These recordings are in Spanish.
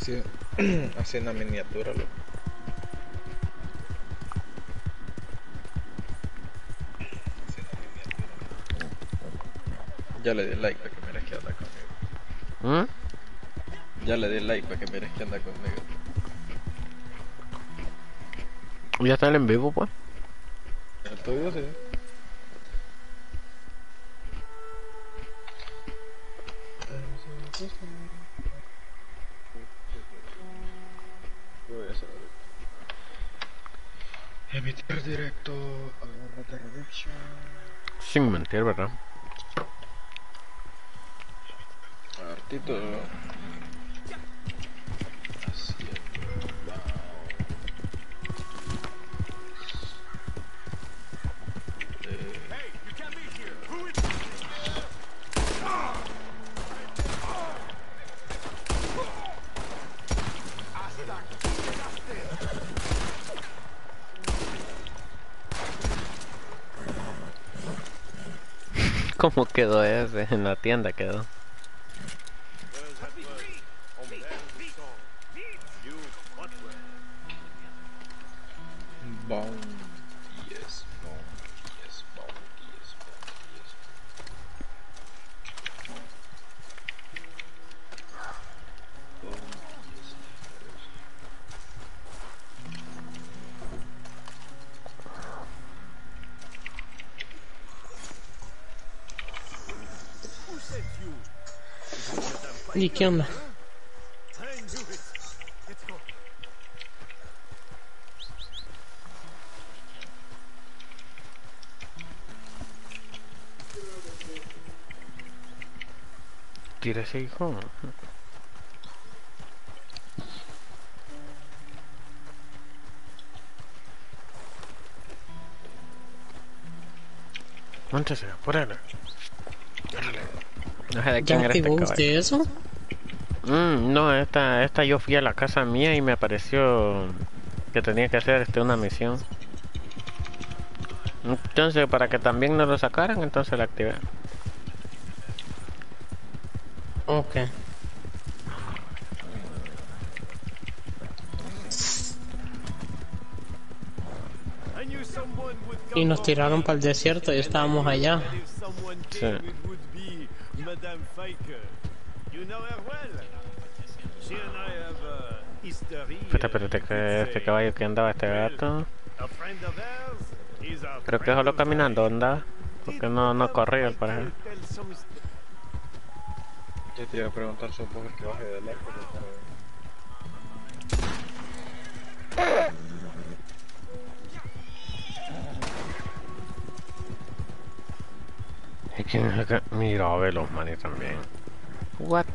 Así, así en la miniatura, loco. Ya le di like para que mires que anda conmigo. ¿Mm? Ya le di like para que mires que anda conmigo. ¿Ya está en vivo, pues? El tuyo sí. Yo voy a hacer ahorita. Emitir directo a la Red Dead Redemption. Sin mentir, ¿verdad? Artito. Haciendo. ¿Cómo quedó ese? En la tienda quedó. Bound. Yes, bound. Yes, bound. Yes, bound. Yes. ¿Y qué onda? Tira ese hijo. Móntese, apúrale. No sé de ¿Ya quién era este activó caballo. usted eso? No, esta yo fui a la casa mía y me apareció que tenía que hacer una misión. Entonces, para que también no lo sacaran, entonces la activé. Ok. Y nos tiraron para el desierto y estábamos allá. Sí. Espérate, que este caballo que andaba, este gato. Creo que solo caminando andaba. Porque no corría al parecer. Yo te iba a preguntar, supongo que baje de lejos. ¿Y quién es acá? Mira, a ver los manes también. What?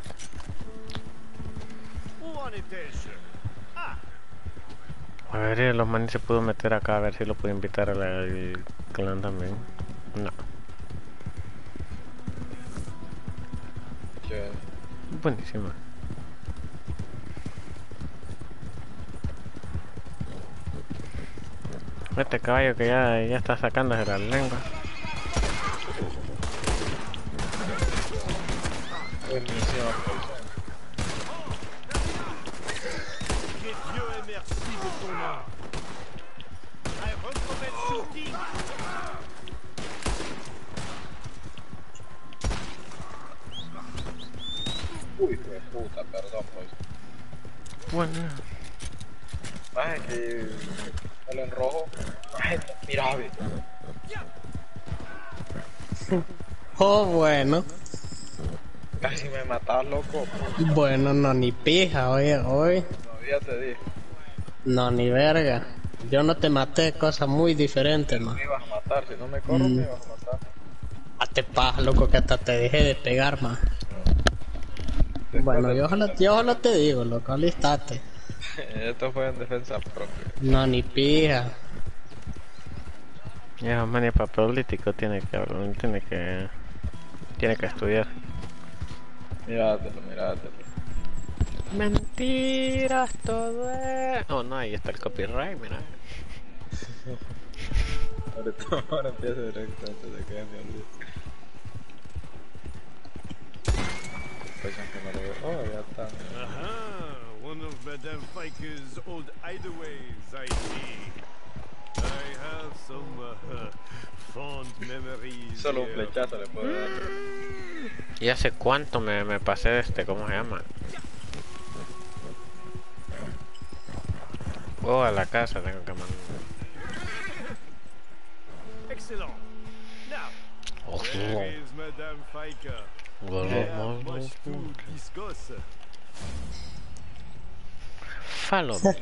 A ver, los manes se pudo meter acá, a ver si lo puedo invitar al clan también. No. Ya. Buenísimo. Este caballo que ya está sacándose la lengua. Buenísima. Uy, hijo de puta, perdón, pues. Bueno. Ay, que sale en rojo. Ay, mira, ve. Oh, bueno. Casi me matas, loco. Bueno, no, ni pija, oye, hoy. Todavía te dije. No, ni verga. Yo no te maté, cosa muy diferente, Pero man. me ibas a matar. Si no me corro, me ibas a matar. Hazte paja, loco, que hasta te dejé de pegar, man. Después Bueno, de... yo solo te digo, loco, alistate. Esto fue en defensa propia. No, ni pija. Ya, man, para político tiene que estudiar. Míratelo, míratelo. Mentiras todo es... Oh, no, ahí está el copyright, mira. Ahora empieza directo antes de que me olvide. Pues que no lo veo. Oh, ya está. Aha, one of of Madame Fike's old hideaways, I see. I have some fond memories. Solo un flechazo le puedo dar. ¿Y hace cuánto me pasé de este? ¿Cómo se llama? Oh, a la casa tengo que mandar. Excellent. Now, Oh, where is Madame Fike? We have much to discuss. Follow me.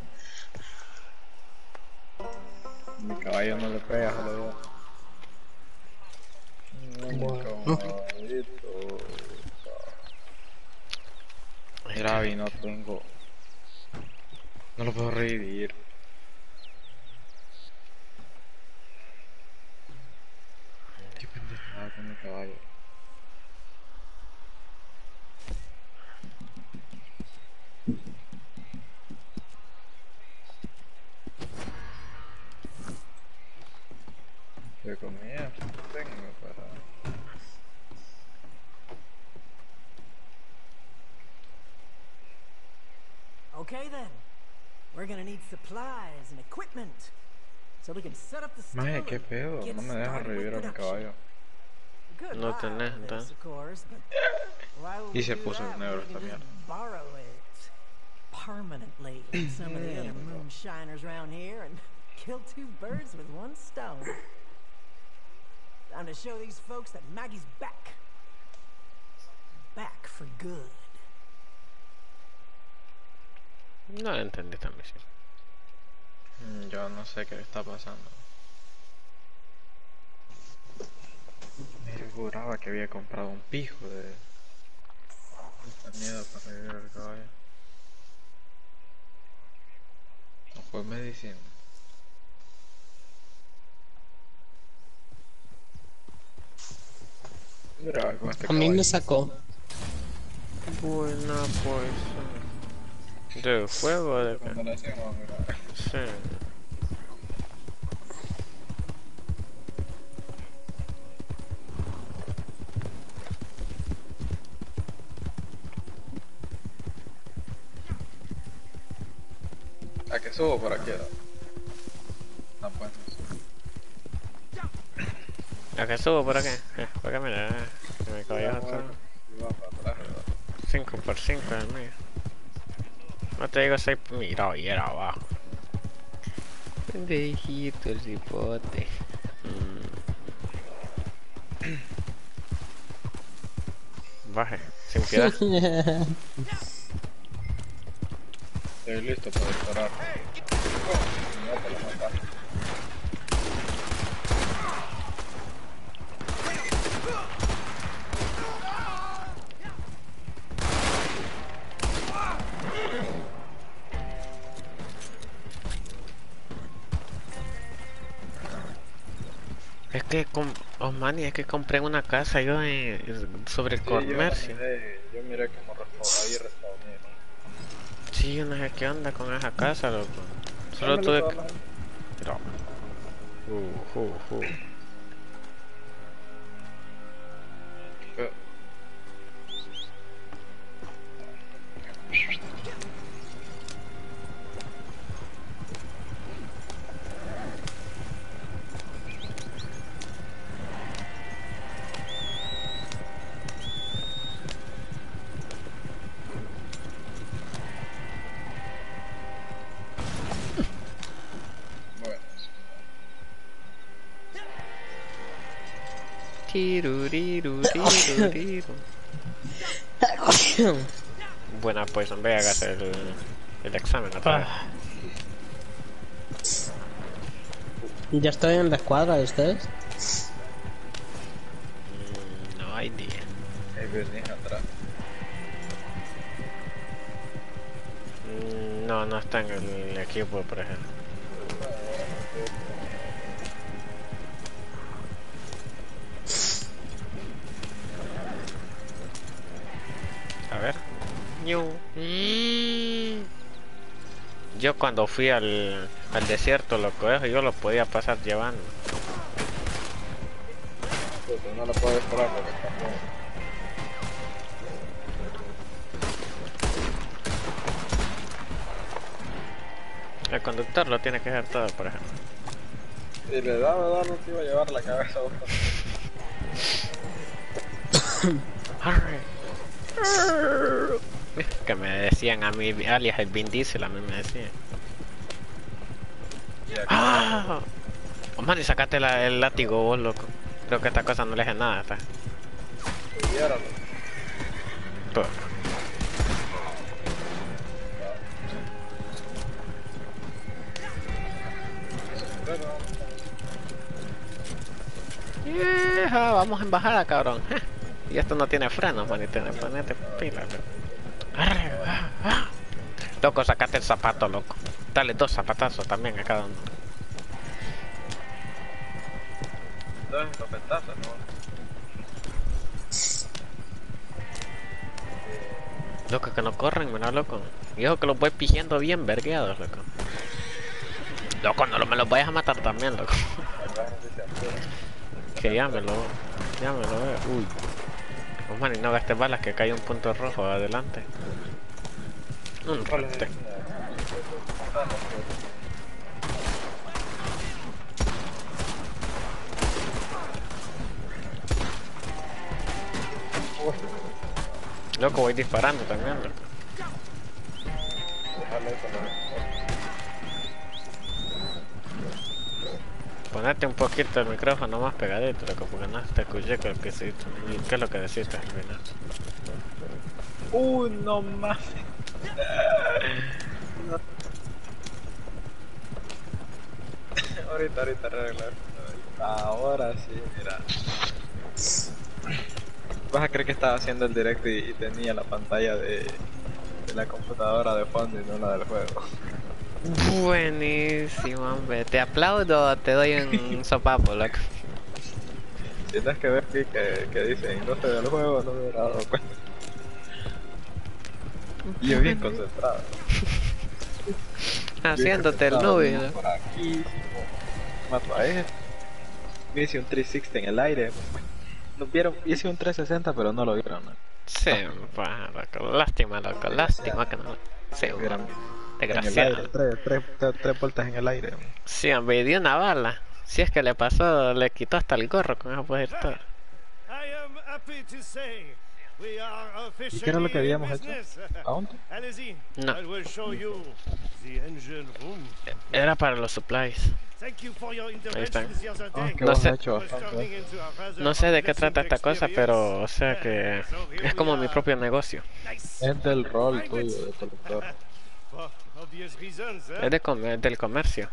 Mi caballo no le pega, solo yo. Mi caballito. Mira, y no tengo. No lo puedo revivir. Qué pendejada con mi caballo. ¿Qué comida tengo para...? Okay then. We're gonna need supplies and equipment. So we can set up the store. Maje, qué and pedo, get no me deja started with revivir a mi production. caballo. Good No buy tenés, all entonces. this, of course, but why would Y we se do puso that en when negro we esta can just mierda. borrow it permanently from some of the other moonshiners around here and kill two birds with one stone. Time to show these folks that Maggie's back. Back for good. No entendí esta misión. Yo no sé qué está pasando. Me juraba que había comprado un pijo de esta mierda para revivir el caballo. No fue medicina. Mira, con este A mí caballo. me sacó. Buena pues. ¿De fuego o de qué? Cuando nacimos, mira. Sí. ¿A qué subo por aquí? No, pues no subo. ¿A qué subo por aquí? Por acá mira, que me caballo atrás. Iba para atrás, ¿verdad? 5x5 es mío. No te digo 6. Mira, y era abajo. Pendejito el cipote. Baje, sin piedad. Estoy listo para disparar. No, te lo mataste. Es que, oh man, es que compré una casa yo sobre el comercio. Yo miré como ahí respawné. Sí, yo no sé qué onda con esa casa, loco. Solo tuve que... Mira. Bueno, Tiruriruriru. Buena, pues, hombre, hagas el examen otra vez. Ya estoy en la escuadra de ustedes. No hay día. hay Berlín atrás. No, no está en el equipo, por ejemplo. A ver. Yo cuando fui al desierto, loco, eso yo lo podía pasar llevando. Pues no lo puedo esperar porque está muy... El conductor lo tiene que hacer todo, por ejemplo. Si le da, ¿verdad? No te iba a llevar la cabeza a vos. Arre. Que me decían a mí, alias el Vin Diesel, a mí me decían. ¡Ah! Oh, man, y sacaste el látigo vos, loco. Creo que esta cosa no le hace nada, está. Todo. Vamos en bajada, cabrón. Y esto no tiene frenos, manito. Ponete pila, loco. Arre, loco, sacate el zapato, loco. Dale 2 zapatazos también a cada uno. 2 escopetazos, ¿no? Loco, que no corren, mira, loco. Y ojo que los voy pigiendo bien vergueados, loco. Loco, no me los vayas a matar también, loco. Que ya me lo veo. Uy. Oh, man, y no gastes balas, que cae un punto rojo adelante. Un rete. Loco, voy disparando también, loco. Ponete un poquito el micrófono más pegadito, loco, porque no te escuché con el piecito. ¿Y qué es lo que deciste al final? No más. ahorita arreglar. Ahora sí, mira. Vas a creer que estaba haciendo el directo y tenía la pantalla de la computadora de fondo y no la del juego. Buenísimo, hombre. Te aplaudo, te doy un sopapo, loco. Tienes que ver que dice industria del juego, no me hubiera dado cuenta. Y yo bien concentrado. Haciéndote el nubio, ¿no? Por aquí, mato a él. Me hice un 360 en el aire. No vieron, hice un 360 pero no lo vieron, ¿no? Sí, pues, loco. Lástima, loco. Lástima que no. Sí, Vieron desgraciado. Tres vueltas en el aire. Sí, hombre, y dio una bala. Si es que le pasó, le quitó hasta el gorro, con eso puede ir todo. ¿Y qué era lo que habíamos hecho? ¿A dónde? No. Era para los supplies. Ahí están. No sé. Hecho No sé de qué trata esta cosa, pero o sea que es como mi propio negocio. Es del rol tuyo de colector. Es del comercio.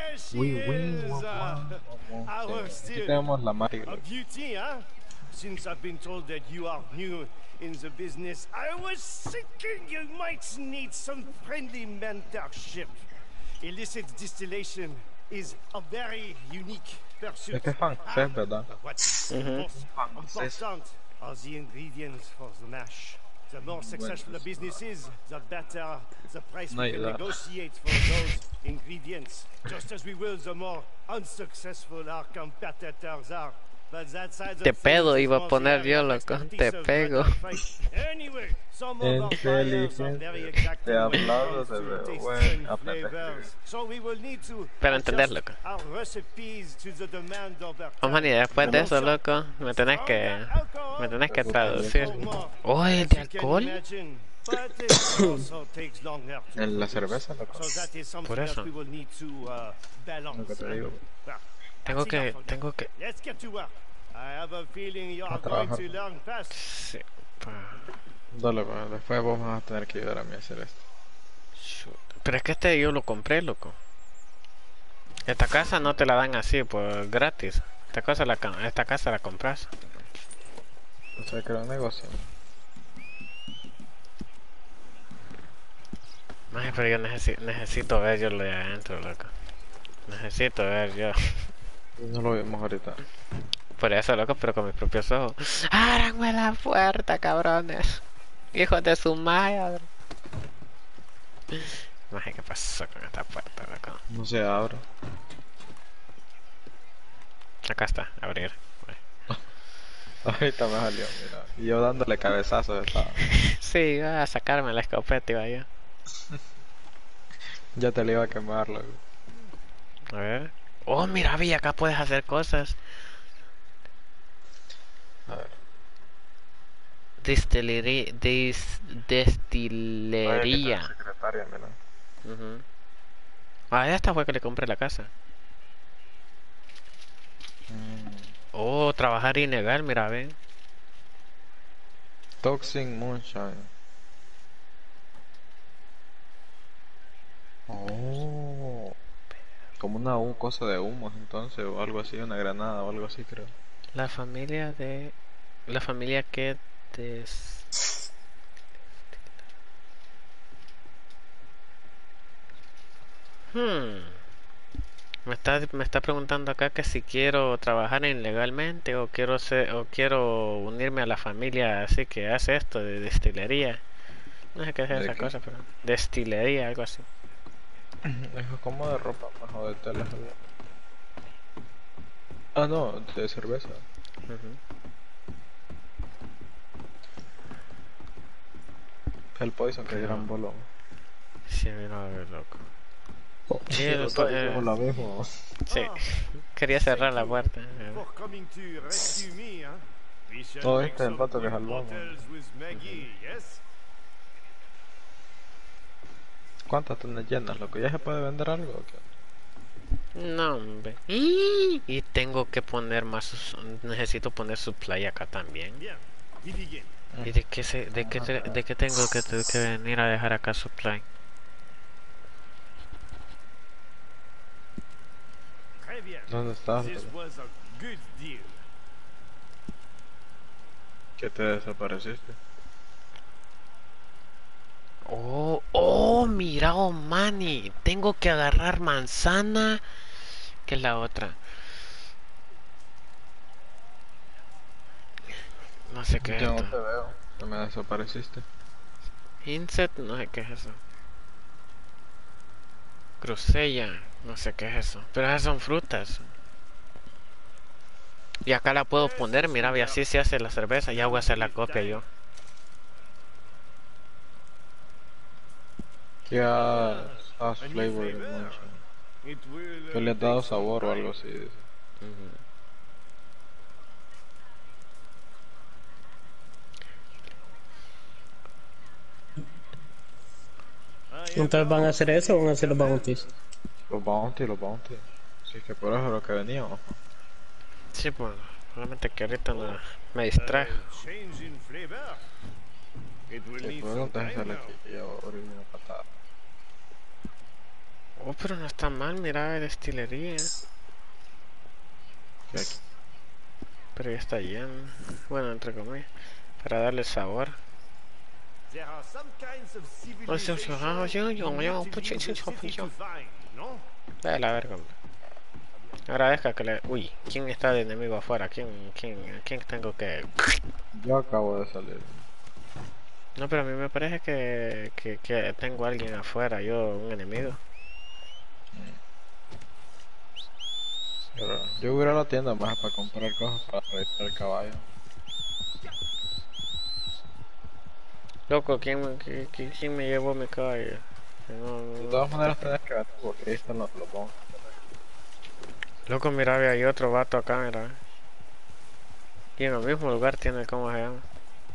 Aquí tenemos la máquina. Since I've been told that you are new in the business, I was thinking you might need some friendly mentorship. Illicit distillation is a very unique pursuit. Es que francés, ¿verdad? What's most important are the ingredients for the mash. The more successful the business is, the better the price we can negotiate for those ingredients. Just as we will, the more unsuccessful our competitors are. Te pedo iba a poner yo, loco. Te pego. Inteligente. Te aplaudo, te veo. Bueno, aprende. Para entender, loco. Oh, man, y después de eso, loco, me tenés que traducir. Oh, ¿el de alcohol? En la cerveza, loco. Por eso. Lo que te digo. Tengo que... Sí. Dale, pues, después vos vas a tener que ayudar a mí a hacer esto. Pero es que yo lo compré, loco. Esta casa no te la dan así, pues gratis. Esta casa la compras. O sea, que era un negocio. Ay, pero yo necesito ver yo lo de adentro, loco. Necesito ver yo. No lo vemos ahorita. Por eso, loco, pero con mis propios ojos. ¡Ábranme la puerta, cabrones! ¡Hijos de su madre! Maje, ¿qué pasó con esta puerta, loco? No se abre. Acá está, abrir. Ahorita me salió, mira. Y yo dándole cabezazos estaba. Sí, iba a sacarme la escopeta, iba yo. Ya te le iba a quemar, loco. A ver. Oh, mira, vi, acá puedes hacer cosas. A ver. Destilería. Oye, que tenés Destilería. secretaria, mira. Ujú. Ah, esta fue que le compré la casa. Oh, trabajar ilegal, mira, ven. Toxic Moonshine. Oh. Como una cosa de humos entonces, o algo así, una granada o algo así, creo. La familia de... La familia que des... Hmm. Me está preguntando acá que si quiero trabajar ilegalmente o quiero unirme a la familia así que hace esto de destilería. No sé qué es ¿De esa qué? cosa, pero destilería, algo así. Es como de ropa, más o de tela. Ah, no, de cerveza. Ujú. El Poison, que Pero gran bolón. sí, mira, a ver, loco. Oh, Sí, Sí, los dos hicimos lo mismo. sí. Ah, Quería cerrar thank la you puerta. for coming to rescue me, huh? We shall Oh, make este es el some vato que good salvó, man. bottles with Maggie, yes? ¿Cuántas tenés llenas, loco? ¿Ya se puede vender algo o qué? No, hombre. Y tengo que poner más. Necesito poner supply acá también. Bien, we begin. ¿Y de qué tengo que venir a dejar acá supply? Très bien. ¿Dónde estás, This loco? was a good deal. ¿Que te desapareciste? Oh, mira, oh, Manny. Tengo que agarrar manzana. ¿Qué es la otra? No sé qué es Yo esto. no te veo. No me desapareciste. Insect, no sé qué es eso. Grosella, no sé qué es eso. Pero esas son frutas. Y acá la puedo poner, mira, y así se hace la cerveza. Ya voy a hacer la copia yo. ¿Qué has A new flavored flavor. moonshine? It will ¿Que le has take dado some sabor o time. algo así? Dice. Ujú. I am entonces van a hacer eso o van a hacer los bounties. Los bounty, los bounty. Si es que por eso es lo que veníamos. Sí, pues, realmente que ahorita me distrae. change in flavor. It will Sí, need pues some no te time sale now. aquí que yo abrí una patada. Oh, pero no está mal, mira, de destilería. Que aquí. Pero ya está lleno. Bueno, entre comillas. Para darle sabor. There are some kinds of Oh, sí, sí, civilization yo, you need to pucha, leave sí, the city yo. to find, no? Dale la verga, hombre. Agradezca que le... Uy, ¿quién está de enemigo afuera? ¿Quién tengo que...? Yo acabo de salir. No, pero a mí me parece que tengo a alguien afuera, yo, un enemigo. Pero yo voy a ir a la tienda más para comprar cosas para revisar el caballo. Loco, ¿quién me llevó mi caballo? No, De no, todas maneras tenés que ver porque ahí están los bounty. Loco, mira, ve, hay otro vato acá, mira. Y en el mismo lugar tiene, ¿cómo se llama?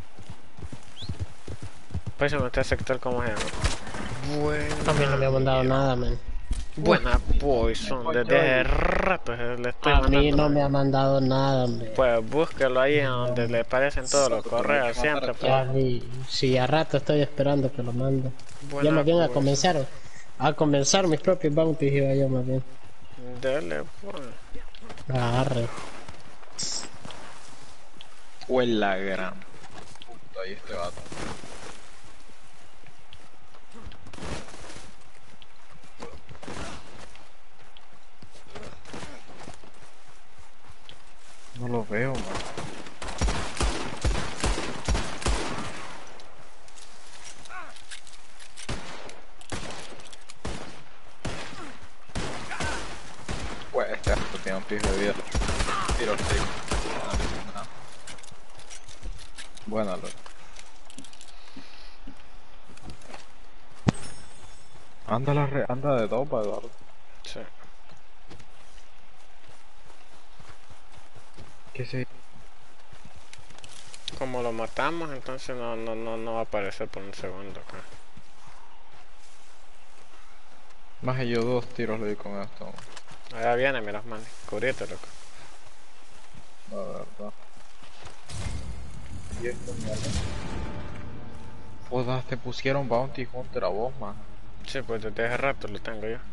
Pues en este sector, ¿cómo se llama? A mí no me ha mandado nada, man. Buena Poison, desde hace rato le estoy A mí mandando. no me ha mandado nada, hombre. Pues búsquelo ahí en donde le aparecen todos los correos siempre, pues. Ya vi, sí, a rato estoy esperando que lo mande. Ya Buena más bien Poison. a comenzar mis propios bounties iba yo más bien. Dale, pues. Agarre. Fue la gran puta ahí este vato. No lo veo, man. Pues este vato tiene un piso de vida. Tiro sí. Buena, loco. Anda de dopa, Eduardo. Sí. ¿Qué se...? Como lo matamos, entonces no va a aparecer por un segundo acá. Más que yo 2 tiros le di con esto. Allá viene, mira, man. Cubrite, loco. La verdad. Y esto, mierda. Jodas, te pusieron Bounty Hunter a vos, man. Sí, pues desde hace rato lo tengo yo.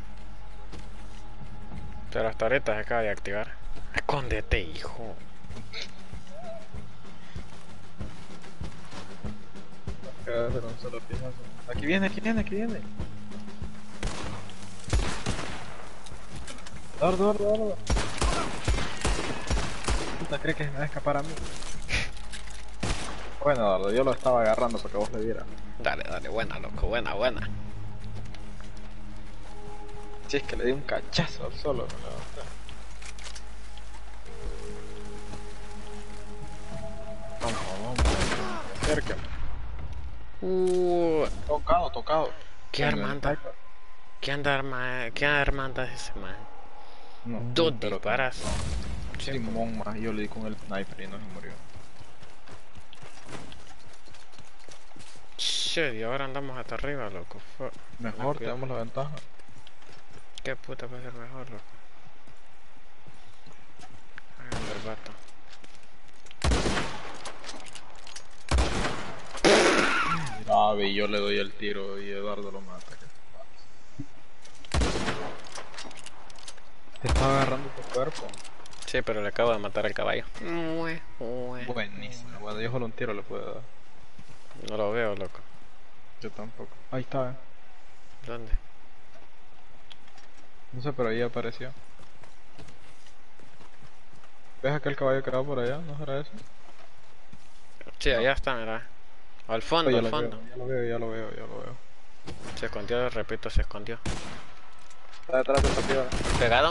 Pero hasta ahorita se acaba de activar. Escóndete, hijo. Acaba de hacer un solo pijazo. Aquí viene, aquí viene, aquí viene. Dardo. Puta, ¿crees que me va a escapar a mí? Bueno, Dardo, yo lo estaba agarrando para que vos le dieras. Dale, buena, loco, buena. Si es que le di un cachazo al solo, Vamos. Acérqueme. Tocado. ¿Qué armanda? ¿Qué armanda es ese man? No, Dos pero disparas. Simón, más yo le di con el sniper y no se murió. Shit, y ahora andamos hasta arriba, loco. Mejor, tenemos la ventaja. ¿Qué puta puede ser mejor, loco? Ay, el vato. Grave, y yo le doy el tiro y Eduardo lo mata. Te estaba agarrando tu cuerpo. Sí, pero le acabo de matar al caballo. Buenísimo. Bueno, yo solo un tiro le puedo dar. No lo veo, loco. Yo tampoco. Ahí está, ¿Dónde? No sé, pero ahí apareció. ¿Ves aquel caballo que va por allá? ¿No será eso? Sí, allá está, mira. Al fondo, Ya al fondo. Ya lo veo. Se escondió, repito, se escondió. Está detrás de esta piedra. ¿Pegado?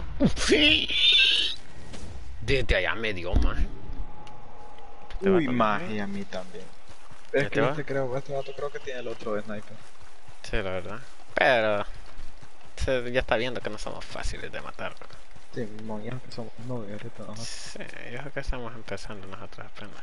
Desde allá me dio, man. Uy, magia, a mí también. Es ¿Ya que te va? este vato creo que tiene el otro de sniper. Sí, la verdad. Pero ya está viendo que no somos fáciles de matar, loco. Sí, ya que somos novios ahorita, ¿no? Sí, yo creo que estamos empezando nosotros apenas.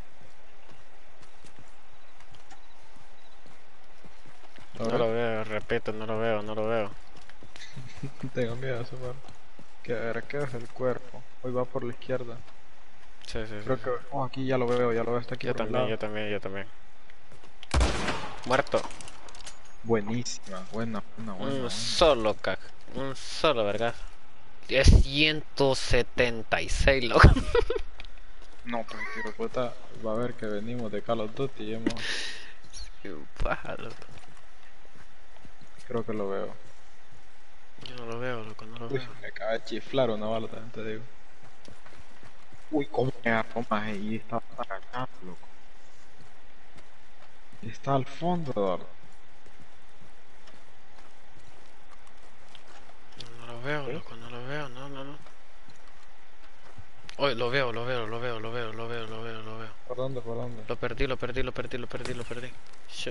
No lo veo, repito, no lo veo. Tengo miedo de ese man. Que a ver, ¿qué es el cuerpo? Hoy va por la izquierda. Sí. Creo que... Oh, aquí ya lo veo, está aquí Yo por el lado. también. Muerto. Buenísima, buena. Un solo vergazo. Es 176, loco. No, pues tío, puta, va a ver que venimos de Call of Duty y hemos... Qué paja, loco. Creo que lo veo. Yo no lo veo, loco, no lo Uy, veo. me acaba de chiflar una bala, también te digo. Uy, cómo me agarró más y está para acá, loco. Está al fondo, Eduardo. No lo veo, loco, no lo veo, no. Oye, lo veo. ¿Por dónde? Lo perdí. Shit.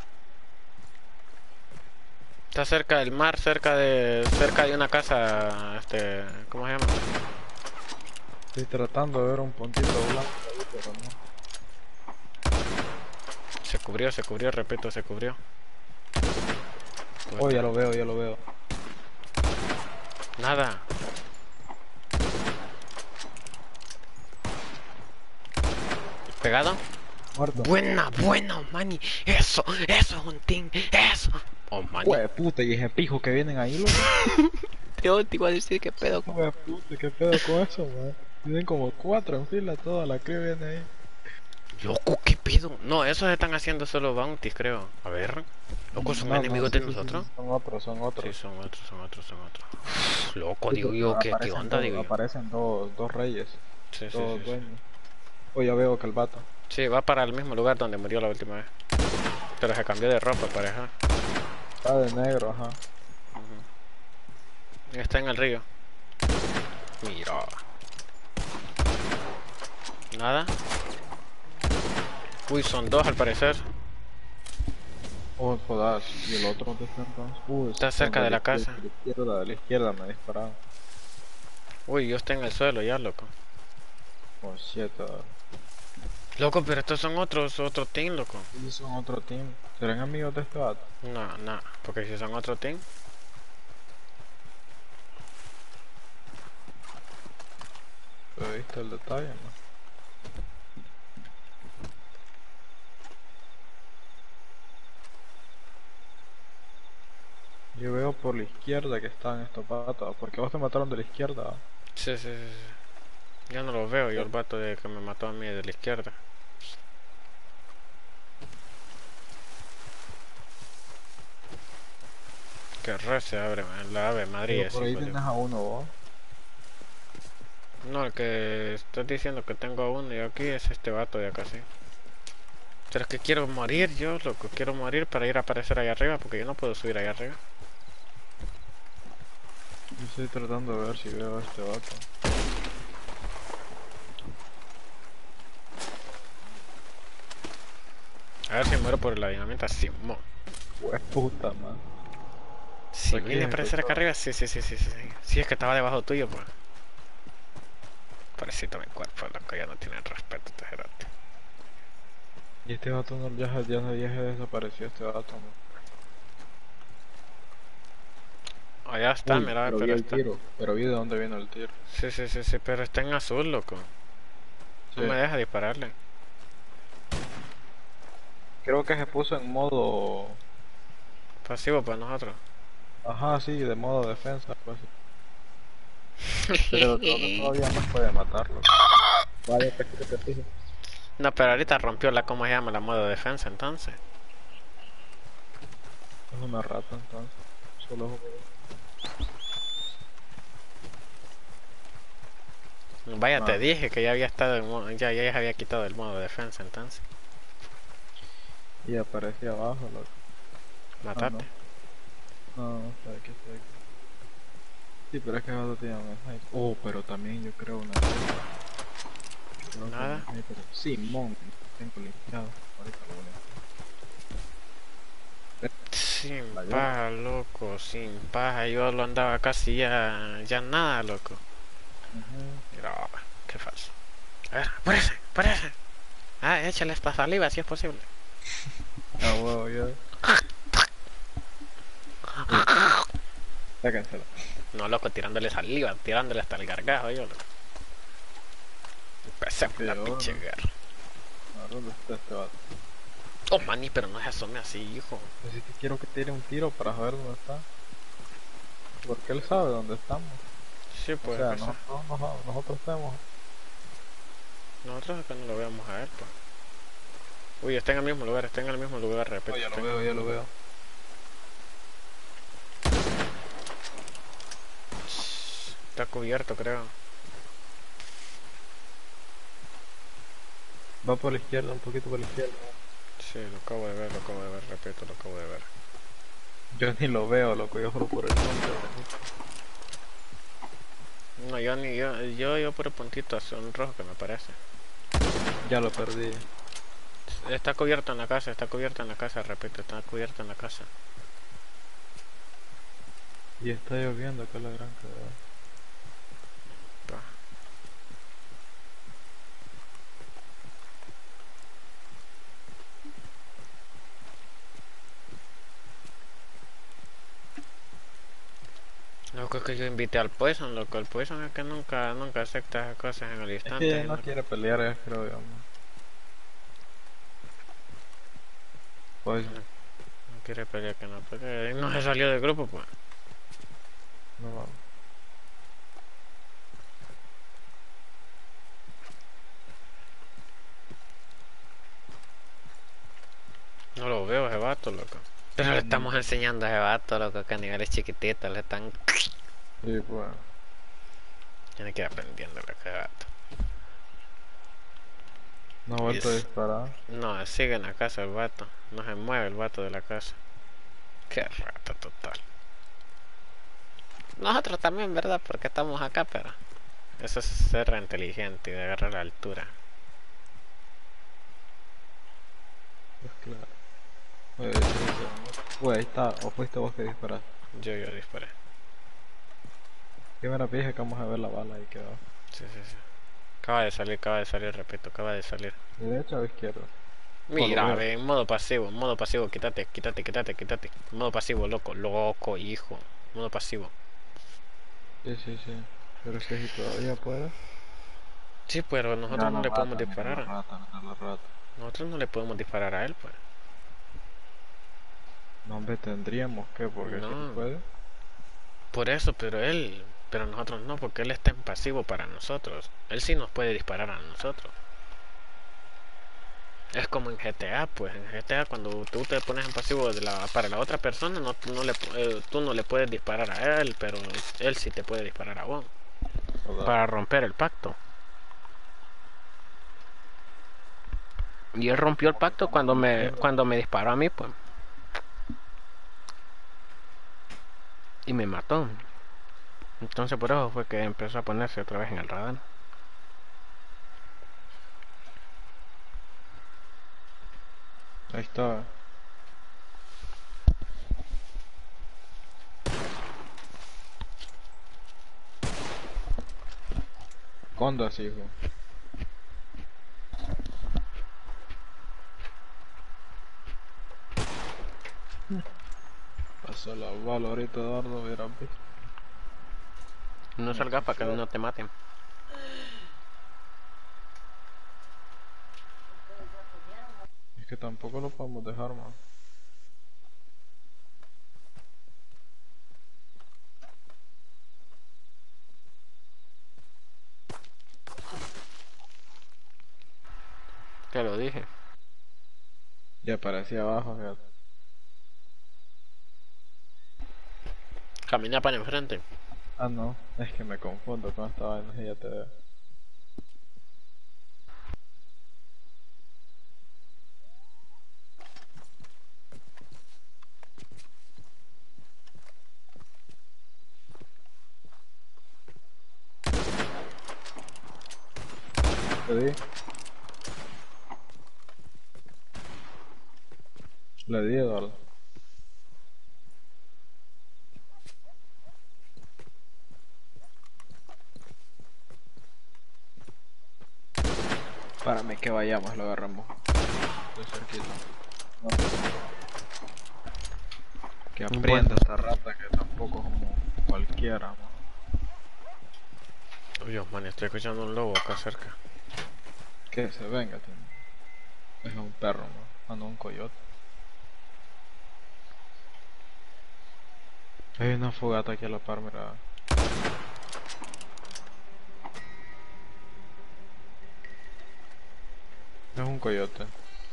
Está cerca del mar, cerca de una casa, ¿cómo se llama? Estoy tratando de ver un puntito blanco ahí, pero no. Se cubrió, repito, se cubrió. Oh, ya lo veo. Nada. ¿Pegado? Muerto. Buena, mani. Eso es un team. Eso. Oh, mani. Hue puta, y ese pijo que vienen ahí, loco. Te iba a decir qué pedo. Hue puta, qué pedo con eso, man. Tienen como 4 en fila, toda la que viene ahí. Loco, qué pedo. No, esos están haciendo solo bounties, creo. A ver. Loco, ¿son enemigos de nosotros? Sí, son otros. Sí, son otros. Loco, Sí, digo yo, ¿qué onda, digo yo? Aparecen dos reyes, Sí. dos dueños. Oh, ya veo que el vato. Sí, va para el mismo lugar donde murió la última vez. Pero se cambió de ropa, pareja. Está de negro, ajá. Está en el río. Mira. Nada. Uy, son dos al parecer. Oh, jodas. ¿Y el otro dónde está entonces? Está cerca de la casa. De la izquierda me ha disparado. Uy, yo estoy en el suelo ya, loco. Oh, shit. Loco, pero estos son otro team, loco. Ellos son otro team. ¿Serán amigos de este vato? No, no, porque si son otro team. Pero viste el detalle, ¿no? Yo veo por la izquierda que están estos patos. ¿Por qué vos te mataron de la izquierda? Sí, sí, sí, sí. Yo no lo veo, yo el vato de que me mató a mí de la izquierda. Que re se abre, man, la Ave Madrid, Pero por ahí tienes a uno vos. No, el que estoy diciendo que tengo a uno y aquí es este vato de acá, sí. Pero es que quiero morir yo, loco, quiero morir para ir a aparecer allá arriba, porque yo no puedo subir allá arriba. Yo estoy tratando de ver si veo a este vato. A ver si muero por la dinamita, Simón. Pues puta, man. Si Aquí vine a es aparecer acá todo. arriba, sí, sí, sí, sí, sí. Sí, es que estaba debajo tuyo, pues. Parecito mi cuerpo, loco, ya no tienen respeto, este cerote. Y este vato no, ya se desapareció este vato, man. Allá está, Uy, mira, pero vi pero el está. tiro. Pero vi de dónde vino el tiro. Sí, sí, sí, sí, pero está en azul, loco. Sí. No me deja dispararle. Creo que se puso en modo... Pasivo para nosotros. Ajá, sí, de modo defensa, pues. Pero creo que todavía no puede matarlo. Vaya, que te fijo. No, pero ahorita rompió la, ¿cómo se llama? La modo defensa, entonces. Es una rata entonces. Solo Vaya, te Man. dije que ya había estado en modo, ya se había quitado el modo defensa, entonces. Y aparecía abajo, loco. Matate. No, está aquí, está aquí. Sí, pero es que vato tiene un sniper. Oh, pero también yo creo una... Creo que Nada. un sniper. Simón, tengo limpiado. Ahorita lo voy Sin Vaya. paja, loco, sin paja. Yo lo andaba casi ya nada, loco. Mira, qué falso. A ver, apúrese. Ah, échale esta saliva si es posible. Ah, huevo, ya. Sáquenselo. No, loco, tirándole saliva, tirándole hasta el gargajo, yo, loco. Empecé por la Peor. pinche guerra. Ahora dónde está este vato. Oh, mani, pero no se asome así, hijo. Pues es que quiero que tire un tiro para saber dónde está. Porque él sabe dónde estamos. Sí, pues, O sea, eso. nosotros tenemos... Nosotros acá no lo veamos a él, pues. Uy, está en el mismo lugar, repito. Oh, ya está lo en- veo, ya lo veo. Está cubierto, creo. Va por la izquierda, un poquito por la izquierda. Sí, lo acabo de ver, repito, lo acabo de ver. Yo ni lo veo, loco, yo solo por el nombre. No, yo ni yo por el puntito azul rojo que me parece. Ya lo perdí. Está cubierto en la casa, repito, está cubierto en la casa. Y está lloviendo acá la gran cagada. Pa. Loco, es que yo invité al Poison, loco. El Poison es que nunca acepta esas cosas en el Es instante. que no quiere pelear, creo yo. Pues, No quiere pelear, que no pelee. No se salió del grupo, pues. no vamos. No lo veo ese vato, loco. Pero le estamos enseñando a ese vato, loco, que a niveles chiquititos le están... Sí, pues. Tiene que ir aprendiendo lo que ese vato. No ha vuelto a Yes. disparar. No, sigue en la casa el vato. No se mueve el vato de la casa. Qué rata total. Nosotros también, ¿verdad? Porque estamos acá, pero... Eso es ser inteligente y de agarrar la altura. Pues claro. Uy, ahí está. O fuiste vos que disparaste. Yo disparé. Primera pija que vamos a ver la bala ahí quedó. Sí. Acaba de salir, repito, acaba de salir. ¿De derecha o izquierda? Mira, veo. ve, en modo pasivo, quítate. Modo pasivo, loco, hijo. Modo pasivo. Sí. Pero es que si todavía puede. Sí, pero nosotros no le podemos disparar. Mira la rata. Nosotros no le podemos disparar a él, pues. No, hombre, tendríamos que, porque si No. él puede. Por eso, pero nosotros no, porque él está en pasivo para nosotros. Él sí nos puede disparar a nosotros. Es como en GTA, pues en GTA cuando tú te pones en pasivo para la otra persona, tú no le puedes disparar a él, pero él sí te puede disparar a vos. ¿Verdad? Para romper el pacto. Y él rompió el pacto cuando me disparó a mí, pues. Y me mató. Entonces por eso fue que empezó a ponerse otra vez en el radar. Ahí está. Condas, hijo. Pasó la bala ahorita, Eduardo, hubieran visto. No salgas para que no te maten. Es que tampoco lo podemos dejar, man. Te lo dije. Ya aparecía abajo, fíjate. Camina para enfrente. Ah, no, es que me confundo con esta vaina y ya te veo. ¿Le di? Le di, Eduardo. Párame que vayamos, lo agarramos. Estoy cerquita. No. Que aprenda esta rata que tampoco es como cualquiera, man. Uy, Dios, man, estoy escuchando un lobo acá cerca. Que se venga, tío. Es un perro, man. Ah, no, un coyote. Hay una fogata aquí a la par, mira. Es un coyote.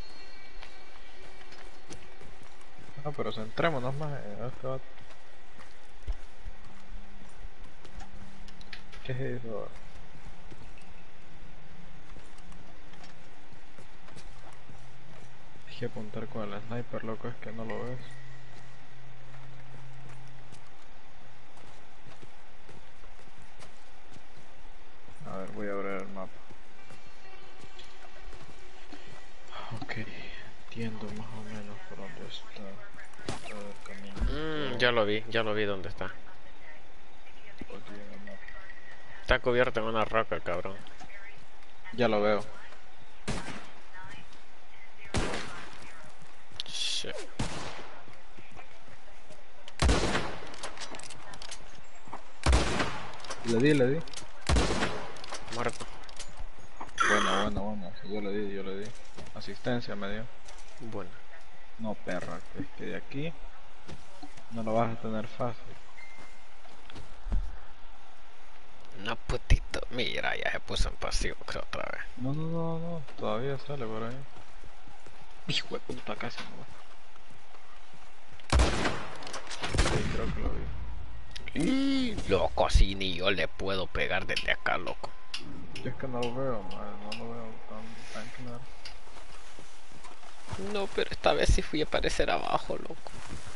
No, pero centrémonos más en este vato. ¿Qué es eso? Hay que apuntar con el sniper, loco, es que no lo ves. A ver, voy a abrir el mapa. Ok, entiendo más o menos por dónde está. El camino. Ya lo vi dónde está. Aquí en el mapa. Está cubierto en una roca, cabrón. Ya lo veo. Shit. Le di. Muerto. Bueno. Sí, yo le di. Asistencia me dio. Bueno. No, perra, que es que de aquí no lo vas a tener fácil. No, putito. Mira, ya se puso en pasivo, creo, otra vez. No, todavía sale por ahí. Hijo de puta, casi no. Sí, creo que lo vi. Y loco, así ni yo le puedo pegar desde acá, loco. Yo es que no lo veo, man, no lo veo tan claro. No, pero esta vez sí fui a aparecer abajo, loco.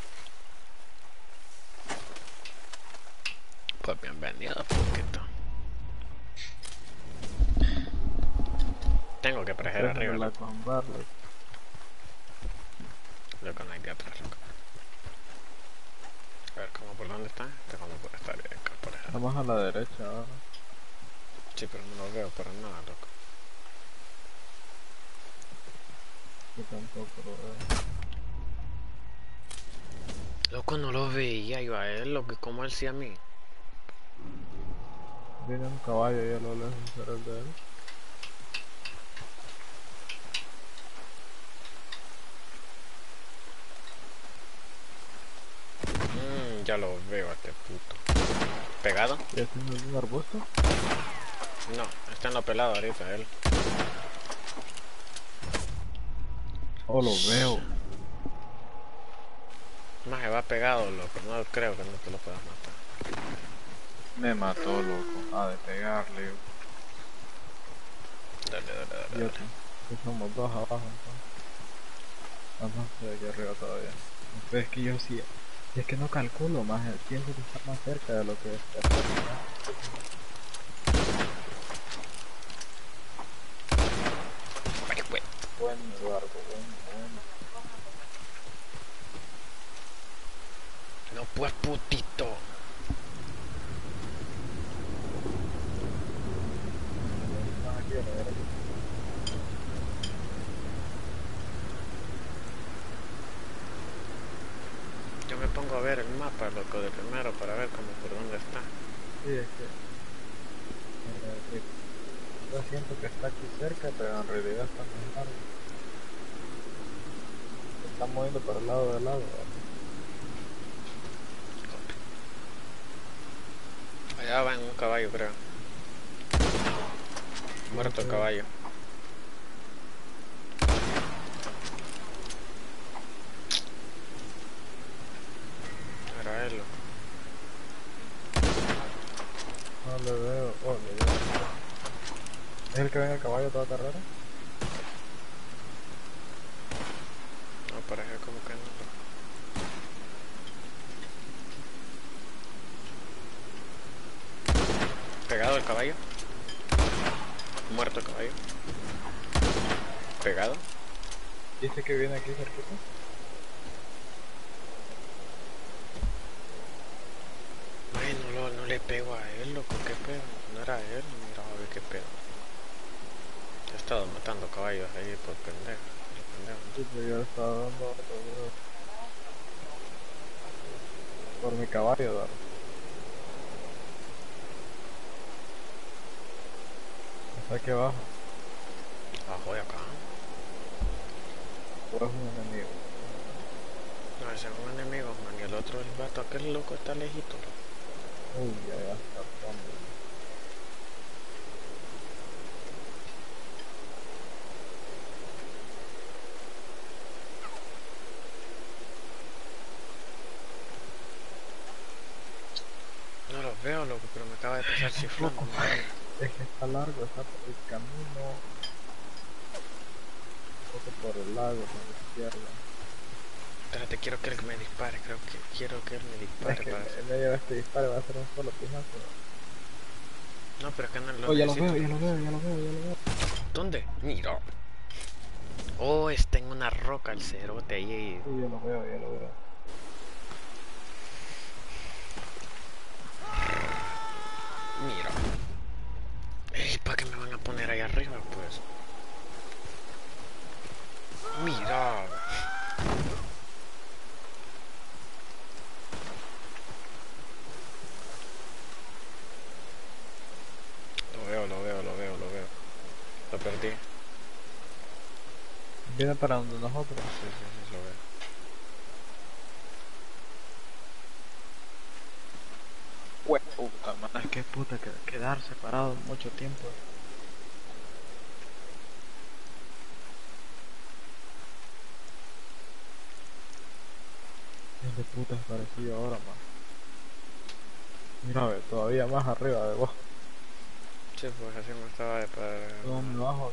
Pues bienvenido, poquito. Tengo que aparecer arriba. La con Barlet. Loco, no hay de atrás, loco. A ver, ¿cómo por dónde está? Este como puede estar acá, por ejemplo. Estamos a la derecha ahora. Sí, pero no lo veo para nada, loco. Yo tampoco lo veo. Loco, no lo veía yo a él, lo que como él sí a mí. Viene un caballo y a lo lejos será el de él. Ya lo veo a este puto. ¿Pegado? ¿Y este no es un arbusto? No, está en lo pelado ahorita él. Oh, lo veo. Más se va pegado, loco. No creo que no te lo puedas matar. Me mató, loco. A de pegarle. Dale, dale, dale. Y dale. otro. Que somos dos abajo entonces. Ah, no, estoy aquí arriba todavía. Pero es que yo sí. Es que no calculo más. Pienso que está más cerca de lo que está. Ay, güey. Bueno, Eduardo, bueno. No, pues, putito. Están aquí a la derecha. Yo me pongo a ver el mapa, loco, de primero para ver cómo por dónde está. Sí, es que yo siento que está aquí cerca, pero en realidad está muy largo. Se está moviendo para el lado del lado. Allá va en un caballo, creo. Muerto el caballo. Era él, loco. No le veo. Oh, le veo. ¿Es el que ven el caballo toda carrera? No, parece como que no. Pegado el caballo. Muerto el caballo. Pegado. Dice que viene aquí cerquita. Bueno, no le pego a él, loco, qué pedo. No era él, mira a ver qué pedo. He estado matando caballos ahí por pendejo. Sí, pero yo le estaba dando por mi caballo, Eduardo. Está aquí abajo. Abajo de acá. O es un enemigo. No, ese es un enemigo, man. Y el otro, el vato, aquel loco está lejito, loco. Uy, ya está fondo. No los veo, loco, pero me acaba de pasar chiflando. Es que está largo, está por el camino. Un poco por el lago, por la izquierda. Espérate, quiero que él me dispare, quiero que él me dispare Es que para... en medio de este disparo va a ser un solo pijazo. No, pero es que no lo Oh, ya lo necesito. veo, ya lo veo, ya lo veo, ya lo veo. ¿Dónde? Mira. Oh, está en una roca el cerote ahí. Sí, ya lo veo, ya lo veo. Mira. Ey, ¿para qué me van a poner ahí arriba, pues? Mira. Lo veo. Lo perdí. Viene para donde nosotros. Sí, lo veo. Hue puta, man, es que puta, quedarse parado mucho tiempo. Es de puta es parecido ahora, man. Mira, ve, todavía más arriba de vos. Sí, pues así me estaba de para... ¿Dónde bajo?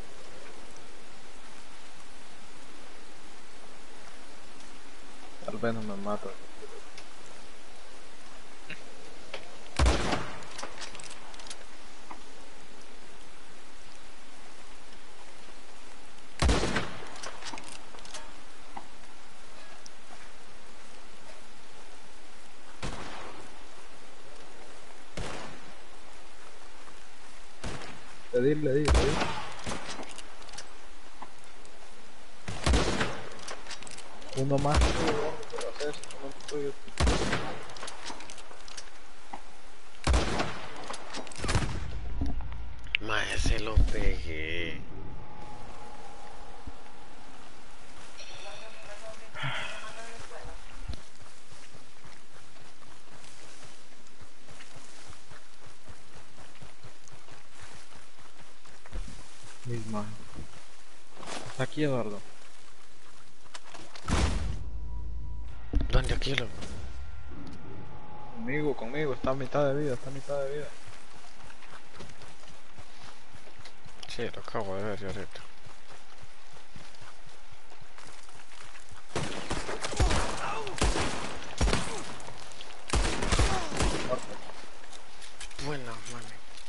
Tal vez no me mata. dile. Uno más. Más ese lo pegué. Misma. Está aquí, Eduardo. ¿Dónde aquí, loco? Conmigo, está a mitad de vida, Sí, lo acabo de ver yo ahorita. Buena, mami.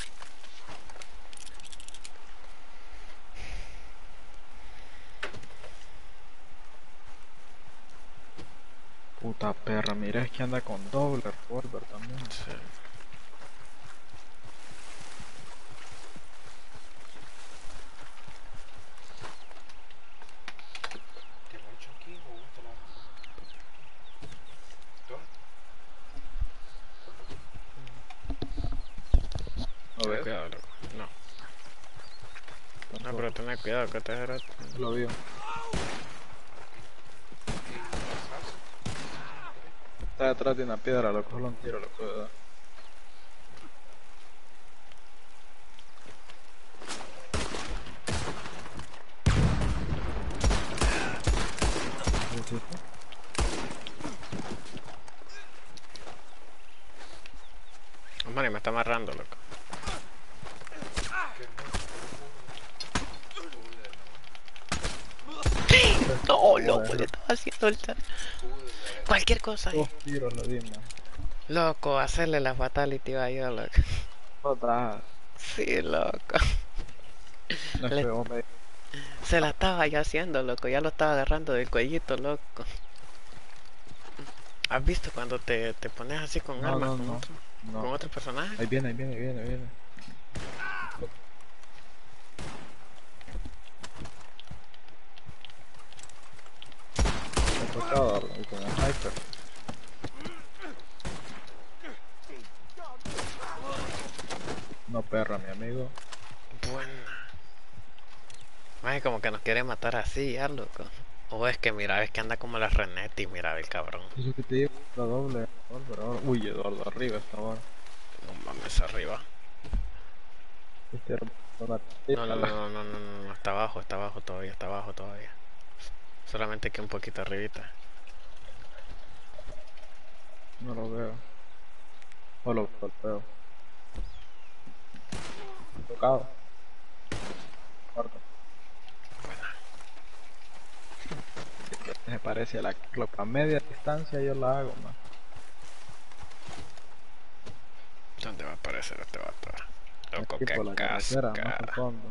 Puta perra, mira, es que anda con doble revólver también. Sí. ¿Lo Ten ves? cuidado, loco. No, pero ten cuidado que te agarras. Lo vio. Está detrás de una piedra, loco, solo un tiro lo puedo dar. ¿Qué hiciste? Mani, me está amarrando, loco. No, loco, le estaba haciendo el... Cualquier cosa ahí. 2 tiros le dimos. Loco, hacerle la fatality a yo, loco. Otra. Sí, loco. No Le- sé, vos me Se la estaba ya haciendo, loco. Ya lo estaba agarrando del cuellito, loco. ¿Has visto cuando te pones así con No, armas no, con no. otro? No. ¿Con otro personaje? Ahí viene. Me ha tocado y con el sniper. No perra, mi amigo. Buena. Ay, como que nos quiere matar así, ya, loco. O es que, mira, es que anda como la Renetti, mira, el cabrón. Eso que te digo, la doble. Ahora. Uy, Eduardo, arriba está ahora. No mames, arriba. Este era una No, está abajo todavía. Solamente que un poquito arribita. No lo veo. O lo golpeo. Tocado. Muerto. Me parece a la cloca. A media distancia yo la hago, man. ¿Dónde va a aparecer este vato? Loco, Aquí que por la carretera, más al casca. fondo.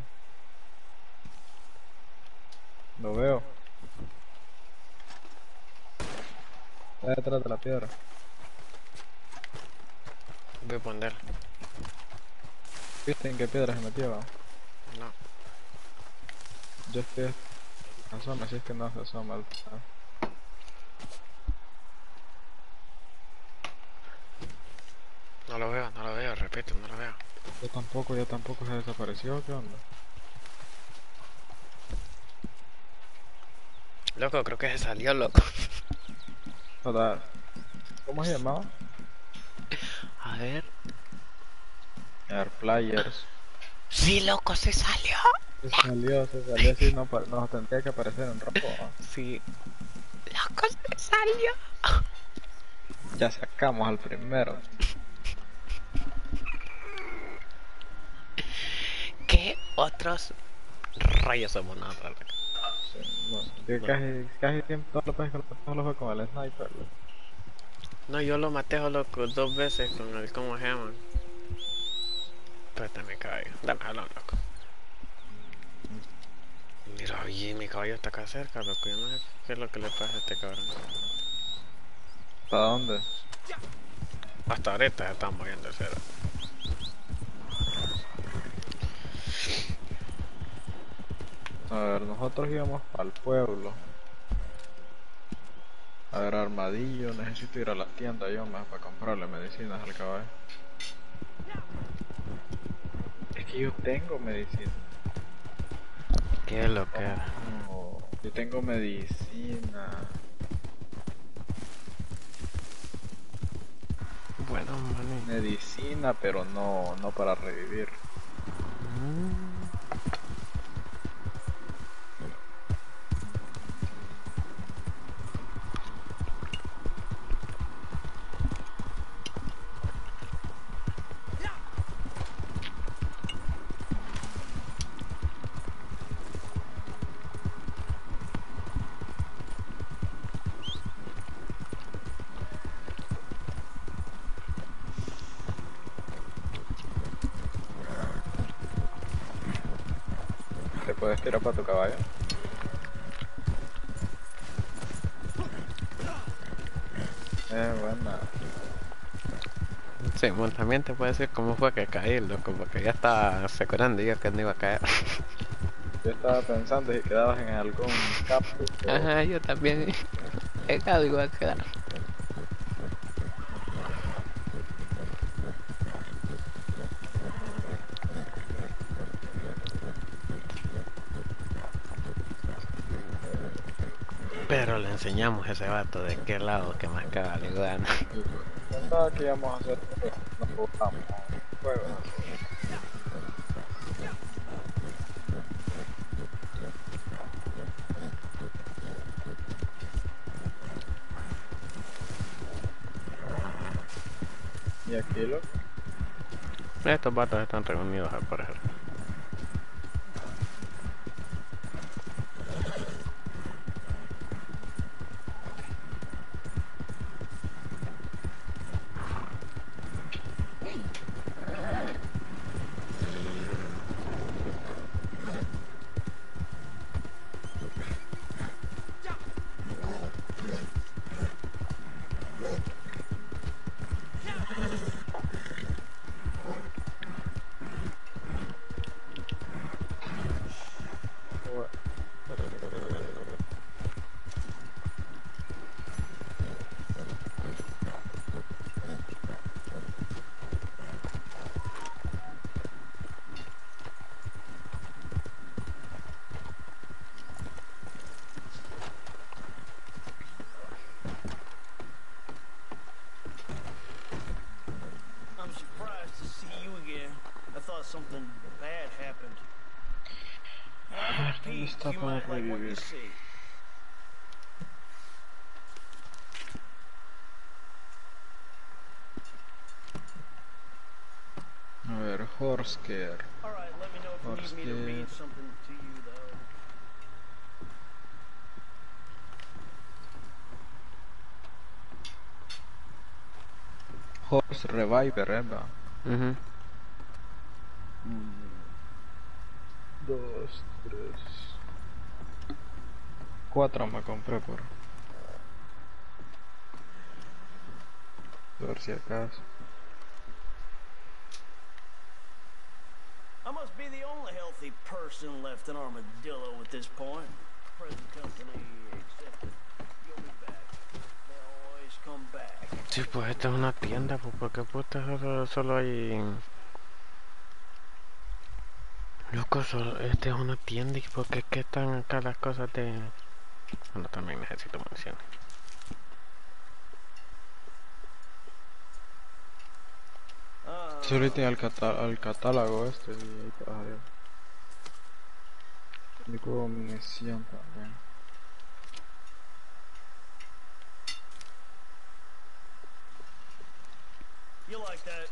Lo veo. Está detrás de la piedra. Voy a poner. ¿Viste en qué piedra se metió? No. Yo estoy... Asoma, si es que no se asoma. No lo veo, repito, no lo veo. Yo tampoco se desapareció. ¿Qué onda? Loco, creo que se salió, loco. Joder. ¿Cómo se llamaba? A ver. Air Flyers. Sí, loco, se salió. Se salió así, no, nos tendría que aparecer en rojo. Sí. Loco, se salió. Ya sacamos al primero. ¿Qué otros rayos somos nosotros, loco? Sí, no, yo casi siempre todos los fue con el sniper. Loco. No, yo lo maté, loco, 2 veces con el, ¿cómo se llama? Espérate, me caballo. Dame jalón, loco. Mira, oye, mi caballo está acá cerca, loco. Yo no sé qué es lo que le pasa a este cabrón. ¿Hasta dónde? Hasta ahorita se están moviendo el cero. A ver, nosotros íbamos al pueblo. A ver, armadillo, necesito ir a la tienda yo más para comprarle medicinas al caballo. Es que yo tengo medicina. ¿Qué es lo que era? Oh, yo tengo medicina. Bueno, maní. Medicina, pero no para revivir. ¿Te puedes tirar para tu caballo? Buena. Sí, bueno, también te puedo decir cómo fue que caí, loco, porque ya estaba asegurando yo que no iba a caer. Yo estaba pensando si quedabas en algún cactus. Ajá, yo también. Pegado iba a quedar. Pero le enseñamos a ese vato de qué lado que más caga la iguana. Pensaba que íbamos a hacer esto, nos jugamos juegos. Y aquí lo Estos vatos están reunidos al parecer. I'm surprised to see you again. I thought something bad happened. ¿Dónde está You para might like what you revivir? see. A ver, horse care. All right, let me know if you need me to read something to you, though. Horse reviver, ¿verdad? Mhm. 2, 3, 4 me compré por ver si acaso. I must be the only healthy person left in Armadillo at this point. Present company accepted. You'll be back. They always come back. Sí, pues esta es una tienda, pues porque puta solo hay... Loco, esta es una tienda y porque es que están acá las cosas de... Bueno, también necesito municiones. Súbete al catálogo este y ahí te vas a ver. Tengo munición también. You like that?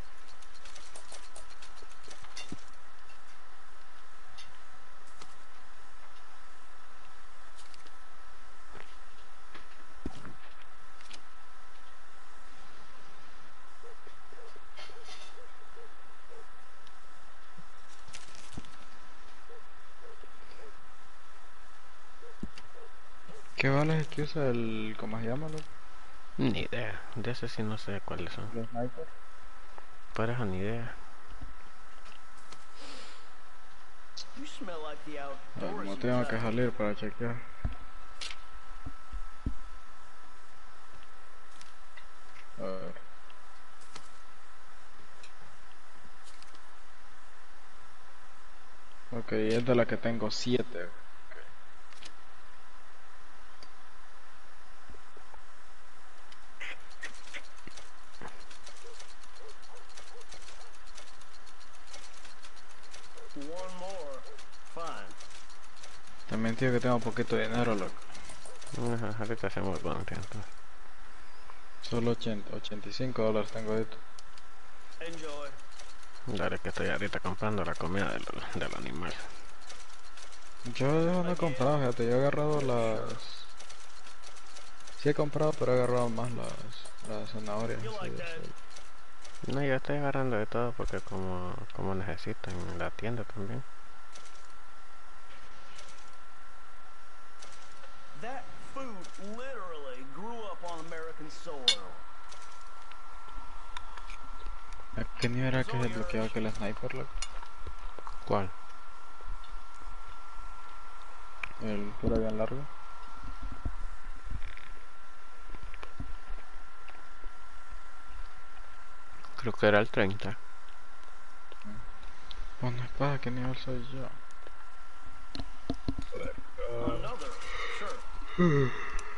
¿Qué vale es que usa el... ¿cómo se llama? Ni idea, de ese sí no sé cuáles son. ¿El sniper? Pero eso ni idea. You smell like the Como outdoorsy tengo que type. salir para chequear. A ver. Ok, es de la que tengo 7. One more. Fine. También tío que tengo poquito de dinero, loco. Ajá, ahorita hacemos buen tiempo. Solo 85 dólares tengo esto. Enjoy. Dale que estoy ahorita comprando la comida del animal. Yo no he comprado, fíjate, yo he agarrado las... Sí he comprado, pero he agarrado más las zanahorias. You like Sí, that? sí. No, yo estoy agarrando de todo porque como necesitan en la tienda también. That food literally grew up on American soil. ¿A qué nivel era que se desbloqueaba aquel sniper, loco? ¿Cuál? El que era bien largo. Creo que era el 30. Bueno, espada, ¿qué nivel soy yo? Another. Sure.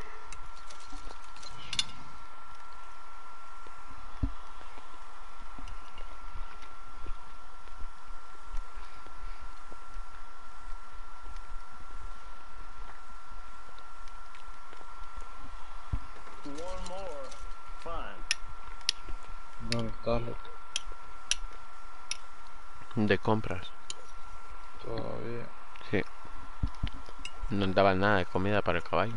One more. Fine. ¿Dónde estás, loco? De compras. Todavía. Sí. No daba nada de comida para el caballo.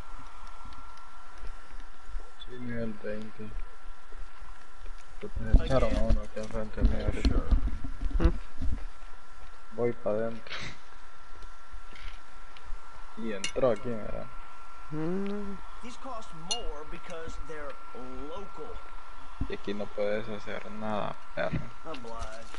Sí, nivel 20. Te echaron a uno aquí enfrente mío ahorita. Voy para adentro. Y entró aquí, mira. These cost more because they're local. Y aquí no puedes hacer nada, perro. Obliged.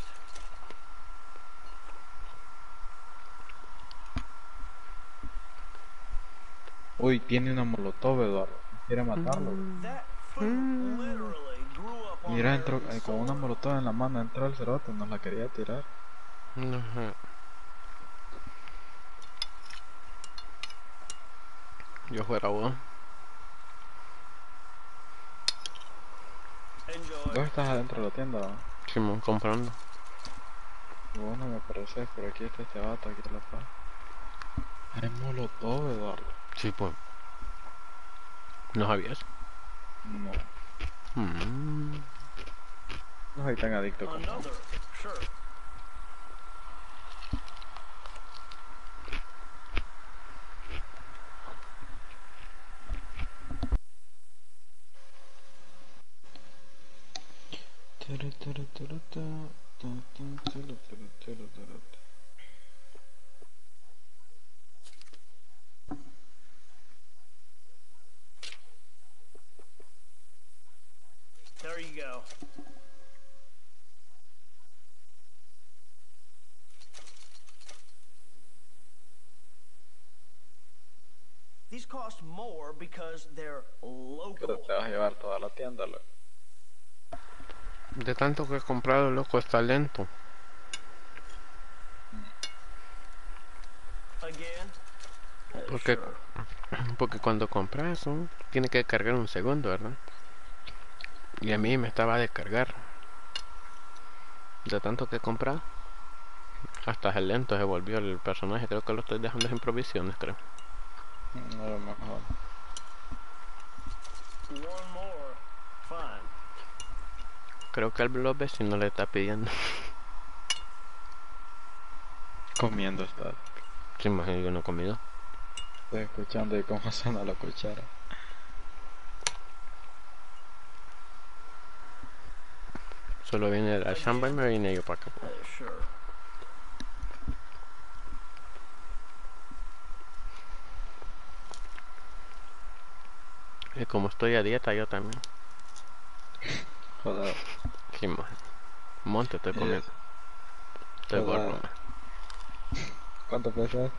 Uy, tiene una molotov, Eduardo. ¿Quiere matarlo? That food literally grew up on Mira, entró American con una soil. molotov en la mano, entró el cerote, nos la quería tirar. Ajá. Yo fuera vos. Enjoy. ¿Vos estás adentro de la tienda? ¿No? Simón comprando. Vos no me pareces, pero aquí está este vato, aquí la paz. Es molotov, Eduardo. Sí, pues. ¿No sabías? No, Mm. no soy tan adicto como vos. Another. Sure. There you go. These cost more because they're Pero local. te vas a llevar toda la tienda, loco. De tanto que he comprado, loco, está lento. Again? Porque, Sure. porque cuando compras eso, tiene que cargar un segundo, ¿verdad? Y a mí me estaba a descargar. De tanto que he comprado. Hasta el lento se volvió el personaje. Creo que lo estoy dejando en provisiones, creo. No, a lo mejor. One more. Fine. Creo que los vecinos le está pidiendo. Comiendo está. Se imagina yo no he comido. Estoy escuchando y cómo suena la cuchara. Solo viene la chamba y me vine yo para acá. Sure. Y como estoy a dieta, yo también. Joder. Sí, man. Monte estoy comiendo. Estoy Joder. gordo, man. ¿Cuánto pesas?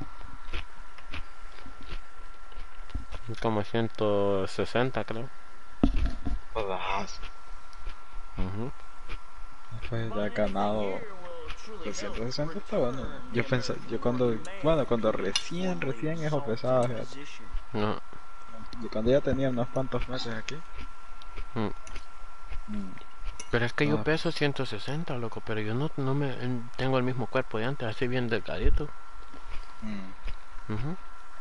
Como 160 creo. Jodas. Ujú. Pues ya ganado. Pues 160 está bueno. Yo pensé, yo cuando, bueno, cuando recién eso pesaba, fíjate. No. Y cuando ya tenía unos cuantos meses aquí. Mm. Mm. Pero es que yo Ah, peso 160, loco, pero yo no me tengo el mismo cuerpo de antes, así bien delgadito. mm. Ujú.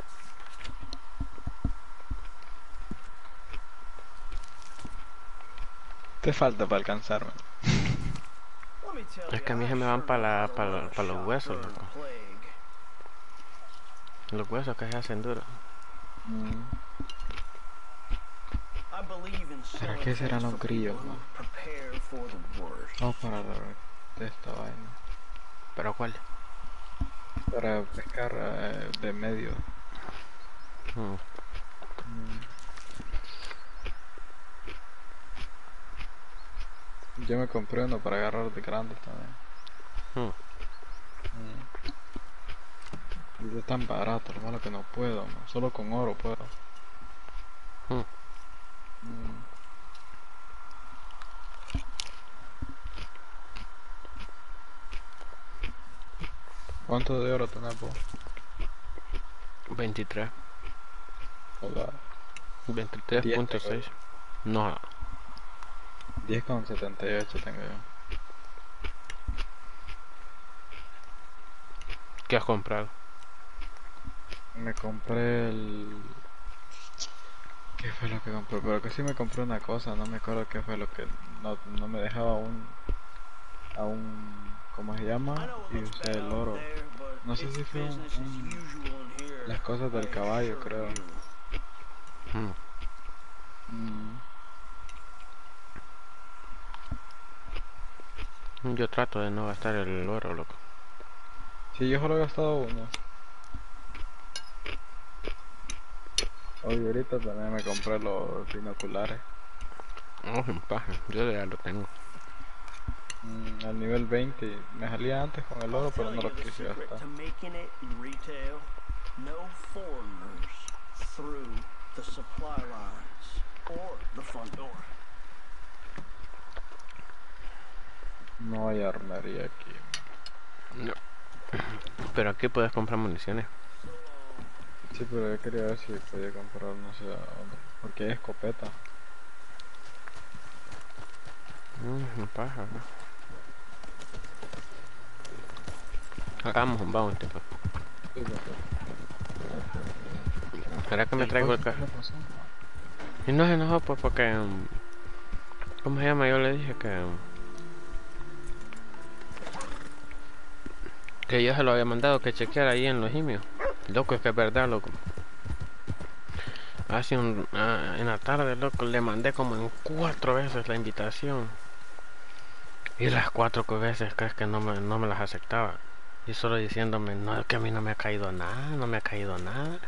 Te falta para alcanzarme. Es que a mí se me van para los huesos, loco. Los huesos que se hacen duros. Mm. ¿Para qué serán los grillos, man? Oh, para de esta vaina. ¿Pero cuál? Para pescar de medio. Mm. Mm. Yo me compré uno para agarrar de grandes también. Mm. Y es tan barato, lo malo que no puedo, man. Solo con oro puedo. Mm. Mm. ¿Cuánto de oro tenés vos? 23. Joder. 10 tengo 23.6. yo. No. 10,78 tengo yo. ¿Qué has comprado? Me compré el... ¿Qué fue lo que compré? Pero que sí me compré una cosa, no me acuerdo qué fue lo que... No me dejaba a un... ¿Cómo se llama? Y usé el oro. No sé si fue las cosas del caballo, creo. Mm. Mm. Yo trato de no gastar el oro, loco. Sí, yo solo he gastado uno. Hoy ahorita también me compré los binoculares. No, sin paja. Yo ya lo tengo. Al nivel 20. Me salía antes con el oro, pero no lo quise gastar. No hay armería aquí. No. Pero aquí puedes comprar municiones. Sí, pero yo quería ver si podía comprar, no sé a dónde. Porque hay escopeta. Sin paja, ¿no? Hagamos un bounty, pues. Sí, porque ¿Será que me el traigo juego el ¿qué carro? le pasó? Y no se enojó, pues, porque... ¿Cómo se llama? Yo le dije que yo se lo había mandado que chequeara ahí en los gimios. Loco, es que es verdad, loco. En la tarde, loco, le mandé como en 4 veces la invitación. Y las 4 veces crees que no me las aceptaba. Y solo diciéndome, no, que a mí no me ha caído nada, no me ha caído nada.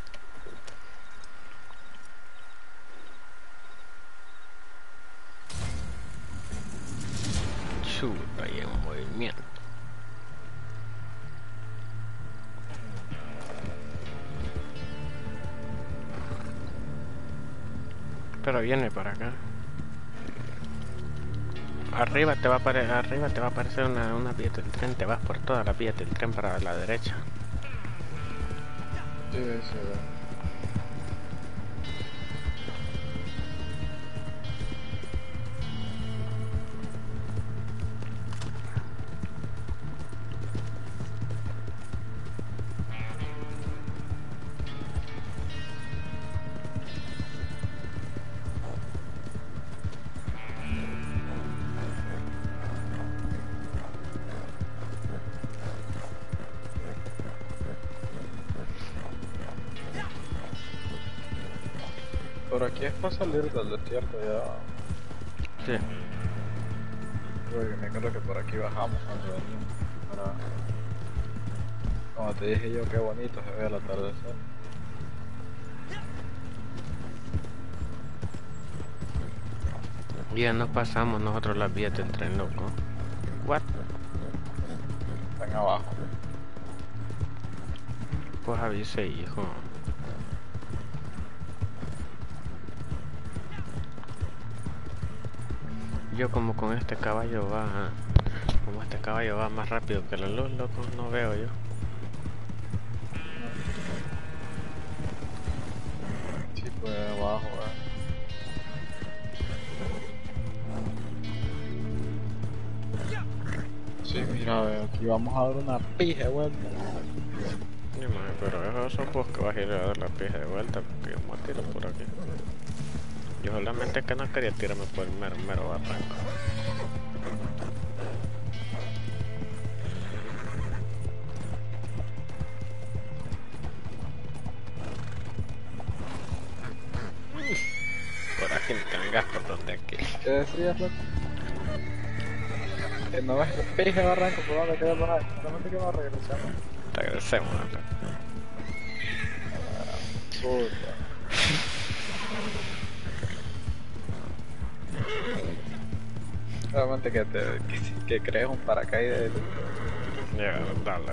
Chuta, y en movimiento. Pero viene para acá. Arriba te va a aparecer una vía del tren, te vas por todas las vías del tren para la derecha. Sí, sí, por aquí es para salir del desierto ya. Sí. Porque me acuerdo que por aquí bajamos cuando veníamos. Como te dije yo, qué bonito se ve el atardecer. Ya nos pasamos nosotros las vías del tren, loco. What? Están abajo. pues avise, hijo. Yo como con este caballo va... Como este caballo va más rápido que la luz, loco, no veo yo. Sí, pues abajo, Sí, mira, aquí vamos a dar una pija de vuelta. Sí, maje, pero eso sos vos que vas a ir a dar la pija de vuelta, porque yo me tiro por aquí. Yo solamente que no quería tirarme por el mero barranco. Por aquí me cangas por donde aquí. ¿Qué decías, loco? Que no ves la pija de barranco por donde queda bajar. Solamente que nos regresamos. Regresemos, loco. Puta. Solamente que crees un paracaídas. Ya, dale.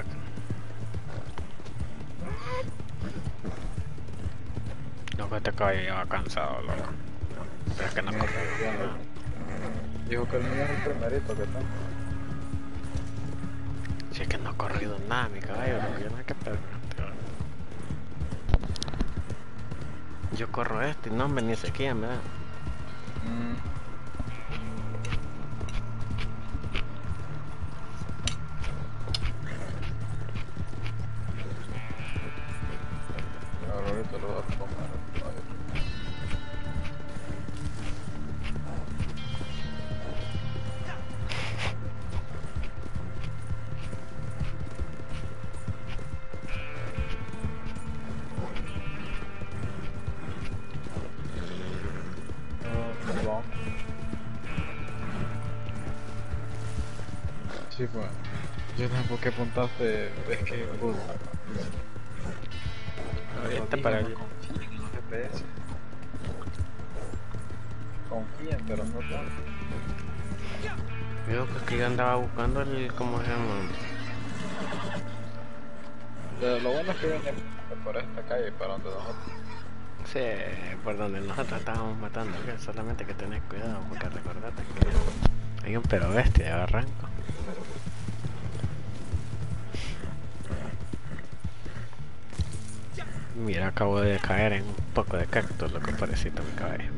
Loco, este caballo ya va cansado, loco. Pero es que no como. Dijo que el mío es el primerito que tengo. Si es que no ha corrido nada mi caballo, loco. Yo no hay que perder. Yo corro este y no me ni sequía, me da. Ahorita lo voy a comer. Sí, pues. Yo tampoco que apuntaste, es que puta. Ahorita para el... Confíen en los GPS. Confíen, pero no tanto. Yo pues que yo andaba buscando el... ¿Cómo se llama? Lo bueno es que viene por esta calle para donde nosotros. Sí, por donde nosotros estábamos matando, que solamente que tenés cuidado porque recordate que hay un pero bestia de barranco. Mira, acabo de caer en un poco de cactus, lo que parecito mi caballo.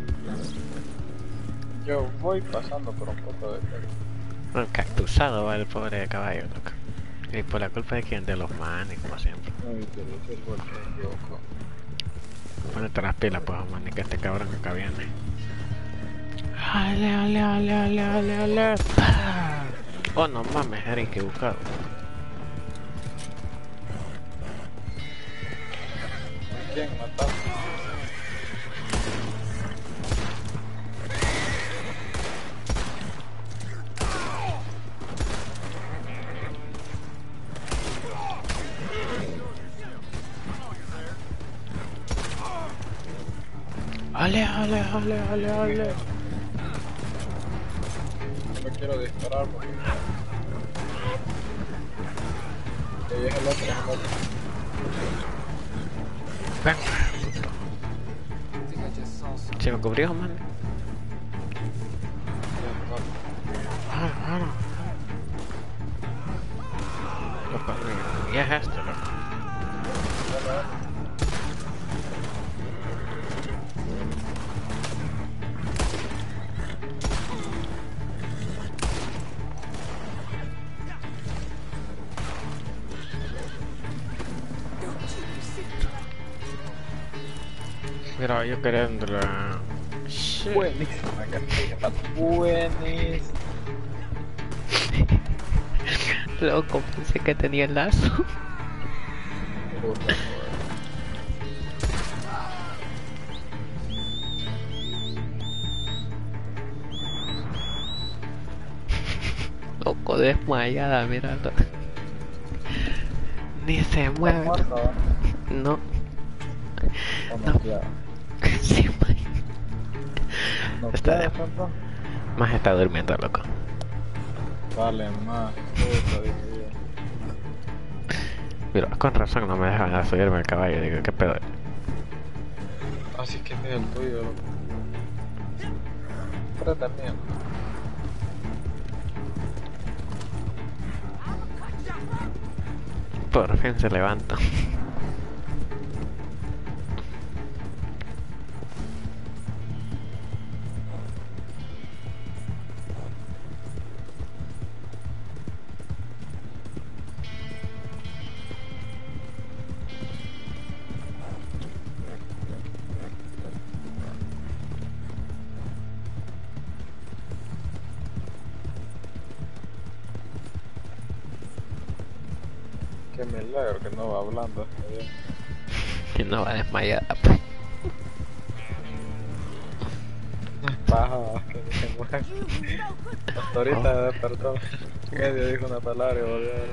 Yo voy pasando por un poco de cactus. Un cactusado va el pobre caballo, loco. Y por la culpa de quién, de los manes, como siempre. Ay, pero ese es porque me equivoco. Ponete las pilas, pues, man, que este cabrón acá viene. Ale, ale, ale, ale, ale, ale. Oh, no mames, era equivocado. ¿Quién mató? Ale, ale, ale, ale, ale. No quiero disparar porque... Ahí es el otro, es el otro. Ven. ¿Se me cubrió, man? Loco, y es este, loco. Mira, yo queriéndola. Buenísima cartilla, buenísima. Loco, pensé que tenía el lazo. Puta, Loco, desmayada, mirando. Ni se mueve. No. No. Sí, No está de... tanto. Más está durmiendo, loco. Vale, más. Puta, Mira, con razón no me dejan subirme al caballo, digo, ¿qué pedo? Así que es el tuyo, loco. Pero también. Por fin se levanta. Qué milagro que no va hablando hasta bien. Y no va desmayada. Paja, que ni se mueve. Hasta ahorita despertó. Medio dijo una palabra y volvió a dormir.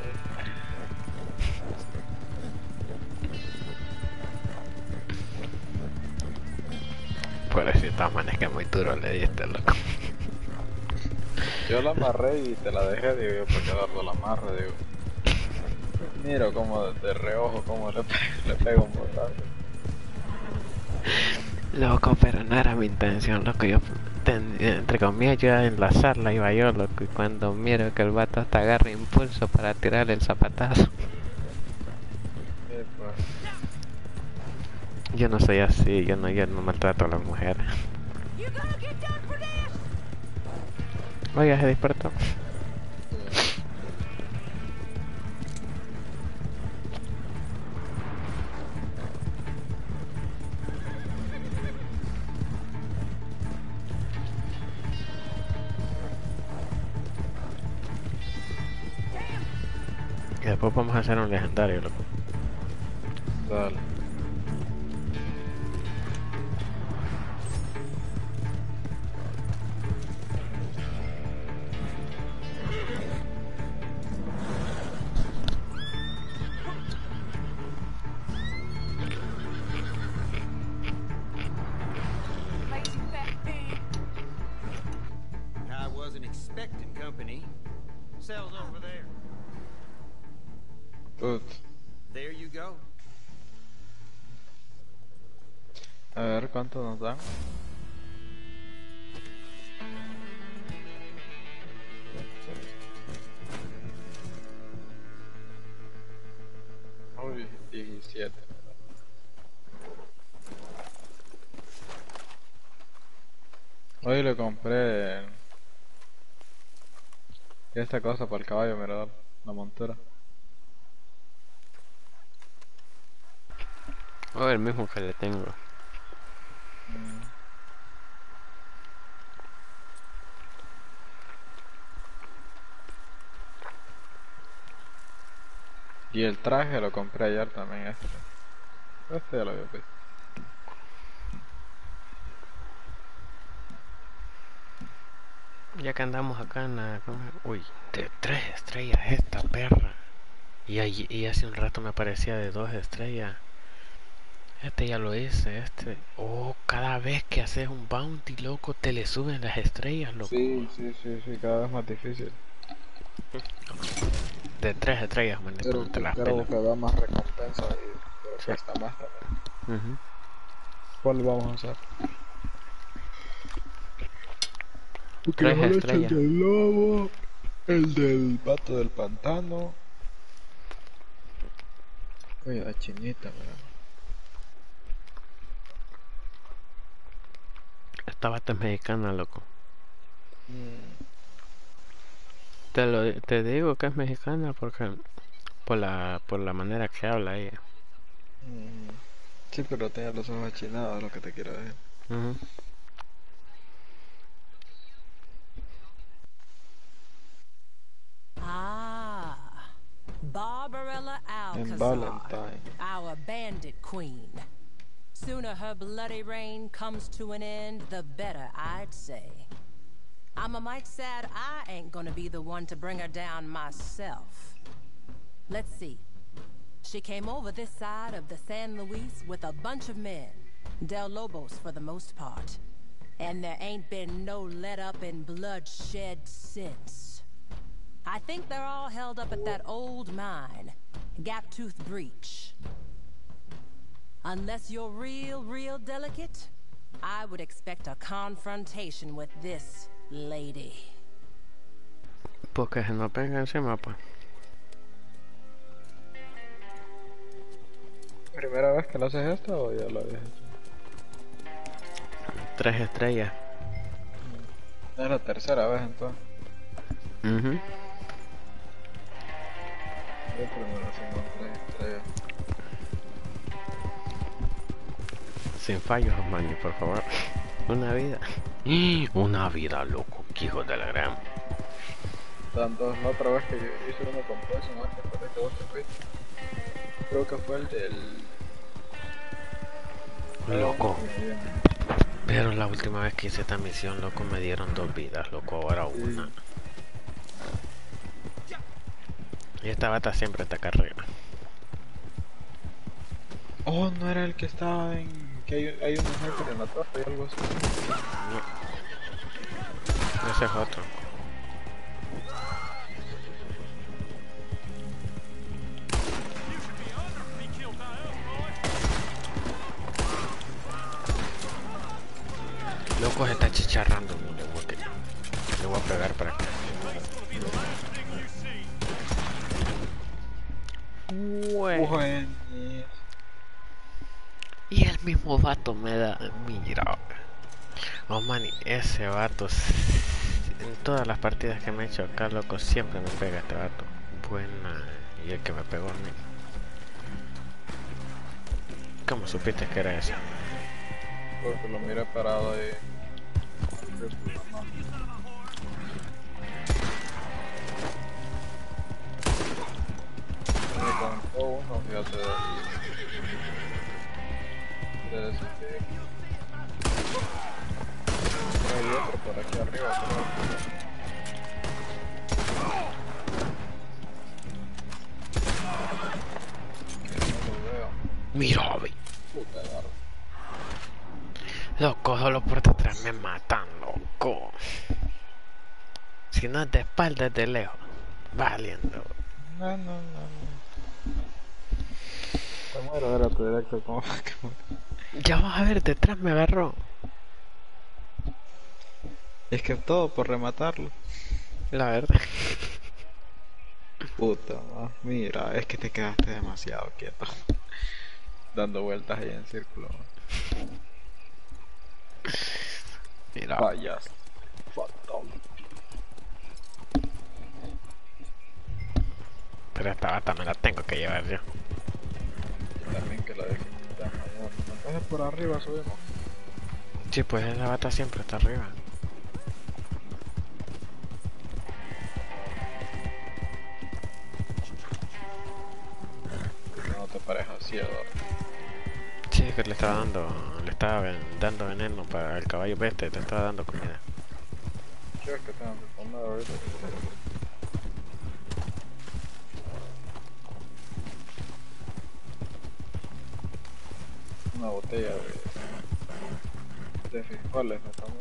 Pobrecita, man, es que muy duro le diste, loco. Yo la amarré y te la dejé, digo yo, porque darlo la amarre, digo. Miro como de reojo, como le pego un botazo. Loco, pero no era mi intención, loco. Yo, entre comillas, yo a enlazarla iba yo, loco. Y cuando miro que el vato hasta agarra impulso para tirar el zapatazo. Yo no soy así, yo no maltrato a las mujeres. Oiga, se despertó. Y después vamos a hacer un legendario, loco. Dale. I wasn't expecting company. Cell's over there. Good. There you go. A ver cuánto nos dan. Uy, 17. Hoy le compré esta cosa para el caballo, mira, la montura. Oh, el mismo que le tengo. Y el traje lo compré ayer también, este ya lo había visto. Ya que andamos acá en la... Uy, de 3 estrellas esta perra. Y hace un rato me parecía de 2 estrellas. Este ya lo hice, este. Oh, cada vez que haces un bounty, loco, te le suben las estrellas, loco. Sí, cada vez más difícil. De 3 estrellas, man, Pero no te las creo pelas. que da más recompensa pero Sí. cuesta más también. ¿Cuál vamos a hacer? 3 estrellas. El del lobo, el del pato del pantano. Oye, la chinita, ¿verdad? Esta bata es mexicana, loco. Te digo que es mexicana porque por la manera que habla ella. Sí, pero tenía los ojos achinados, lo que te quiero decir. Ah, Barbarella En Alcazar, Valentine. our bandit queen. Sooner her bloody reign comes to an end, the better, I'd say. I'm a mite sad I ain't gonna be the one to bring her down myself. Let's see. She came over this side of the San Luis with a bunch of men, Del Lobos for the most part. And there ain't been no let up in bloodshed since. I think they're all held up at that old mine, Gap-tooth breach. Unless you're real delicate, I would expect a confrontation with this lady. Porque se nos pega encima, pues. ¿Primera vez que lo haces esto o ya lo habías hecho? 3 estrellas. Es la tercera vez entonces. Yo primero hice con 3 estrellas. Sin fallos, Manny, por favor. Una vida. Una vida, loco, que hijo de la gran. Tanto la otra vez que yo hice uno con Poison, antes de que vos te fuiste. Creo que fue el del... Loco. Pero la última vez que hice esta misión, loco, me dieron 2 vidas, loco, ahora una. Y esta bata siempre está acá arriba. Oh, no era el que estaba en... que hay una mujer que le mató y algo así. No. Ese es otro. Loco, se está chicharrando, le voy a pegar para acá. Bueno. Y el mismo vato me da, mira. Oh man, ese vato, en todas las partidas que me he hecho acá, loco, siempre me pega este vato. Buena, y el que me pegó a mí. ¿Cómo supiste que era ese? Porque lo miré parado ahí. Me contó uno, fíjate, de ese que... Hay otro por aquí arriba, que no lo veo. Mira, ve. Puta garra. Loco, solo por detrás me matan, loco. Si no es de espalda, es de lejos. Valiendo. No. Te muero, era tu directo como que... Ya vas a ver, detrás me agarró. Es que todo por rematarlo. La verdad. Puta, ma. Mira, es que te quedaste demasiado quieto. Dando vueltas ahí en círculo. Mira. Vayas. Fatal. Pero esta bata me la tengo que llevar yo. Y también que la dificultad mayor. Entonces por arriba subimos. Sí, pues la bata siempre está arriba. No te pareja así, Eduardo. Sí, que le estaba dando veneno para el caballo peste, te estaba dando comida. Yo es que tengo que comer ahorita. Una botella de frijoles me tomé.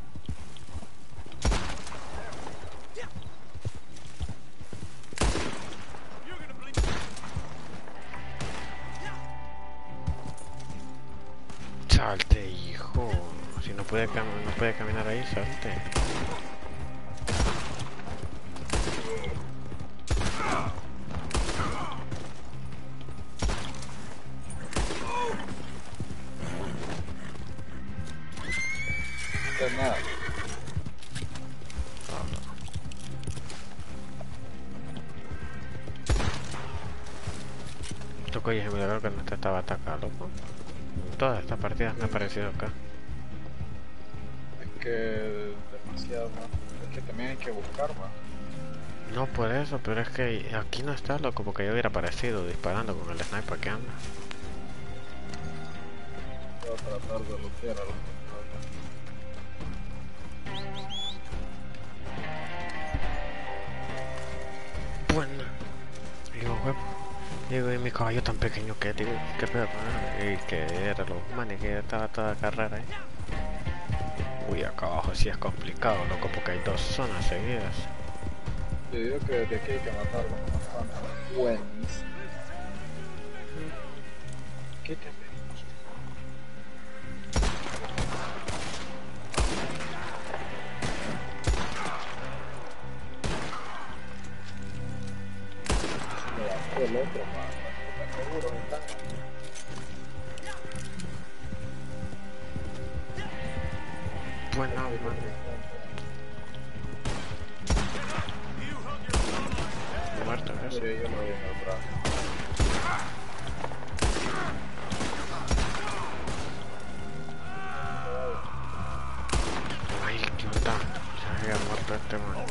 Salte, hijo. Si no puede caminar ahí, salte. De nada. Loco, y es milagro que no te estaba atacando, loco. Todas estas partidas me han parecido acá. Es que demasiado más. Es que también hay que buscar más. No por eso, pero es que aquí no está, loco, porque yo hubiera aparecido disparando con el sniper que anda. Voy a tratar de lootear a los controles. Bueno. Digo, huevo. Digo, y mi caballo tan pequeño que, digo, qué pedo, y que era los manes que estaba toda carrera ahí. Uy, acá abajo sí es complicado, loco, porque hay 2 zonas seguidas. Yo digo que desde aquí hay que matarlo. Buenísimo. Quítate. Se levantó el otro, man. Están seguros, están. Bueno, man. Muerto eso. Mire, yo lo vi en el brazo. Ay, qué onda. Se había muerto este man.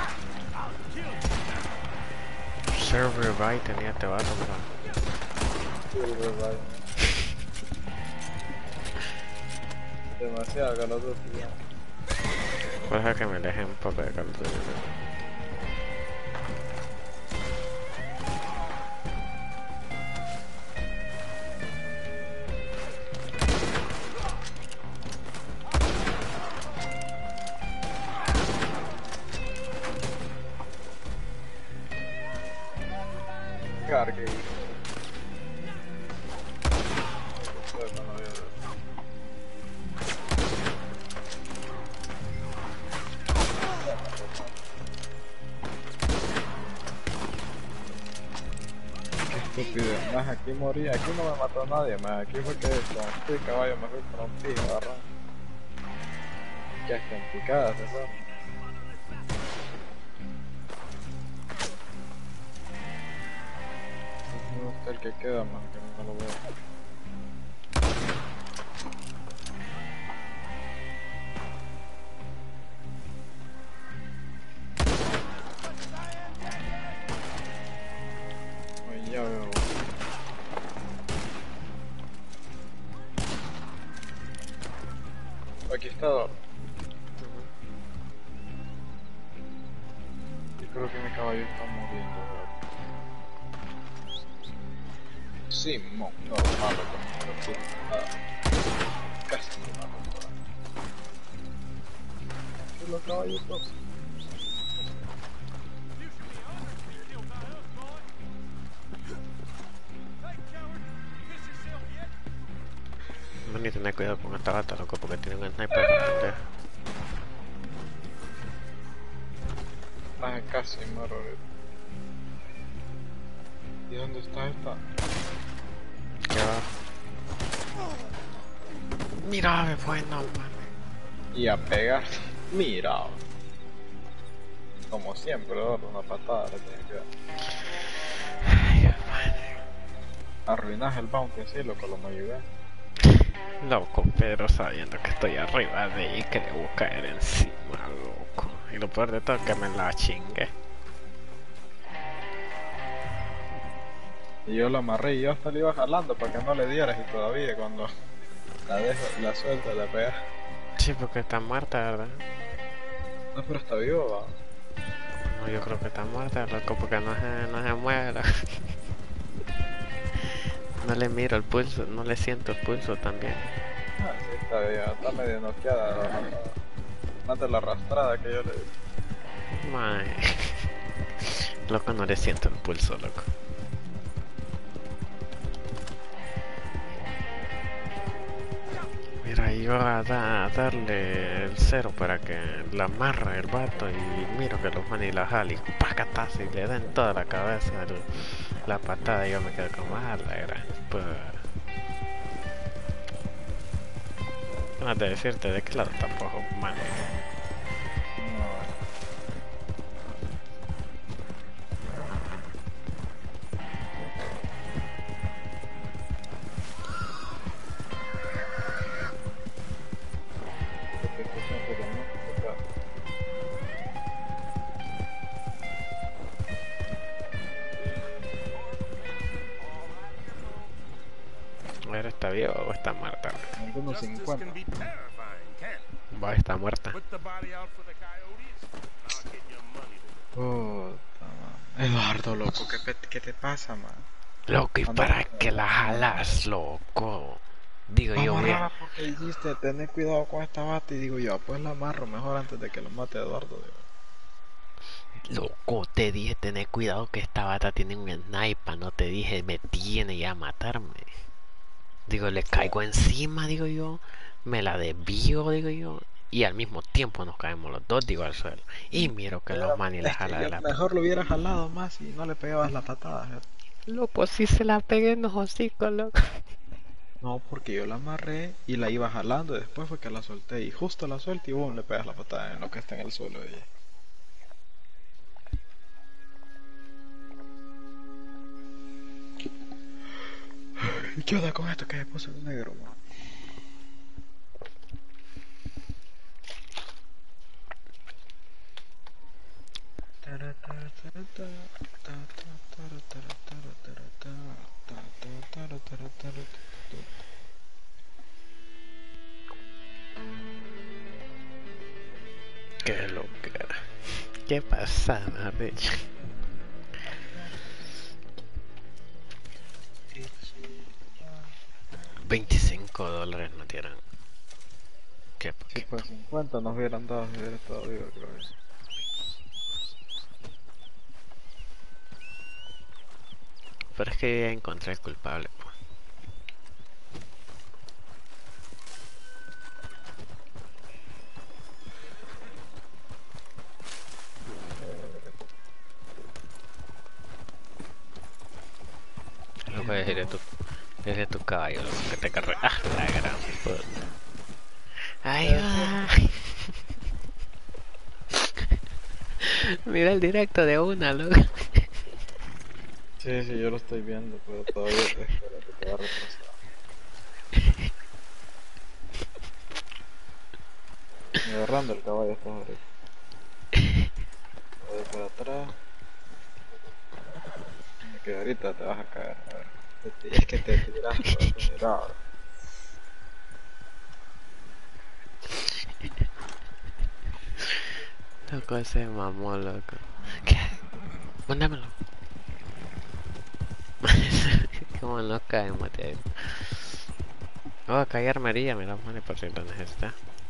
Server by tenía este vato, man. Sí, el revive. Demasiado Call of Duty, ya. Pues deja que me dejen un poco de Call of Duty. Cargue. Bueno, no veo. Qué estúpido. Más aquí morí, aquí no me mató nadie, más aquí fue que con este caballo me fui con un pijo, agarrón. Que hasta en picada se fue. Me gusta el que queda más, que no lo veo. Ay, ya veo. Aquí está Dor. Yo creo que mi caballo está muriendo, ¿verdad? Simón, no, malo con el casi me mato. ¿Qué los caballitos? No ni tener cuidado con esta gata, loco, porque tiene un sniper de pendeja. Ah, casi muero. ¿Y dónde está esta? Aquí abajo. Mira, me bueno, man. Y a pegar. Mira. Como siempre, Dor, una patada le tiene que dar. Ay, man. Arruinas el bounty así, loco, lo me ayudé. Loco, Pedro sabiendo que estoy arriba de ahí que le voy a caer encima, loco. Y lo peor de todo es que me la chingué. Y yo lo amarré y yo hasta le iba jalando para que no le dieras y todavía cuando la dejo, la suelta, la pega. Sí, porque está muerta, ¿verdad? No, pero está vivo, va. No, yo creo que está muerta, loco, porque no se muere. No le miro el pulso, no le siento el pulso también. Ah, sí, está bien, está medio noqueada. Más de la arrastrada que yo le di. Mae. Loco, no le siento el pulso, loco. Mira, iba a darle el cero para que la amarra el vato y miro que los manes la jala y pacatazo y le den toda la cabeza la patada y yo me quedo como a la gran pues. No de decirte de qué lado tampoco, man. A ver, ¿está viva o está muerta? Algunos 50. Va, está muerta. Puta, man. Eduardo, loco, ¿qué te pasa, man? Loco, ¿y para qué la jalas, loco? Digo yo, bien. Porque dijiste, tener cuidado con esta bata y digo yo, pues la amarro mejor antes de que lo mate Eduardo, digo. Loco, te dije tener cuidado que esta bata tiene un sniper, no te dije me tiene ya a matarme. Digo, le caigo encima, digo yo, me la desvío, digo yo, y al mismo tiempo nos caemos los dos, digo, al suelo. Y miro que los manes la Es que jala de yo la... mejor lo hubiera jalado más y no le pegabas la patada. Loco, si se la pegué en los hocicos, loco. No, porque yo la amarré y la iba jalando y después fue que la solté y justo la suelto y boom, le pegas la patada en lo que está en el suelo de ella. ¿Y qué onda con esto que se puso en negro, man? Qué loca. Qué pasada, bicho. $25 no dieron. Qué Si poquito. pues 50 nos hubieran dado si hubiera estado vivo, creo yo. Pero es que ya encontré el culpable, pues. Loco, es de tu caballo, loco, que te carre... Ah, la gran puta. Ahí va. Mira el directo de una, loco. Sí, sí, yo lo estoy viendo, pero todavía te espero que te va a retrasar. Me agarrando el caballo estás ahorita. Voy para atrás. Que ahorita te vas a caer, a ver. Es que te tiras por acelerado. Loco, ese mamó, loco. ¿Qué? Mándamelo. ¿Cómo no caemos de ahí? Oh, acá hay armería, mira, man, por si lo necesitas.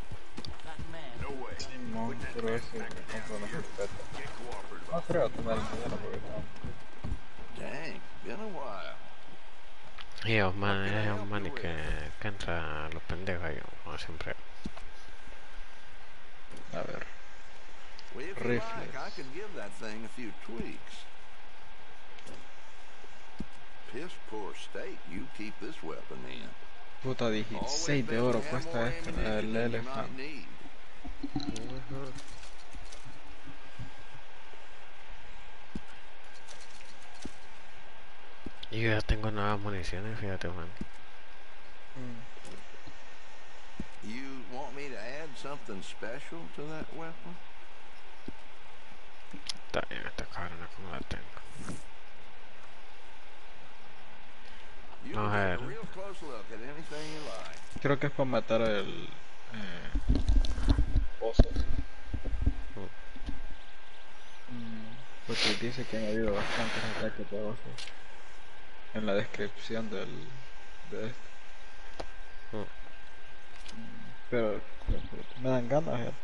Simón, pero ese me compro una escopeta. No creo tomar el dinero porque no. Dang, been a while. Y es un man que entra a los pendejos ahí, como siempre. A ver. Well, if you Rifles. like, I could give that thing a few tweaks. Piss poor state. You keep this weapon in. Puta, 16 de oro cuesta este, el Elephant. Y yo ya tengo nuevas municiones, fíjate, man. You want me to add something special to that weapon? Está bien, esta cabrona como la tengo. You No, can take a era. real close look at anything you like. Creo que es para matar el osos. Porque dice que han habido bastantes ataques de osos en la descripción de este. Pero me dan ganas ya.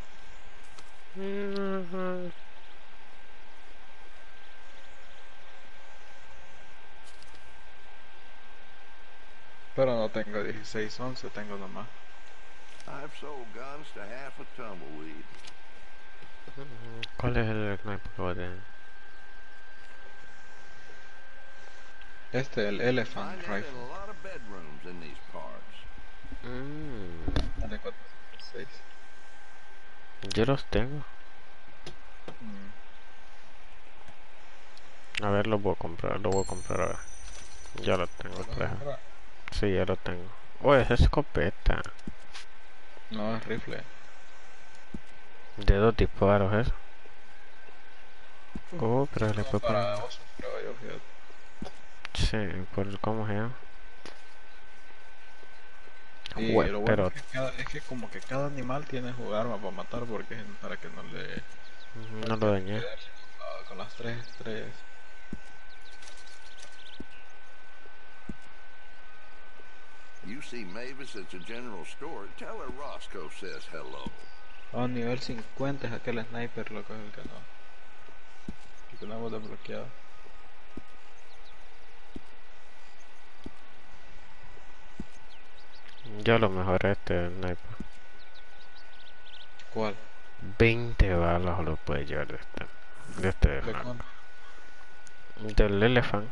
Pero no tengo 16, 11, tengo nomás. I've sold guns to half a tumbleweed. ¿Cuál es el sniper que vos tenés? Este, el Elephant Find that in Rifle. a lot of bedrooms in these parts. Vale 406. Yo los tengo. A ver, lo voy a comprar ahora. Ya lo tengo, por ejemplo. Sí, ya lo tengo. Oh, es escopeta. No, es rifle. De 2 disparos, eso. Oh, pero le puedo poner... Para osos, creo yo, fíjate. Sí, por cómo se llama. Y Jue- lo bueno pero es que como que cada animal tiene su arma para matar porque para que no le no lo dañé. quedarse con las 3 estrellas. You see Mavis at the general store, tell her Roscoe says hello. A nivel 50 es aquel sniper, loco, es el que no. tenemos desbloqueado. Yo lo mejoré este sniper. ¿Cuál? 20 balas lo puede llevar de este ¿De elefante. cuál? Del elefante.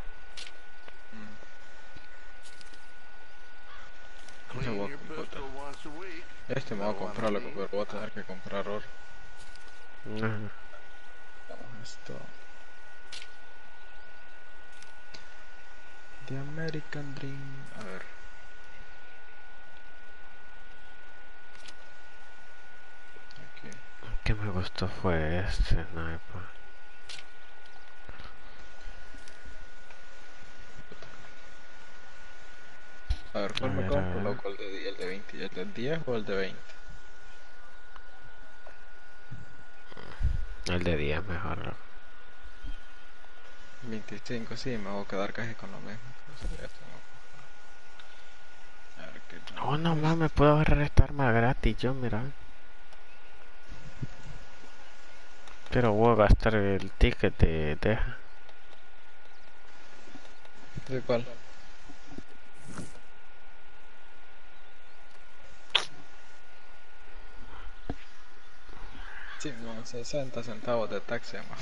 Clean your pistol once a week. Este me voy a comprar, loco, pero voy a tener que comprar oro. Ajá. Veamos esto. The American Dream. A ver. Aquí. Que me gustó fue este sniper. A ver, ¿cuál A me ver, compro, a ver. loco? ¿El de 20? ¿El de 10 o el de 20? El de 10 mejor. Loco. 25, sí, me voy a quedar casi con lo mismo. Entonces, esto no. A ver qué tal. Oh, no mames, puedo agarrar esta arma gratis yo, mira. Pero voy a gastar el ticket de deja. ¿De cuál? Sí, no, 60 centavos de taxi, man.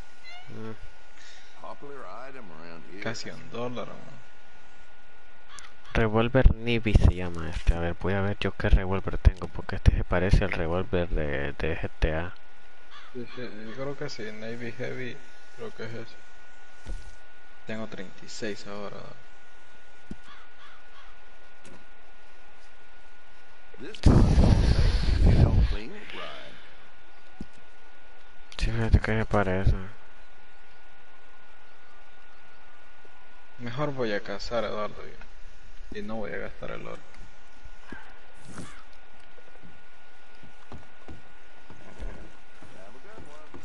Popular item around here. Casi $1, man. Revólver Navy se llama este. A ver, voy a ver yo qué revólver tengo. Porque este se parece al revólver de GTA. Sí, sí, yo creo que sí, Navy Heavy, creo que es ese. Tengo 36 ahora. This gun's all safe if you don't clean it right. Sí, fíjate que se parece. Mejor voy a cazar, Eduardo, y no voy a gastar el oro. Have a good one.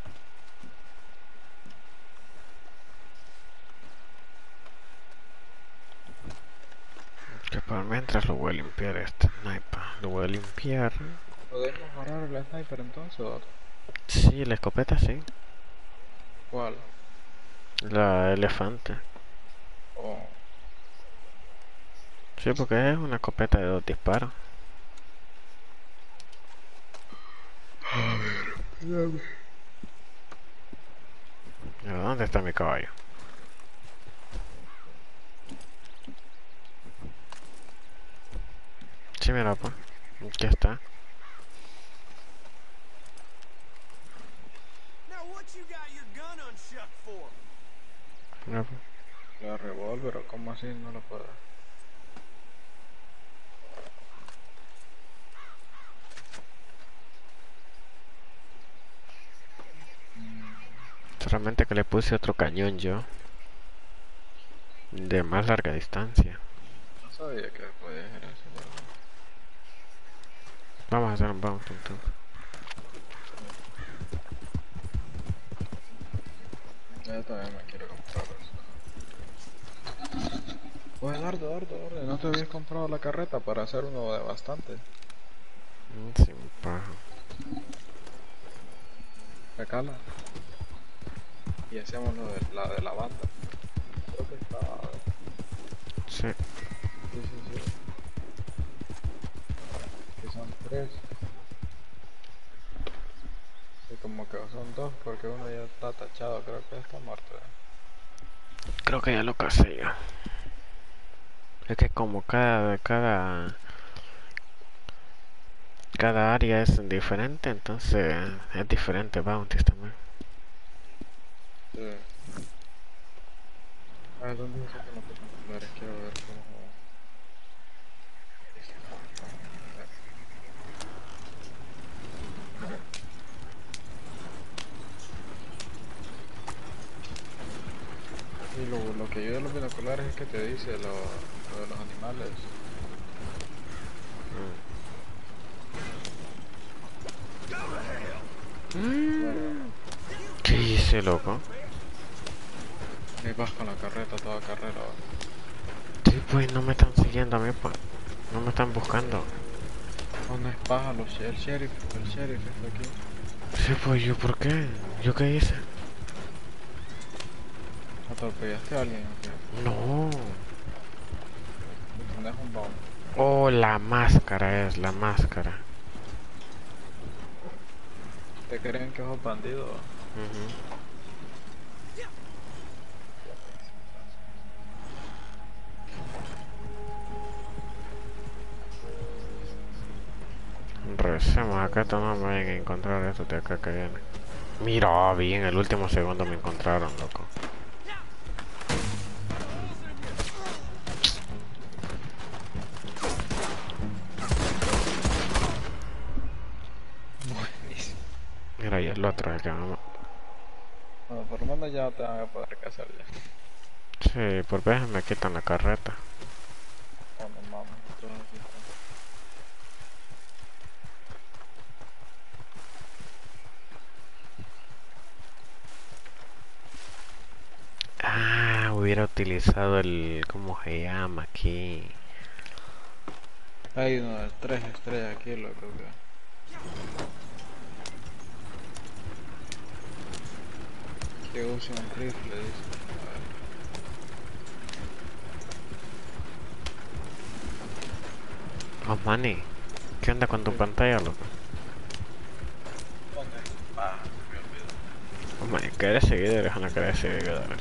Que por mientras lo voy a limpiar este sniper. Lo voy a limpiar. ¿Podemos mejorar el sniper entonces, Eduardo? Sí, la escopeta sí. ¿Cuál? La elefante. Oh, Sí, porque es una escopeta de 2 disparos. ¿Dónde está mi caballo? Sí, mira, pues. Aquí está. Now what you got your gun unshucked for? Mira, pues. la revólver, o cómo así, no lo puedo. Solamente que le puse otro cañón yo. De más larga distancia. No sabía que podía hacer eso, pero... Vamos a hacer un bounty entonces. Yo también me quiero comprar eso. Pues Eduardo, ¿no te habías comprado la carreta para hacer uno de bastante? Sin paja. Recala. Y hacemos lo de la banda. Creo que está... Sí. Sí. Que son 3. Y como que son 2 porque uno ya está tachado, creo que está muerto. Creo que ya lo casé ya. Es que como cada área es diferente, entonces es diferente bounties también. Sí. A ver, ¿dónde se sacan los particulares? Quiero ver cómo... Y lo que ayuda a los binoculares es que te dice lo de los animales. ¿Qué hice, loco? Y vas con la carreta, toda carrera. Sí, pues no me están siguiendo a mí, pues. No me están buscando. ¿Dónde es paja? El sheriff está aquí. Sí, pues yo, ¿por qué? ¿Yo qué hice? ¿Atropellaste a alguien o qué? No. ¿Tenés un bomb? Oh, la máscara es, la máscara. ¿Te creen que sos bandido? Ujú. Recemos acá, no me vayan a encontrar estos de acá que vienen. Mira, vi en el último segundo me encontraron, loco. Buenísimo. Mira, y el otro, el que me... Bueno, por lo menos ya no te van a poder cazar ya. Sí, por veces me quitan la carreta. Oh, no mames, nosotros así Ah, hubiera utilizado el... ¿Cómo se llama aquí? hay uno de 3 estrellas aquí, loco, que... Que use un rifle, dice. Oh, Manny, ¿qué onda con tu pantalla, loco? ¿Dónde? Ah, me olvidé. Oh, Manny, ¿querés seguidores o no querés seguidores?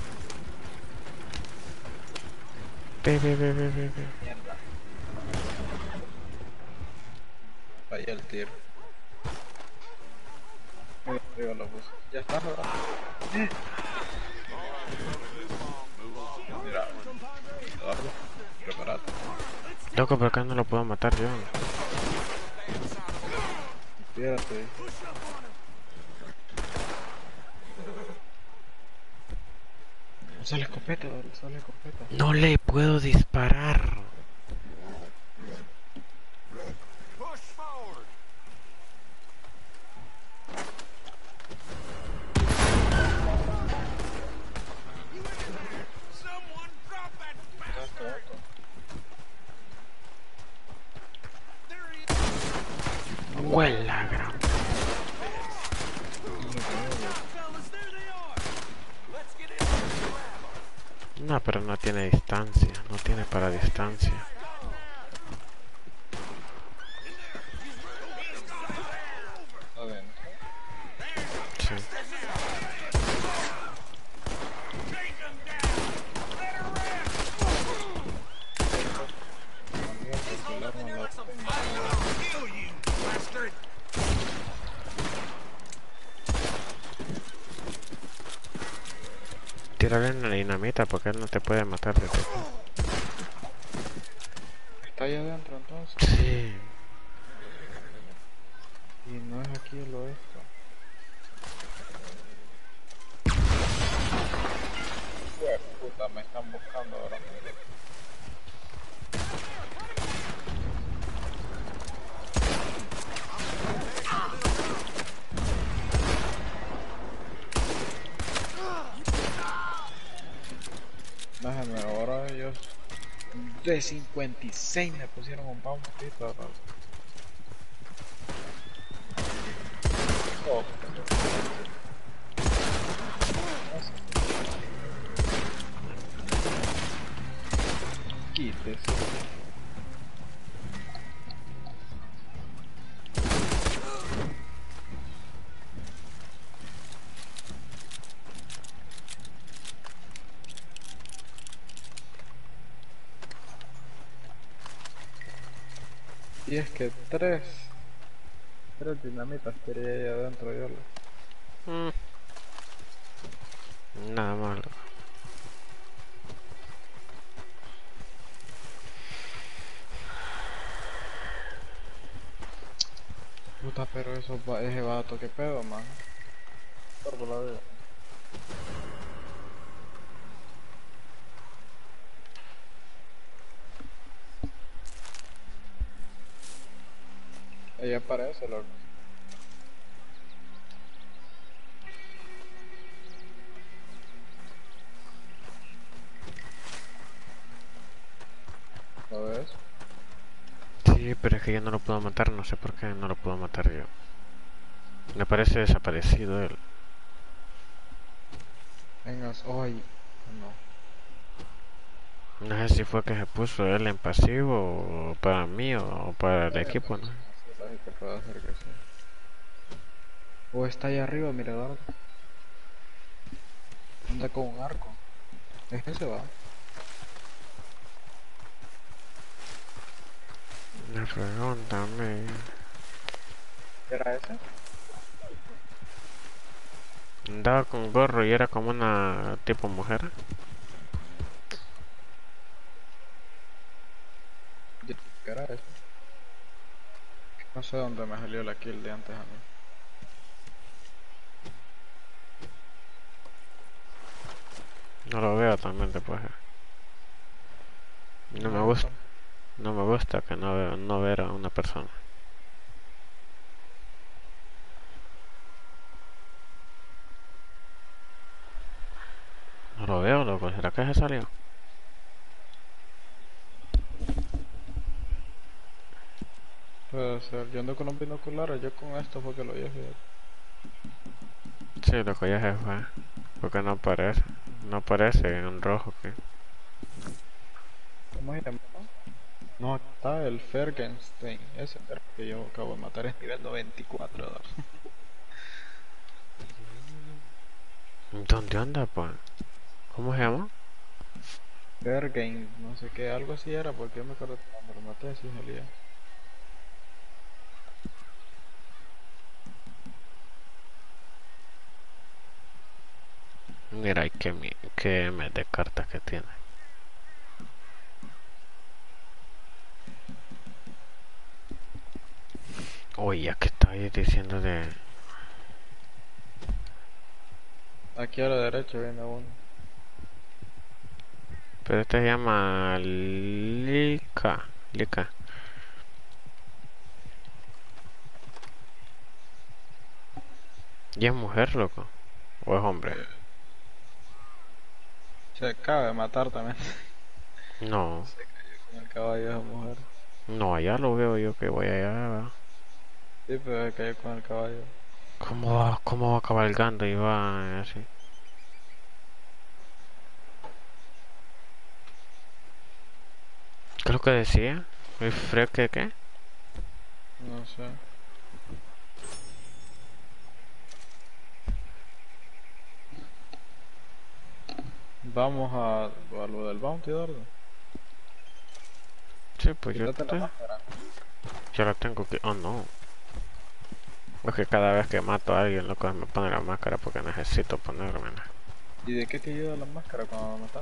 Ve. Mierda. Fallé el tiro. Muy arriba lo puse. Ya está, ¿verdad? Mira, Eduardo, prepárate. Loco, ¿por qué no lo puedo matar yo? Espérate. Usa la escopeta, Eduardo, usa la escopeta. No le puedo disparar. Huela, gran. No, pero no tiene distancia, no tiene para distancia. Adentro. Sí. Tírale una dinamita porque él no te puede matar desde aquí. Está ahí adentro entonces. Sí. Y no es aquí el oeste. Pues puta, me están buscando ahora. Déjame, ahora ellos de 56 me pusieron un poquito. Oh. Quítese. Y es que tres dinamitas quería ahí adentro yo. Nada malo. Puta, pero eso ese vato, qué pedo, man. Por la vida. Ahí aparece, loco. ¿Lo ves? Sí, pero es que yo no lo puedo matar, no sé por qué no lo puedo matar yo. Me parece desaparecido él. Vengas, hoy No. No sé si fue que se puso él en pasivo o para mí o para el equipo, ¿no? Sí, que puede hacer que sí. O está ahí arriba, mira, Eduardo. Anda con un arco. Es que se va. Me pregúntame. ¿Era ese? Andaba con gorro y era como una tipo mujer. ¿Qué era ese? No sé dónde me salió la kill de antes a mí. No lo veo también después. No me gusta. No me gusta que no ver a una persona. No lo veo, loco. ¿Será que se salió? Puede ser, yo ando con los binoculares, yo con esto fue que lo dije. Sí, loco, ya se fue. Porque no aparece. No aparece en rojo. ¿Qué? ¿Cómo se llama? No, está el Fergenstein, ese que yo acabo de matar, es nivel 94. ¿Dónde anda, pues? ¿Cómo se llama? Fergen, no sé qué, algo así era, porque yo me acuerdo que cuando lo maté, sí salía. Mira, y qué M de cartas que tiene. Oye, ya que estáis diciendo de... Aquí a la derecha viene uno. Pero este se llama Lika. Lika. ¿Y es mujer, loco? ¿O es hombre? Se acaba de matar también. No. Se cayó con el caballo de esa mujer. No, allá lo veo yo que voy allá, ¿verdad? Sí, pero se cayó con el caballo. ¿Cómo va cabalgando y va así? ¿Qué es lo que decía? ¿El freque qué? No sé. Vamos a lo del bounty, Eduardo. Sí, pues Quítate la máscara. yo la tengo que... Oh, no. Es que cada vez que mato a alguien, loco, me pone la máscara porque necesito ponérmela. ¿Y de qué te ayuda la máscara cuando matas?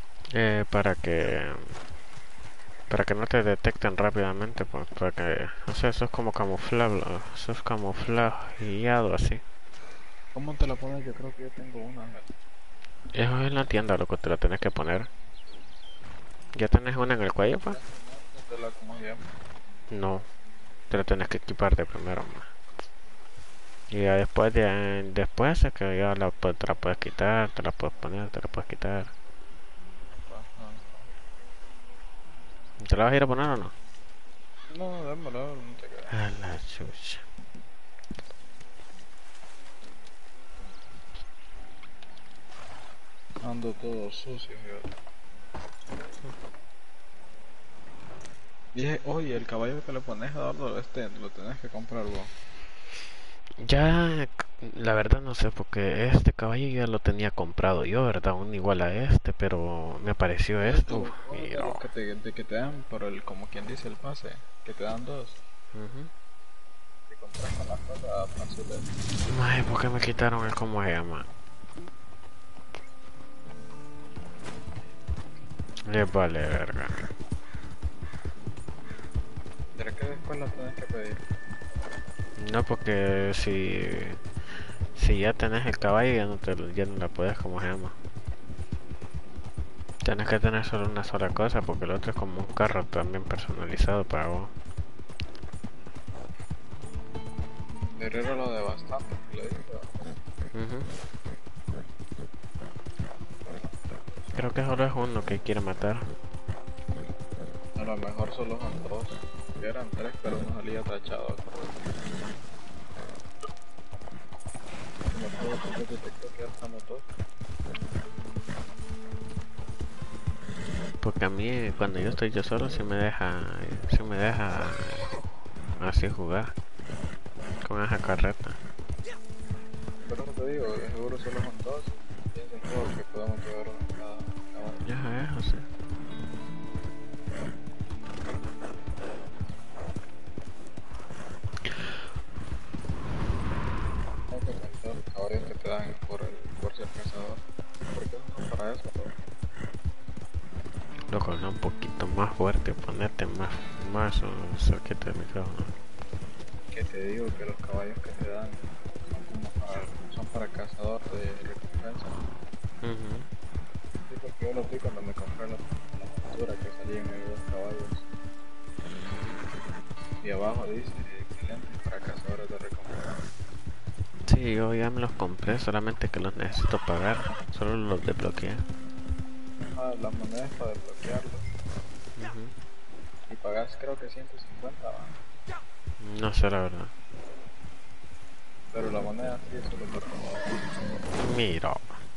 Para que no te detecten rápidamente, pues, para que... O sea, eso es como camuflado, eso es camuflajeado así. ¿Cómo te la pones? Yo creo que yo tengo una. Eso es en la tienda, loco, te la tenés que poner. ¿Ya tenés una en el cuello, pues? ¿Cómo se llama? No, te la tenés que equipar de primero, man. Y ya después es que ya te la puedes quitar, te la puedes poner, te la puedes quitar. ¿Te la vas a ir a poner o no? No, démoslo, no te quedas. A la chucha. Ando todo sucio, fíjate. Dije, oye, el caballo que le pones a Eduardo, lo tenés que comprar vos. Ya, la verdad no sé, porque este caballo ya lo tenía comprado yo, ¿verdad? Un igual a este, pero me apareció esto. Uf, y no. Que te dan por el, como quien dice, el pase, que te dan dos. Te compras con las cosas fáciles. Ay, ¿por qué me quitaron el cómo se llama? Les vale verga. ¿Será que después la tenés que pedir? No, porque si ya tenés el caballo ya no la puedes, ¿cómo se llama? Tienes que tener solo una sola cosa, porque el otro es como un carro también personalizado para vos. Pero era lo de bastante, que le dije. Creo que solo es uno que quiere matar. A lo mejor solo son dos. Que eran tres, pero uno salía tachado. No puedo porque detectó que ya estamos dos. Porque a mí, cuando yo estoy yo solo, sí me deja así jugar con esa carreta. Pero no te digo, de seguro solo son dos. Piensa en todo que podamos llevar cada uno. Ya eso sí. Hay que pensar los caballos que te dan por ser cazador. Porque no son para eso, ¿no? Loco, habla un poquito más fuerte, ponerte más cerquita del micrófono. Que te digo que los caballos que te dan son para cazador de recompensa. Sí, porque yo lo vi cuando me compré la montura que salía en el 2 caballos. Y abajo dice excelente para cazadores de recompensa. Sí, yo ya me los compré, solamente que los necesito pagar, solo los desbloqueé. Las monedas para desbloquearlos. Y pagas creo que 150, ¿va? No sé la verdad. Pero la moneda sí es solo para como... Mira.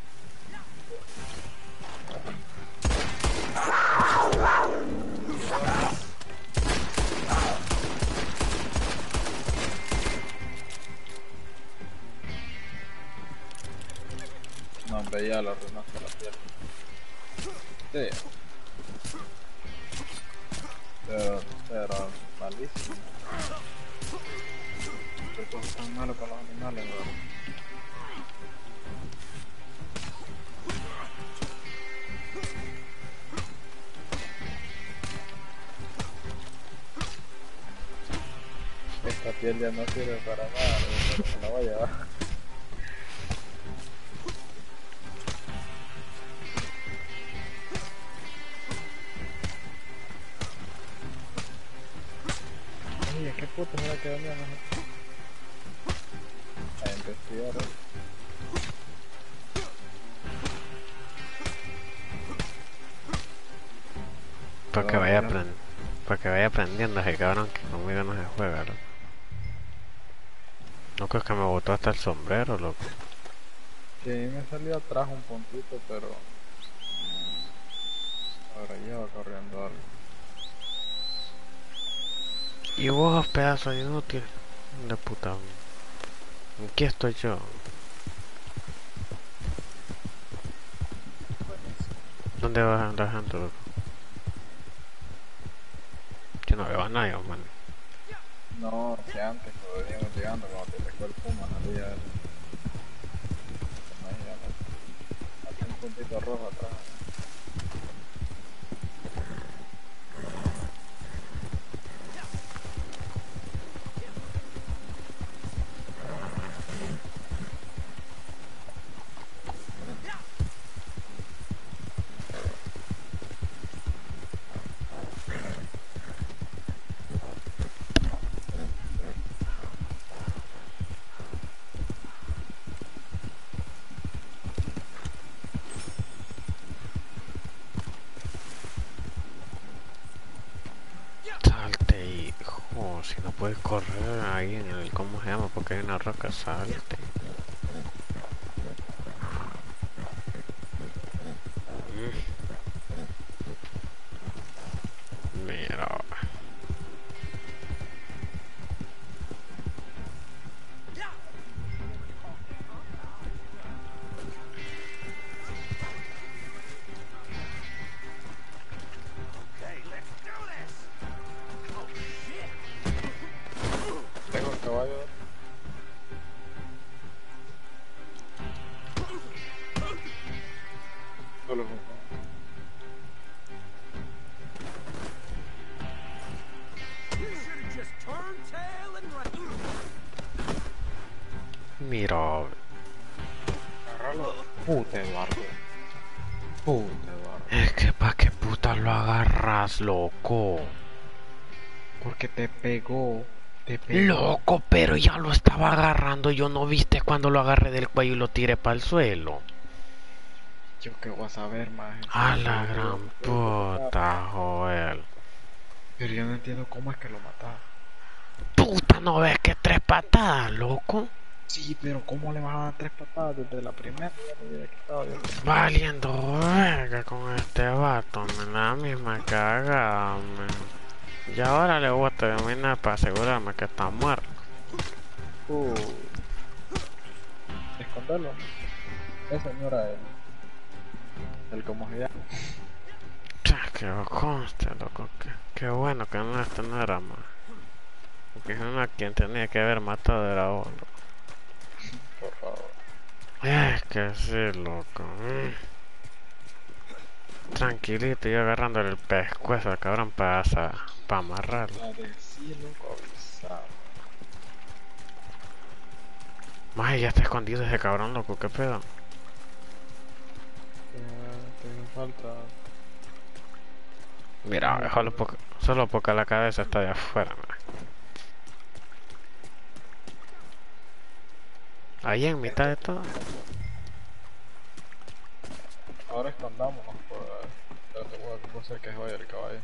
No, hombre, ya lo arruinaste la piel. Sí. Pero malísimo. ¿Por qué es tan malo con los animales, bro? Esta piel ya no sirve para nada, pero me la voy a llevar. Oye, ¿qué puto era que venían a investigar? Para que vaya aprendiendo ese cabrón que conmigo no se juega, loco. No creo que me botó hasta el sombrero, loco. Sí, me salió atrás un puntito, pero... ahora lleva corriendo algo. Y vos, pedazo de inútil. De puta. Aquí estoy yo. ¿Dónde vas andando, loco? Yo no veo a nadie, man. No, que antes cuando veníamos llegando, cuando te sacó el puma, salía el... Hacía un puntito rojo atrás. Salte, hijo. Si no puedes correr ahí en el... ¿cómo se llama? Porque hay una roca, salte. Mira. Tengo el caballo. Solo un... Mira. Agarralo. Puta, Eduardo. Puta, Eduardo. Es que pa' qué puta lo agarras, loco. Porque te pegó. Loco, pero ya lo estaba agarrando. Yo no viste cuando lo agarré del cuello y lo tiré para el suelo. Yo qué voy a saber, más. A la gran puta, Joel. Pero yo no entiendo cómo es que lo mataste. Puta, ¿no ves que 3 patadas, loco? Sí, pero ¿cómo le vas a dar 3 patadas desde la primera? Ya me hubiera quitado yo. Valiendo verga con este vato, me la misma cagada, man. Y ahora le voy a terminar para asegurarme que está muerto. Esconderlo. Ese no era el como se llama. Que conste, loco. Qué bueno que no este no era más. Porque si no, quien tenía que haber matado era vos, loco. Por favor. Es que sí, loco. Tranquilito, yo agarrándole el pescuezo al cabrón para amarrarlo. La de sí, loco, avisado. Más ya está escondido ese cabrón, loco, qué pedo. Te falta. Mira, solo porque la cabeza está de afuera, mira. Ahí en mitad de todo. Ahora escondámonos por. Espérate, voy a hacer que se vaya el caballo.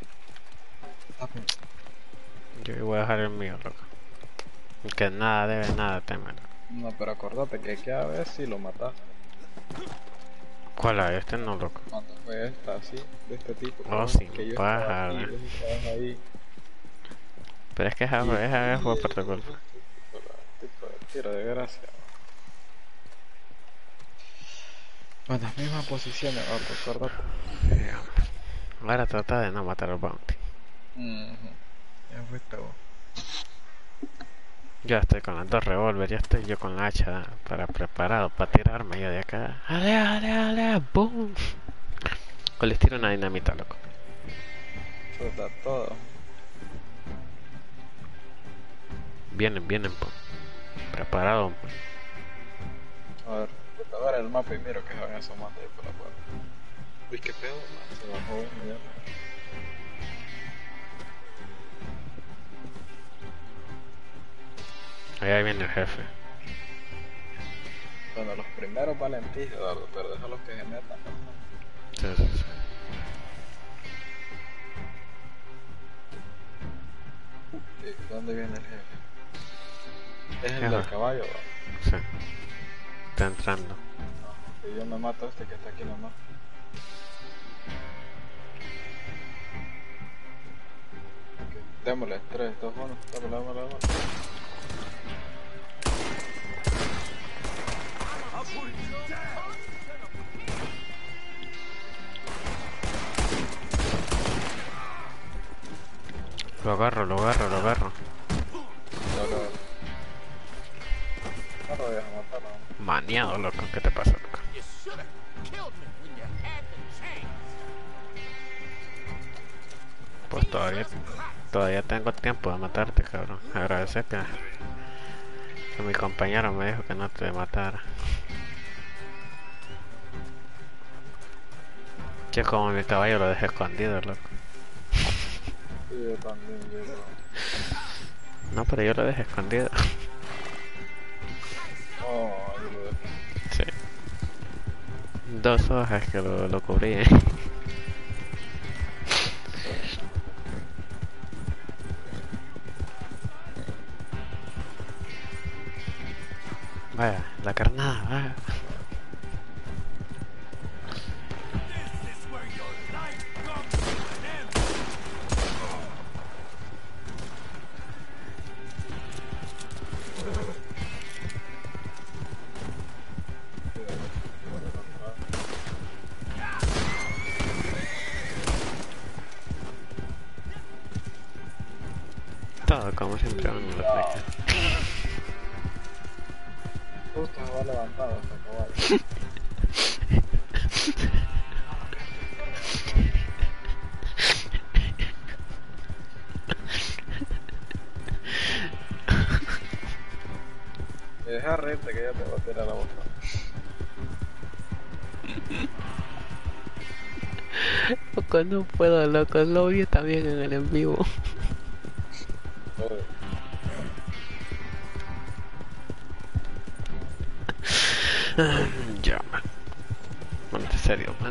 Yo voy a dejar el mío, loco. Que nada debe, nada teme. No, pero acordate que aquí a ver si lo mataste. ¿Cuál es? Este no, loco. Cuando fue esta, así, de este tipo. Oh, sí, que yo paja, estaba aquí, vos estabas ahí. Pero es que esa vez fue por tu culpa. Tipo de tiro de gracia. Bueno, las mismas posiciones, acordate. Ahora trata de no matar al bounty. Ya fuiste vos. Yo estoy con las 2 revólver, ya estoy yo con la hacha preparado para tirarme yo de acá. ¡Ale! ¡Boom! O les tiro una dinamita, loco. Chuta, todo. Vienen, po. Preparado. A ver, voy a ver el mapa y miro que se van asomando ahí por la puerta. Uy, qué pedo, man. Se bajó uno ya. Ahí viene el jefe. Bueno, los primeros valentís, Eduardo, pero déjalos que se metan. Sí. ¿Dónde viene el jefe? Es el Ajá. del caballo, ¿va? Sí. Está entrando. Que yo me mato a este que está aquí nomás. Okay. Démosle, 3, 2, 1, dámosle. Lo agarro. No lo vayas a matar, ¿no? Maniado, loco. ¿Qué te pasa, loco? Pues todavía tengo tiempo de matarte, cabrón. Agradecer que mi compañero me dijo que no te matara. Che, como mi caballo lo dejé escondido, loco. Sí, yo también, No, pero yo lo dejé escondido. Oh, yo lo dejé. Sí. 2 hojas que lo cubrí. Vaya, la carnada, vaya. Todo como siempre uno lo flexa. Justo se va levantado hasta caballo. Deja reírte que ya te va a tirar la boca. Loco, no puedo, loco, lo vi también en el en vivo. Ya, man. Ponte serio, man.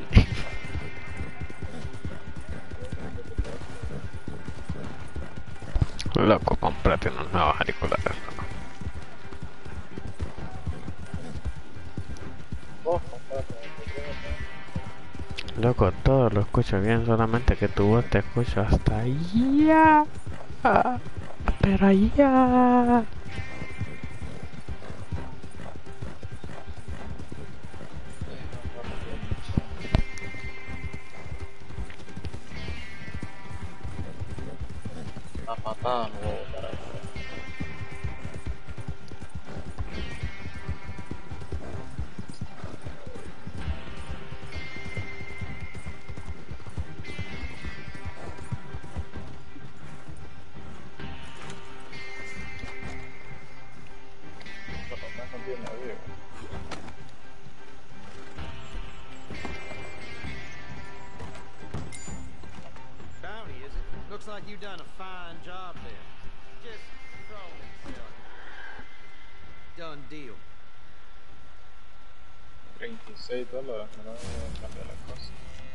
Loco, comprate unos nuevos auriculares, loco. Vos, compadre, Loco, todo lo escucho bien, solamente que tu voz te escucho hasta allá. Pero allá. a patada no voy a botar ahí. Por lo menos viene vivo. Bounty, is it? Looks like you've done a fine job there. Just throw it. Done deal. $36, no voy a cambiar la cosa.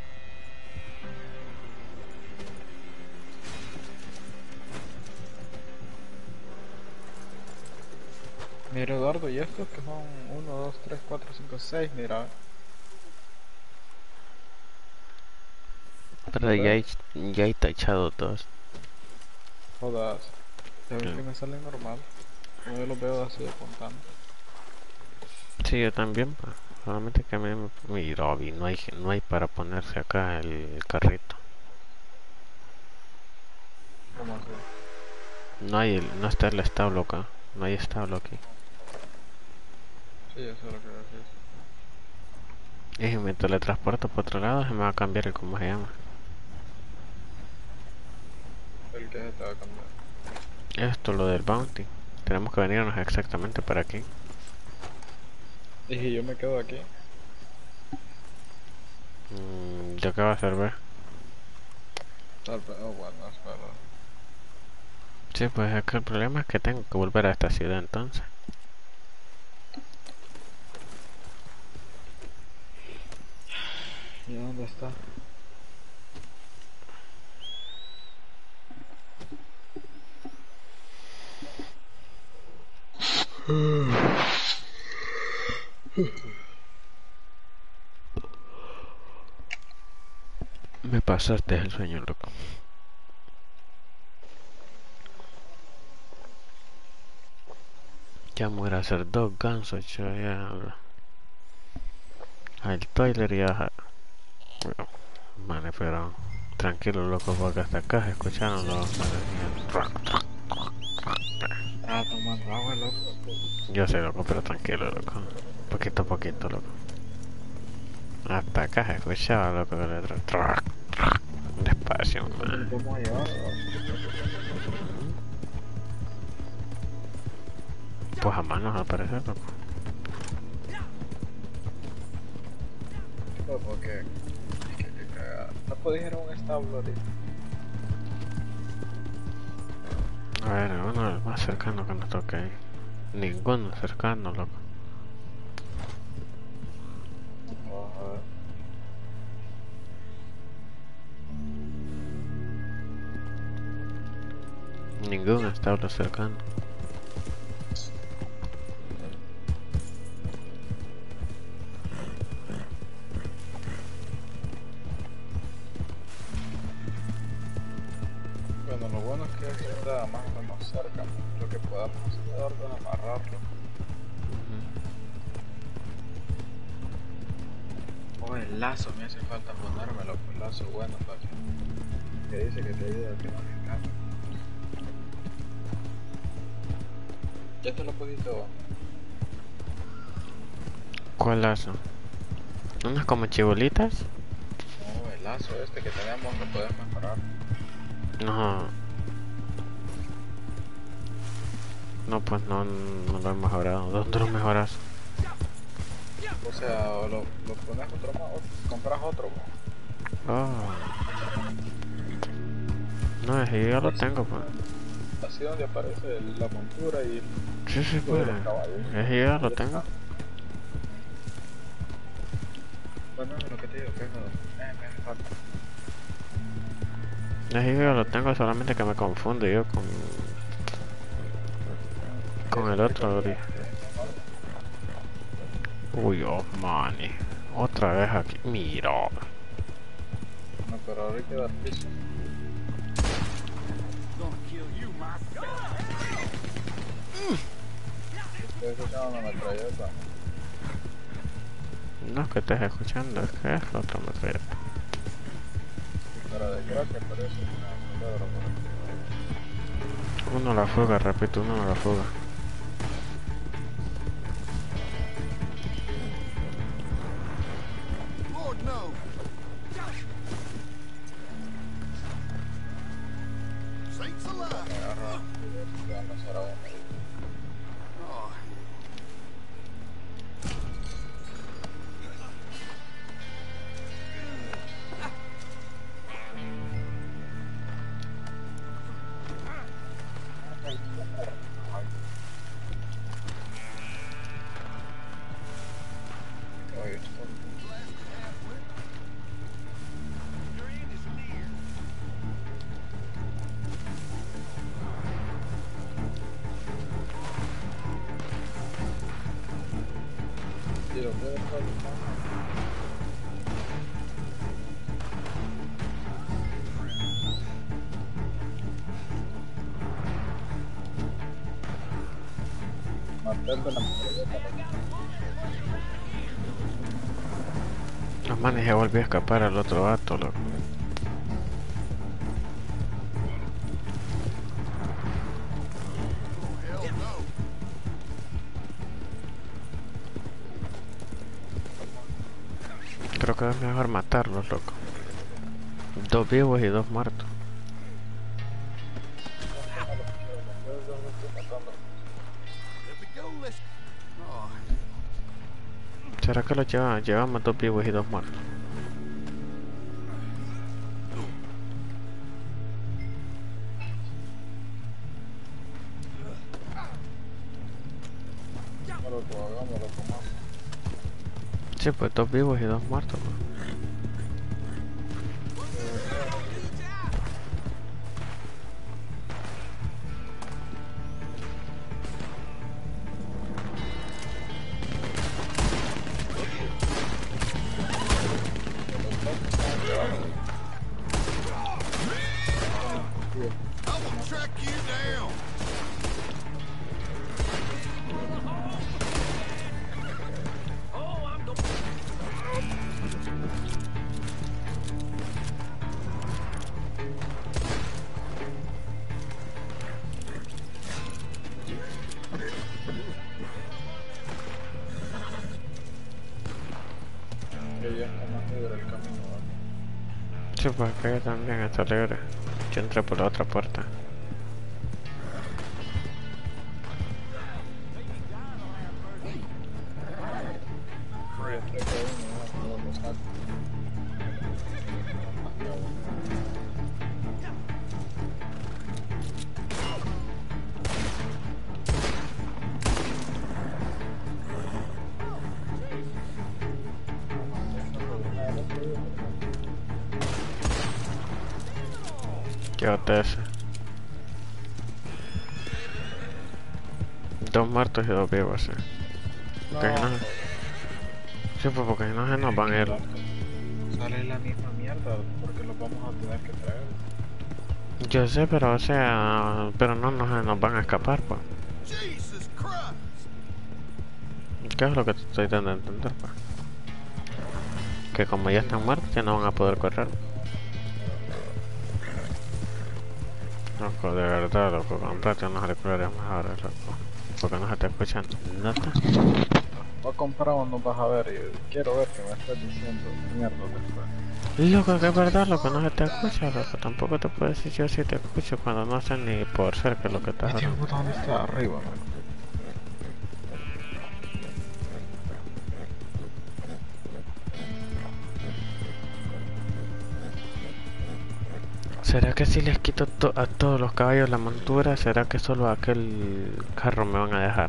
Mira Eduardo, y estos que son 1, 2, 3, 4, 5, 6, mira. Pero ya he tachado todos. Jodas. Ya ves que me salen normal. Yo los veo así apuntando. Sí, yo también, pues. Solamente que a mí mi Robby no hay para ponerse acá el carrito. ¿Cómo así? No está el establo acá. No hay establo aquí. Sí, eso es lo que decís. Y si me teletransporto por otro lado, se me va a cambiar el cómo se llama. El que se te va a cambiar. Esto, lo del bounty. Tenemos que venirnos exactamente para aquí. Y si yo me quedo aquí. ¿Yo qué va a hacer, ver? Tal vez, oh bueno, espera. Sí, pues es que el problema es que tengo que volver a esta ciudad entonces. ¿Y dónde está? Me pasaste el sueño, loco. Ya me voy a hacer 2 gansos, ya. Al toiler ya. Bueno, vale, pero tranquilo, loco, porque hasta acá se escucharon los. Ah, tomando agua, loco. Yo sé, loco, pero tranquilo, loco. Poquito a poquito, loco. Hasta acá se escuchaba, loco, que le despacio, man. ¿Cómo llevarlo? Pues a manos al parecer, loco. No, porque... que cagada. No podía ir a un establo ahorita. A ver, uno el más cercano que nos toque ahí. Ninguno cercano, loco. Vamos a ver. Ningún establo cercano. Bueno, lo bueno es que está más o menos cerca. Lo que podamos hacer es amarrarlo. Oh, el lazo, me hace falta ponérmelo. El lazo bueno, fácil. Que dice que te ayuda a que no me escape. Ya te lo pudiste vos. ¿Cuál lazo? ¿Unas como chibolitas? No, el lazo este que tenemos lo podemos mejorar. No. No, pues no lo he mejorado. ¿Dónde lo mejoras? O sea, lo pones otro más, o compras otro. Oh. No, ese yo ya lo tengo, pues. Así donde aparece la montura y Sí, sí, pues. los caballos. Ese yo ya lo tengo. Bueno, lo que te digo, que me hace falta. Ese yo ya lo tengo, solamente que me confundo yo con el otro. Uy, oh, mani. Otra vez aquí. Mira. No, pero ahora hay que dar piso. Estoy escuchando una metralleta. No es que estés escuchando, es que es otra metralleta. Para desgracia parece una palabra por aquí. Uno la fuga, repito, uno la fuga. Lord, no. Sakes alive. Me agarra y van a hacer a uno. Oh, Oye, esto tiro, puede estar. Martel de la metralleta. Los manes ya volvió a escapar al otro vato, loco. hell no. Creo que es mejor matarlos, loco. 2 vivos y 2 muertos. Let me go, let's... Oh, ¿Será que los llevamos 2 vivos y 2 muertos? Hagámoslo como Sí, pues 2 vivos y 2 muertos, pues. I will track you down. que ya está más libre el camino. ¿Vale? Sí, pues acá también está libre. Yo entré por la otra puerta. Sí, entré con uno, no lo saco. Llévate ese. 2 muertos y 2 vivos, sí. No, Que no- Sí, pues porque si no se nos van a ir. sale la misma mierda porque los vamos a tener que traer. Yo sé, pero o sea, pero no se nos van a escapar, pues. Jesus Christ. ¿Qué es lo que te estoy dando a entender, pues? Que como ya están muertos, ya no van a poder correr. Loco, de verdad, loco, comprate unos auriculares mejores, loco. Porque no se te escuchan nada. Voy a comprar uno, vas a ver, y quiero ver qué me estás diciendo. Mierda después. Loco, que es verdad, loco, no se te escucha, loco. Tampoco te puedo decir yo si te escucho cuando no sé ni por cerca lo que estás Este hablando. botón está arriba, ¿no? ¿Será que si les quito a todos los caballos la montura, será que solo a aquel carro me van a dejar?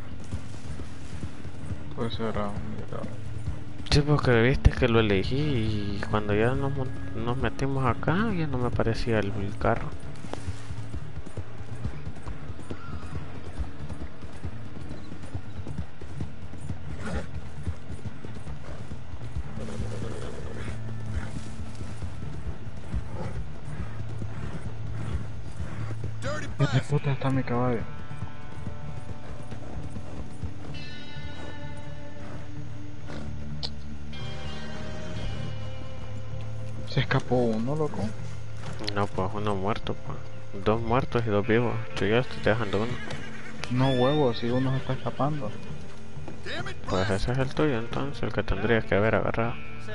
Pues era Sí, porque viste que lo elegí y cuando ya nos metimos acá ya no me parecía el carro. ¿Dónde puta está mi caballo? Se escapó uno, loco. No, pues uno muerto, pues. 2 muertos y 2 vivos. Yo ya estoy dejando uno. No huevos, si uno se está escapando. Pues ese es el tuyo entonces, el que tendrías que haber agarrado.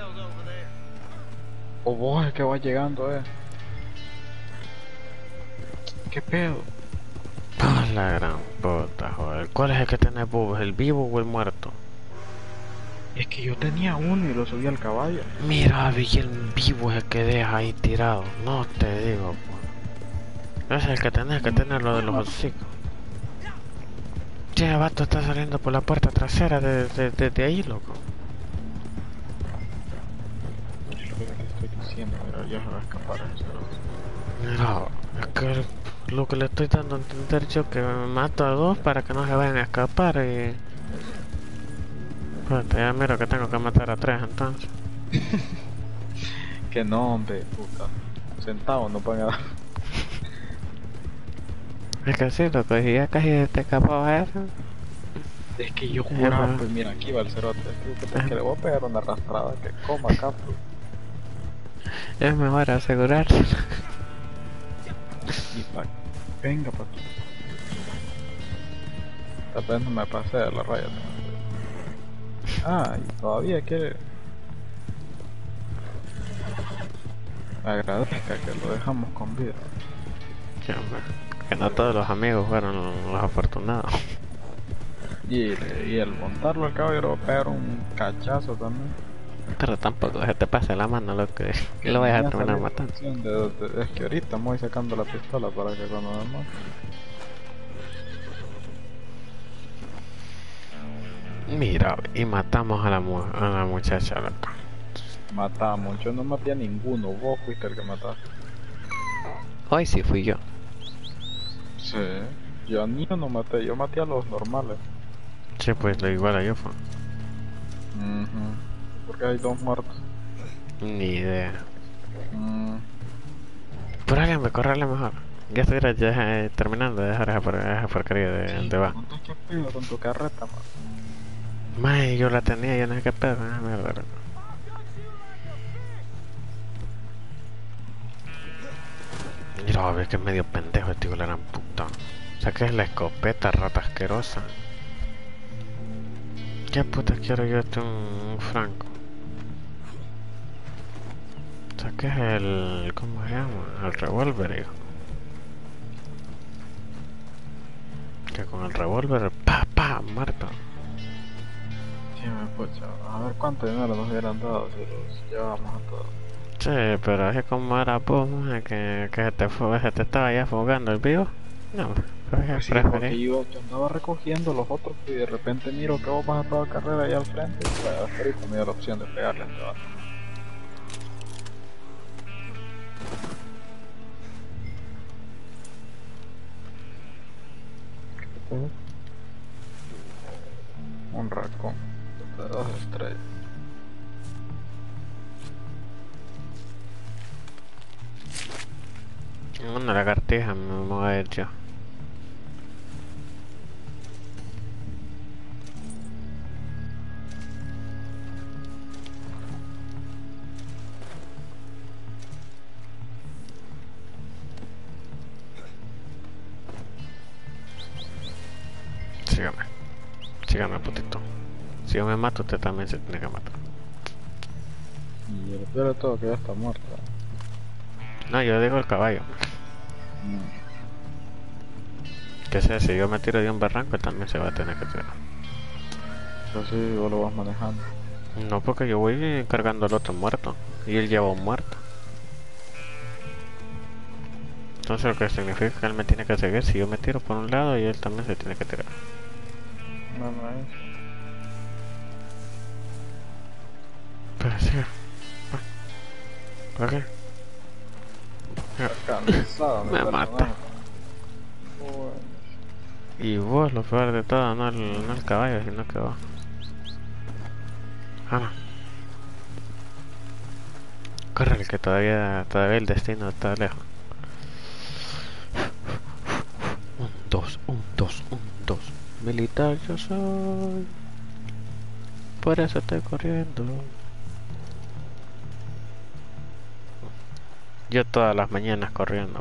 O vos es que vas llegando, ¿Qué pedo? Ah, la gran puta, joder. ¿Cuál es el que tenés vos? ¿El vivo o el muerto? Es que yo tenía uno y lo subí al caballo. Mira, vi el vivo es el que deja ahí tirado. No te digo, pues. Ese es el que tenés que tener lo de los hocicos. Che, el vato está saliendo por la puerta trasera de ahí, loco. Es lo que te estoy diciendo, pero ya se va a escapar ese. Mira, es que lo que le estoy dando a entender yo que me mato a 2 para que no se vayan a escapar y... Pues ya miro que tengo que matar a 3 entonces. Que no, hombre, puta. Centavos no pagan nada. Es que sí, loco, y ya casi te escapaba eso. Es que yo juraba, pues mira, aquí va el cerote. Que le voy a pegar una arrastrada que coma acá, pues. Es mejor asegurarse. Y venga, pa' aquí. Tal vez no me pasé de la raya. Ah, y todavía quiere... Agradezca que lo dejamos con vida. Sí, hombre, que no todos los amigos fueron los afortunados. Y el montarlo al caballo le va a pegar un cachazo también. Pero tampoco se te pase la mano, lo que lo vayas a terminar matando. Es que ahorita me voy sacando la pistola para que cuando me mate. Mira, y matamos a la muchacha, loco. Matamos, yo no maté a ninguno, vos fuiste el que mataste. Hoy sí fui yo. Sí, yo a niños no maté, yo maté a los normales. Sí, pues lo igual a yo fue. Porque hay 2 muertos. Ni idea. Por alguien me correrle mejor. Ya estuviera ya terminando de dejar esa porquería de va. ¿Qué pedo con tu carreta, man? Mae, yo la tenía, yo no sé qué pedo, mierda. Mira, ves que es medio pendejo este hijo de la gran puta. Saques la escopeta, rata asquerosa. ¿Qué puta quiero yo un franco? Saques el... ¿cómo se llama? El revólver, hijo. Que con el revólver, pa, muerto. Sí, me pucha. A ver cuánto dinero nos hubieran dado si los llevábamos a todos. Sí, pero es que como era vos, que se te estaba ya afogando el vivo. No, pues sí, porque yo andaba recogiendo los otros y de repente miro que vos vas a toda carrera ahí al frente y pues hasta ahorita me dio la opción de pegarle a todo. Un racón de 2 estrellas. Una lagartija me voy a ir yo. Sígame, putito. Si yo me mato, usted también se tiene que matar. Y el peor de todo que ya está muerto. No, yo digo el caballo. Que sea, si yo me tiro de un barranco, también se va a tener que tirar. Pero si vos lo vas manejando. No, porque yo voy cargando al otro muerto. Y él lleva un muerto. Entonces lo que significa que él me tiene que seguir. Si yo me tiro por un lado, y él también se tiene que tirar. No, no es. Pero sí. Ok. Cansado, Me mata. Y vos, lo peor de todo, no el caballo, sino que vos. Ah, no. Corre, que todavía el destino está lejos. 2, 1, 2, 1, 2. Militar yo soy. Por eso estoy corriendo. Yo todas las mañanas corriendo.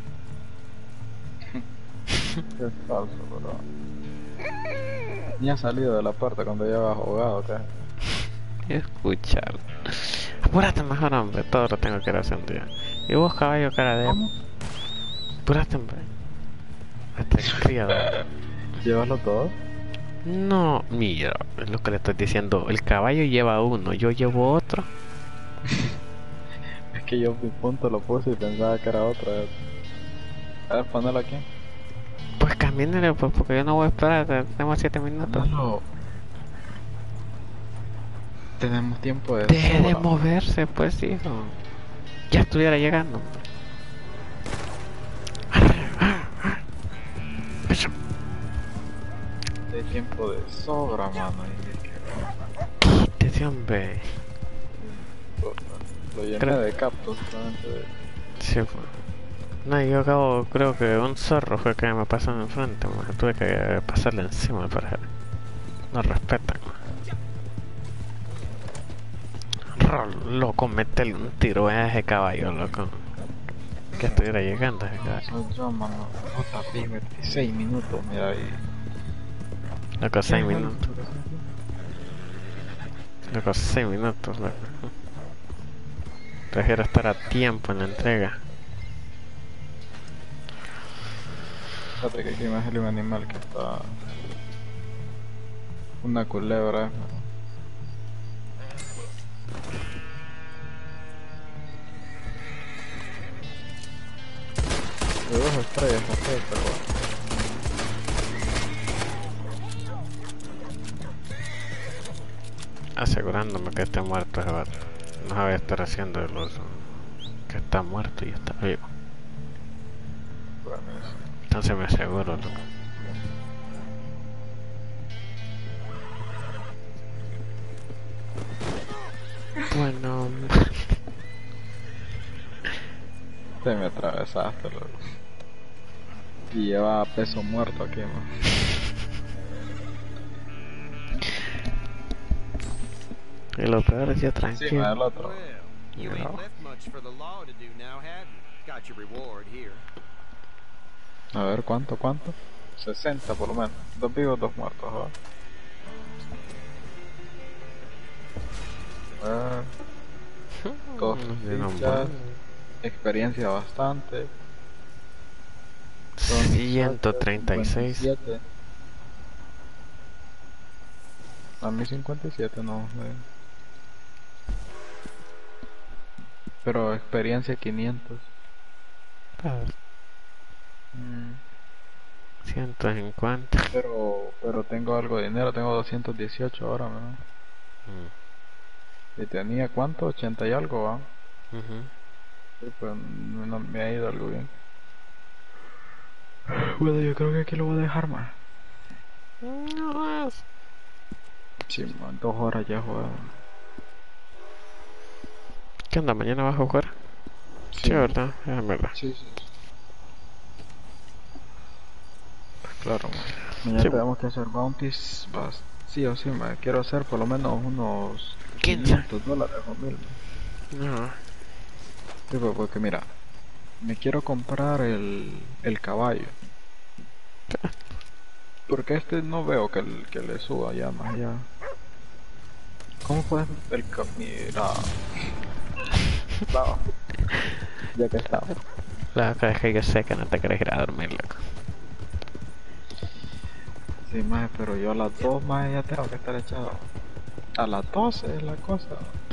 Qué falso, bro. Ni ha salido de la puerta cuando ya vas jugado, ¿qué? Escuchar. Apúrate mejor, hombre. Todo lo tengo que ir hacer un día. Y vos, caballo, cara de... ¿Cómo? Apúrate, hombre. Este criado. ¿Llévalo todo? No, mira, es lo que le estoy diciendo. El caballo lleva uno, yo llevo otro. Es que yo mi punto lo puse y pensaba que era otro. A ver, ponelo aquí. Pues camínale, pues, porque yo no voy a esperar. Tenemos 7 minutos. No. Tenemos tiempo de... Deje de sobra. moverse, pues, hijo. Ya estuviera llegando. Eso. Hay tiempo de sobra, mano. Y es que... Quítese, hombre. Lo llené Creo- de captos, solamente. Sí, pues. No, yo acabo, creo que un zorro fue que me pasó enfrente, man. Tuve que pasarle encima para que no respetan. Loco, métele un tiro a ese caballo, loco. Que estuviera llegando ese caballo. Soy yo, mano. Puta, 26 minutos, mira ahí. Loco, 6 minutos. Loco, 6 minutos, loco. Prefiero estar a tiempo en la entrega. Fíjate que aquí me sale un animal que está... Una culebra. De 2 estrellas, no sé, pero bueno. Asegurándome que esté muerto ese vato. No sabe estar haciendo el uso. Que está muerto y está vivo. Bueno, eso. Entonces me aseguro, loco. Bueno, Te me atravesaste, loco. Y lleva peso muerto aquí, man. y lo peor es yo Encima tranquilo. del otro. Well, you ain't left much for the law to do now, have you? Got your reward here. A ver, ¿cuánto? 60 por lo menos. 2 vivos, 2 muertos, ¿verdad? A ver. 2 fichas. Experiencia bastante. Son 136. 57. A mí 57 no. Pero experiencia 500. Mm, 150. pero tengo algo de dinero, tengo 218 ahora, ¿no? Y tenía ¿cuánto? 80 y algo, ¿va? Sí, pues no me ha ido algo bien. Bueno, yo creo que aquí lo voy a dejar más. No, Sí, man, 2 horas ya jugado. ¿qué onda? ¿Mañana vas a jugar? Sí, ¿verdad? Es verdad. Sí. Pues claro, man. Mañana Sí. tenemos que hacer bounties. Sí o sí, man. Quiero hacer por lo menos unos 15. $500 o 1000. No. Sí, pues, porque mira, me quiero comprar el caballo. Porque no veo que le suba ya más allá. ¿Cómo puedes mira? No. Ya que estamos. La cosa es que yo sé que no te querés ir a dormir, loco. Sí, más, pero yo a las 2 más ya tengo que estar echado. A las 12 es la cosa.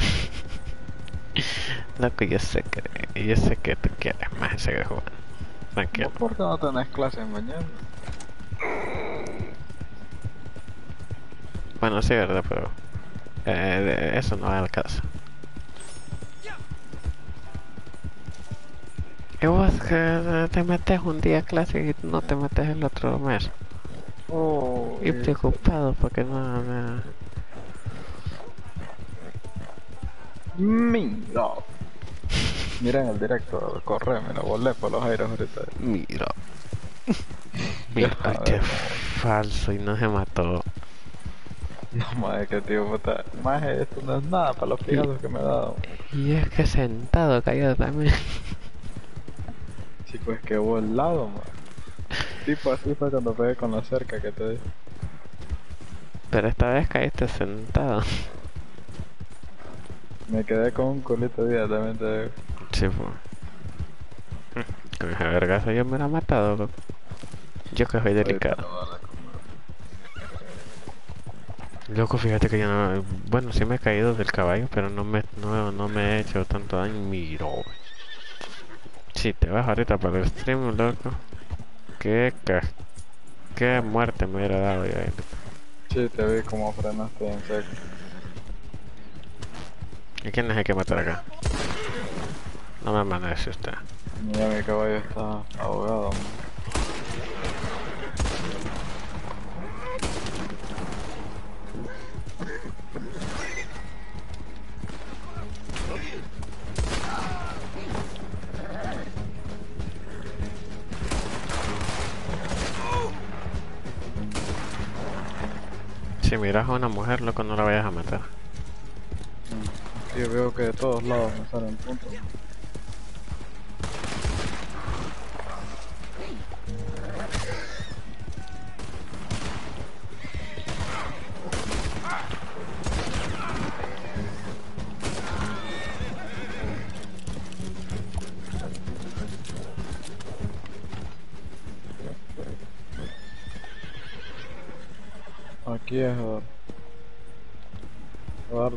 Loco, yo sé que tú quieres más seguir jugando. Tranquilo. ¿Por qué no tenés clases mañana? Bueno, sí, verdad, pero eso no va al caso. Y vos que te metes un día a clase y no te metes el otro mes. Oh, Y preocupado porque no. Mira. Miren el directo, corre, me lo volé por los aires ahorita. Mira. Mira, Deja qué de- falso y no se mató. No, maje, que tío, puta. Maje, esto no es nada para los pijazos que me ha dado. Y es que sentado cayó también. Chico, es que volado, maje. Tipo así fue cuando pegué con la cerca que te dije. Pero esta vez caíste sentado. Me quedé con un culito de vida, también te digo. Sí, pues. Con ese vergazo yo me la he matado, loco. Yo que soy delicado. Loco, fíjate que yo no... Bueno, sí me he caído del caballo, pero no me he hecho tanto daño. Miro. Si te vas ahorita para el stream, loco. Qué muerte me hubiera dado yo ahí. Sí, te vi como frenaste en seco. ¿Y quién es el que matar acá? No me amanece usted. Mira, mi caballo está ahogado, man. Si miras a una mujer, loco, no la vayas a matar. Yo veo que de todos lados me salen puntos. Aquí es Eduardo. Eduardo.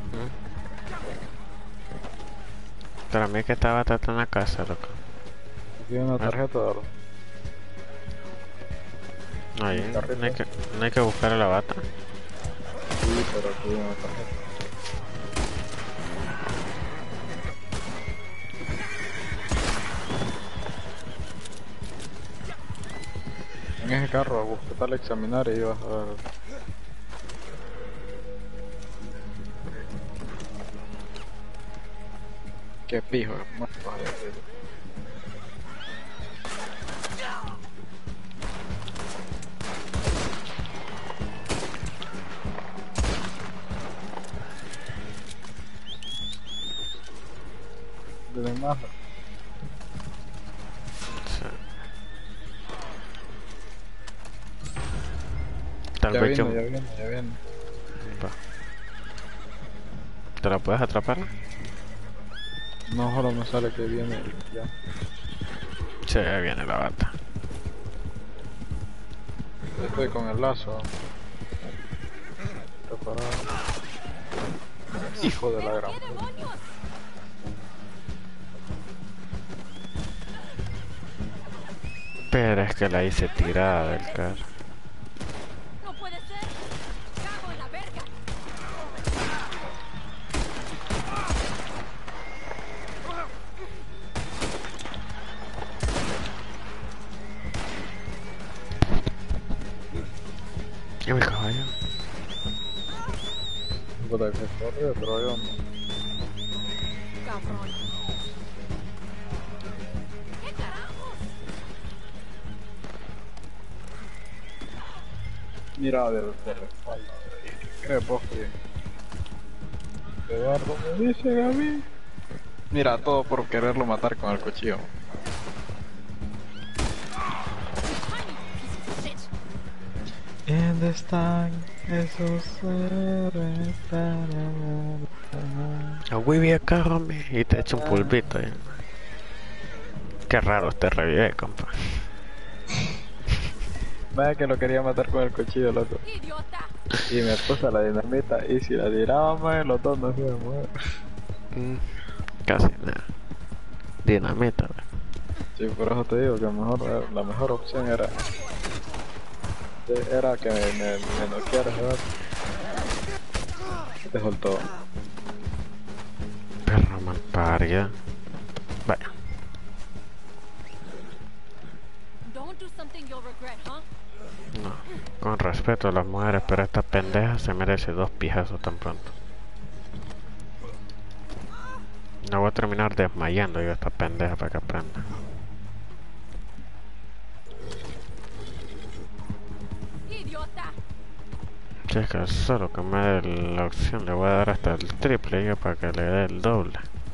Para mí que estaba tratando la casa, loco. Aquí hay una tarjeta, Eduardo. Ahí, no hay que buscar a la bata. Sí, pero aquí hay una tarjeta. En ese carro, buscar examinar y vas a ver. Qué pijo, hermano. De más. Tal Ya vez viene, yo... ya viene, ya viene. Va. ¿Te la puedes atrapar? No, solo me sale que viene ya. Sí, ahí viene la bata. Estoy con el lazo. Preparado. Hijo de la gran. Pero es que la hice tirada del carro. No puede ser. Cago en la verga. ¿Y mi caballo? Puta que corre, pero yo no. Cabrón. ¿Qué carajos? Mira del respaldo. ¿Qué crees vos que Eduardo me dice a mí? Mira, todo por quererlo matar con el cuchillo. ¿Dónde están esos héroes? A Wibi acá, homie, y te echa un pulpito ahí. Qué raro te revive, compa. Vaya que lo quería matar con el cuchillo, loco. Idiota. Y me puse la dinamita y si la tirábamos los dos no se iban a mover. Casi nada. Dinamita, wey. Sí, por eso te digo que la mejor opción era que me noquearas, ¿verdad? Te soltó. Perro malparida. Vaya. Don't do something you'll regret, huh? No. Con respeto a las mujeres, pero esta pendeja se merece 2 pijazos tan pronto. No voy a terminar desmayando yo a esta pendeja para que aprenda. Que es que solo que me dé la opción le voy a dar hasta el triple yo para que le dé el doble.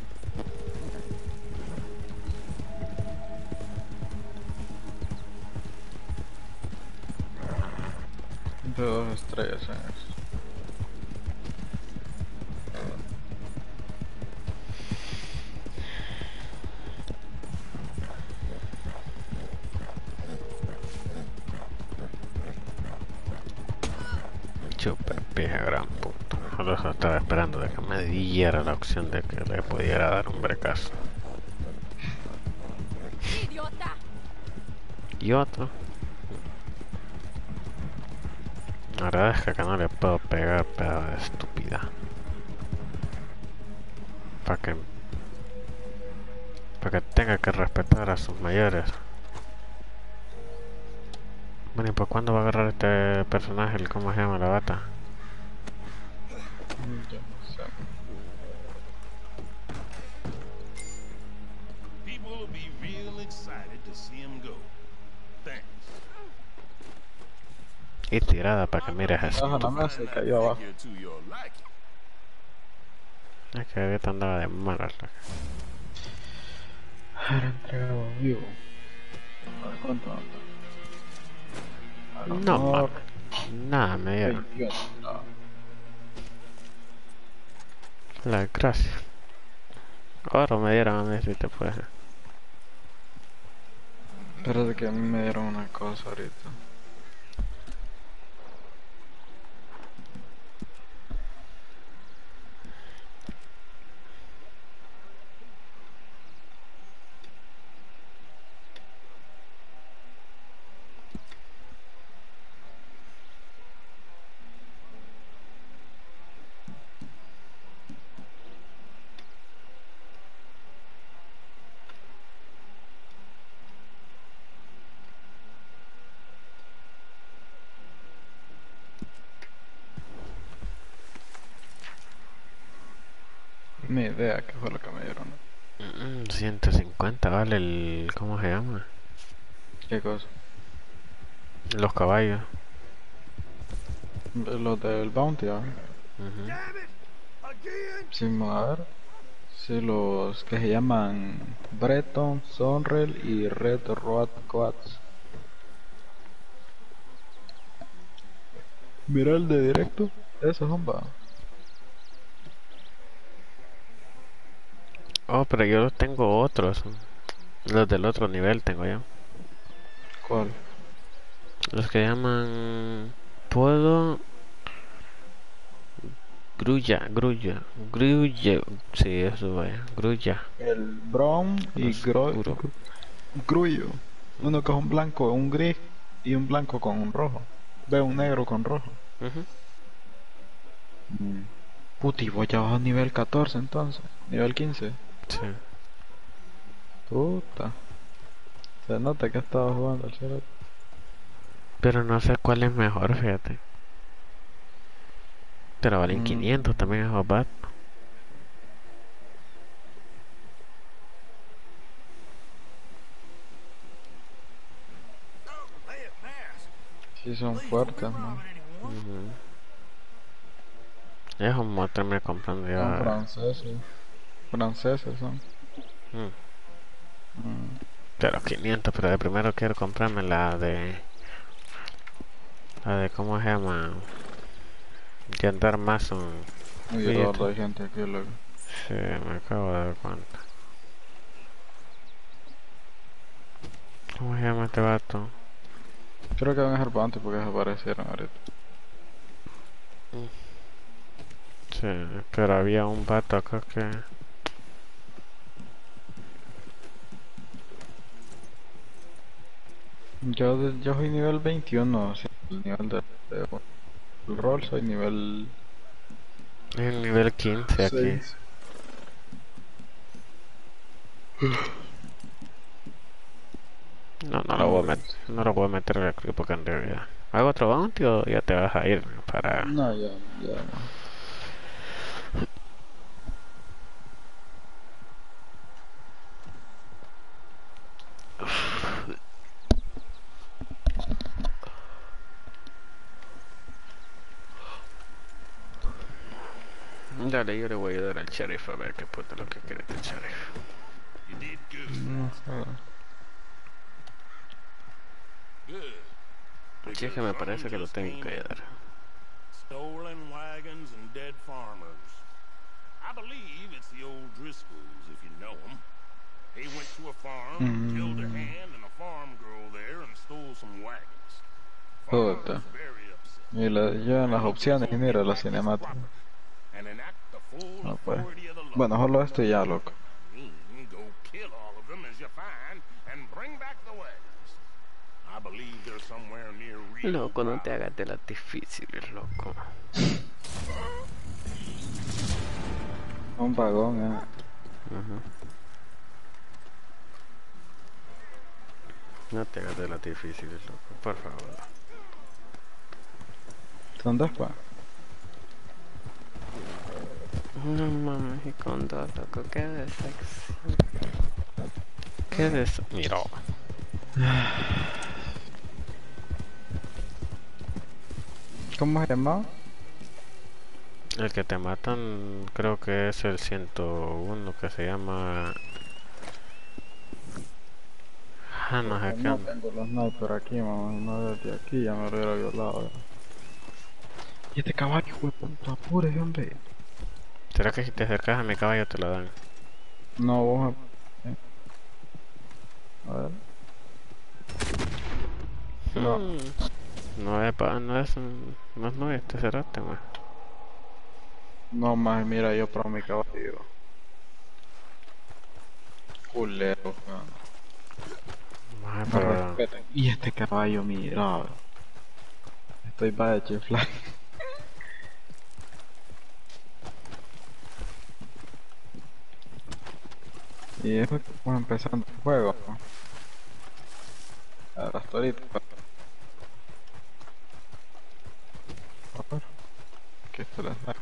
2 estrellas en eso. Super pija gran puto. Solo eso estaba esperando de que me diera la opción de que le pudiera dar un brecazo. Idiota. Y otro. La verdad es que acá no le puedo pegar, pedazo de estúpida. Para que tenga que respetar a sus mayores. Bueno, ¿y por cuándo va a agarrar este personaje? ¿Cómo se llama la bata? Yo no sé. People will be real excited to see him go. Thanks. Y tirada para que mires eso. Baja la mesa y cayó abajo. Figure to your liking. Es que ahorita andaba de malas. Era entregado vivo. A ver cuánto anda. No mames. Nada me dieron. 21, no. La gracia. Oro me dieron a mí si te puedes. Espérate que a mí me dieron una cosa ahorita. Ni idea qué fue lo que me dieron. 150 vale el... ¿Cómo se llama? ¿Qué cosa? Los caballos. Los del Bounty, ¿ah? Sí, a ver. Sí, los que se llaman Breton, Sonrel y Red Road Coats. Mira el de directo. Esos son va. Oh, pero yo los tengo otros. Los del otro nivel tengo yo. ¿Cuál? Los que llaman... Puedo... Grulla. Sí, eso vaya. Grulla. El Brown y Grullo. Uno que es un blanco, un gris y un blanco con un rojo. Ve un negro con rojo. Puti, voy ya bajo nivel 14 entonces. Nivel 15. Sí. Puta. Se nota que estaba jugando al cerote. Pero no sé cuál es mejor, fíjate. Pero valen 500 también esos bat. Sí, son fuertes, ¿no? Es un motor me comprando ya. Son franceses. Franceses son. Pero 500, pero de primero quiero comprarme la de... ¿cómo se llama? De andar más un... Muy gordo hay gente aquí, loco. Sí, me acabo de dar cuenta. ¿Cómo se llama este vato? Creo que van a ser Bounty porque desaparecieron ahorita. Sí, pero había un vato acá que... Yo soy nivel 21, sí, el nivel de el rol soy nivel... El nivel 15 aquí. 6. No lo voy a meter, no lo voy a meter en el clip porque en realidad... ¿Hago otro bounty o ya te vas a ir para...? No, ya no. Dale, yo le voy a ayudar al sheriff a ver qué puta lo que quiere el sheriff. You did good. No jodas. Good. Sí, es que me parece que lo tengo que ayudar. Stolen wagons and dead farmers. I believe it's the old Driscolls, if you know them. He went to a farm, killed a hand and a farm girl there, and stole some wagons. Farmer Puta. was very upset. Y le llevan las opciones y mira la cinemática. And enact the full No, pues. authority of the law. Bueno, solo esto y ya, loco. Go kill all of them as you find and bring back the wagons. I believe they're somewhere near Rio Loco, no te Bravo. hagas de las difíciles, loco. Un vagón, Ajá. No te hagas de las difíciles, loco, por favor. ¿Dónde es, pa? No mames, y con dos, loco, qué decepción. Qué mira. ¿Cómo se llamaba? El que te matan creo que es el 101 que se llama... Ah, no sé qué. No tengo los sniper aquí, mamá. No, desde aquí ya me lo hubiera violado. Y este caballo, hijo de puta, apure, hombre. ¿Será que si te acercas a mi caballo te lo dan? No, vos... A ver. No. No es no es este cerote, man. No más, mira, yo para mi caballo. Culero, Ay, no pero... respetan. Y este caballo, mira. Estoy para de chiflar. Y eso que estamos empezando el juego, ¿no? Ahora hasta ahorita. A ver. ¿Qué esto les da?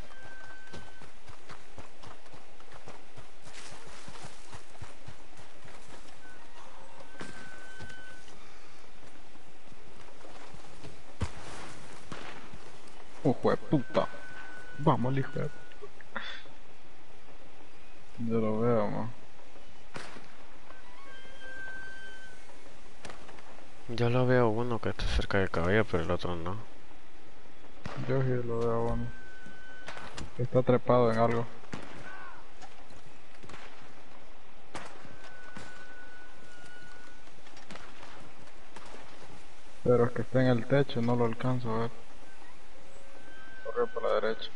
Hijo de puta. Vamos, el hijo de puta. Yo lo veo, man. Yo lo veo uno que está cerca del caballo, pero el otro no. Yo sí lo veo, bueno. Está trepado en algo. Pero es que está en el techo, no lo alcanzo a ver. Corre por la derecha.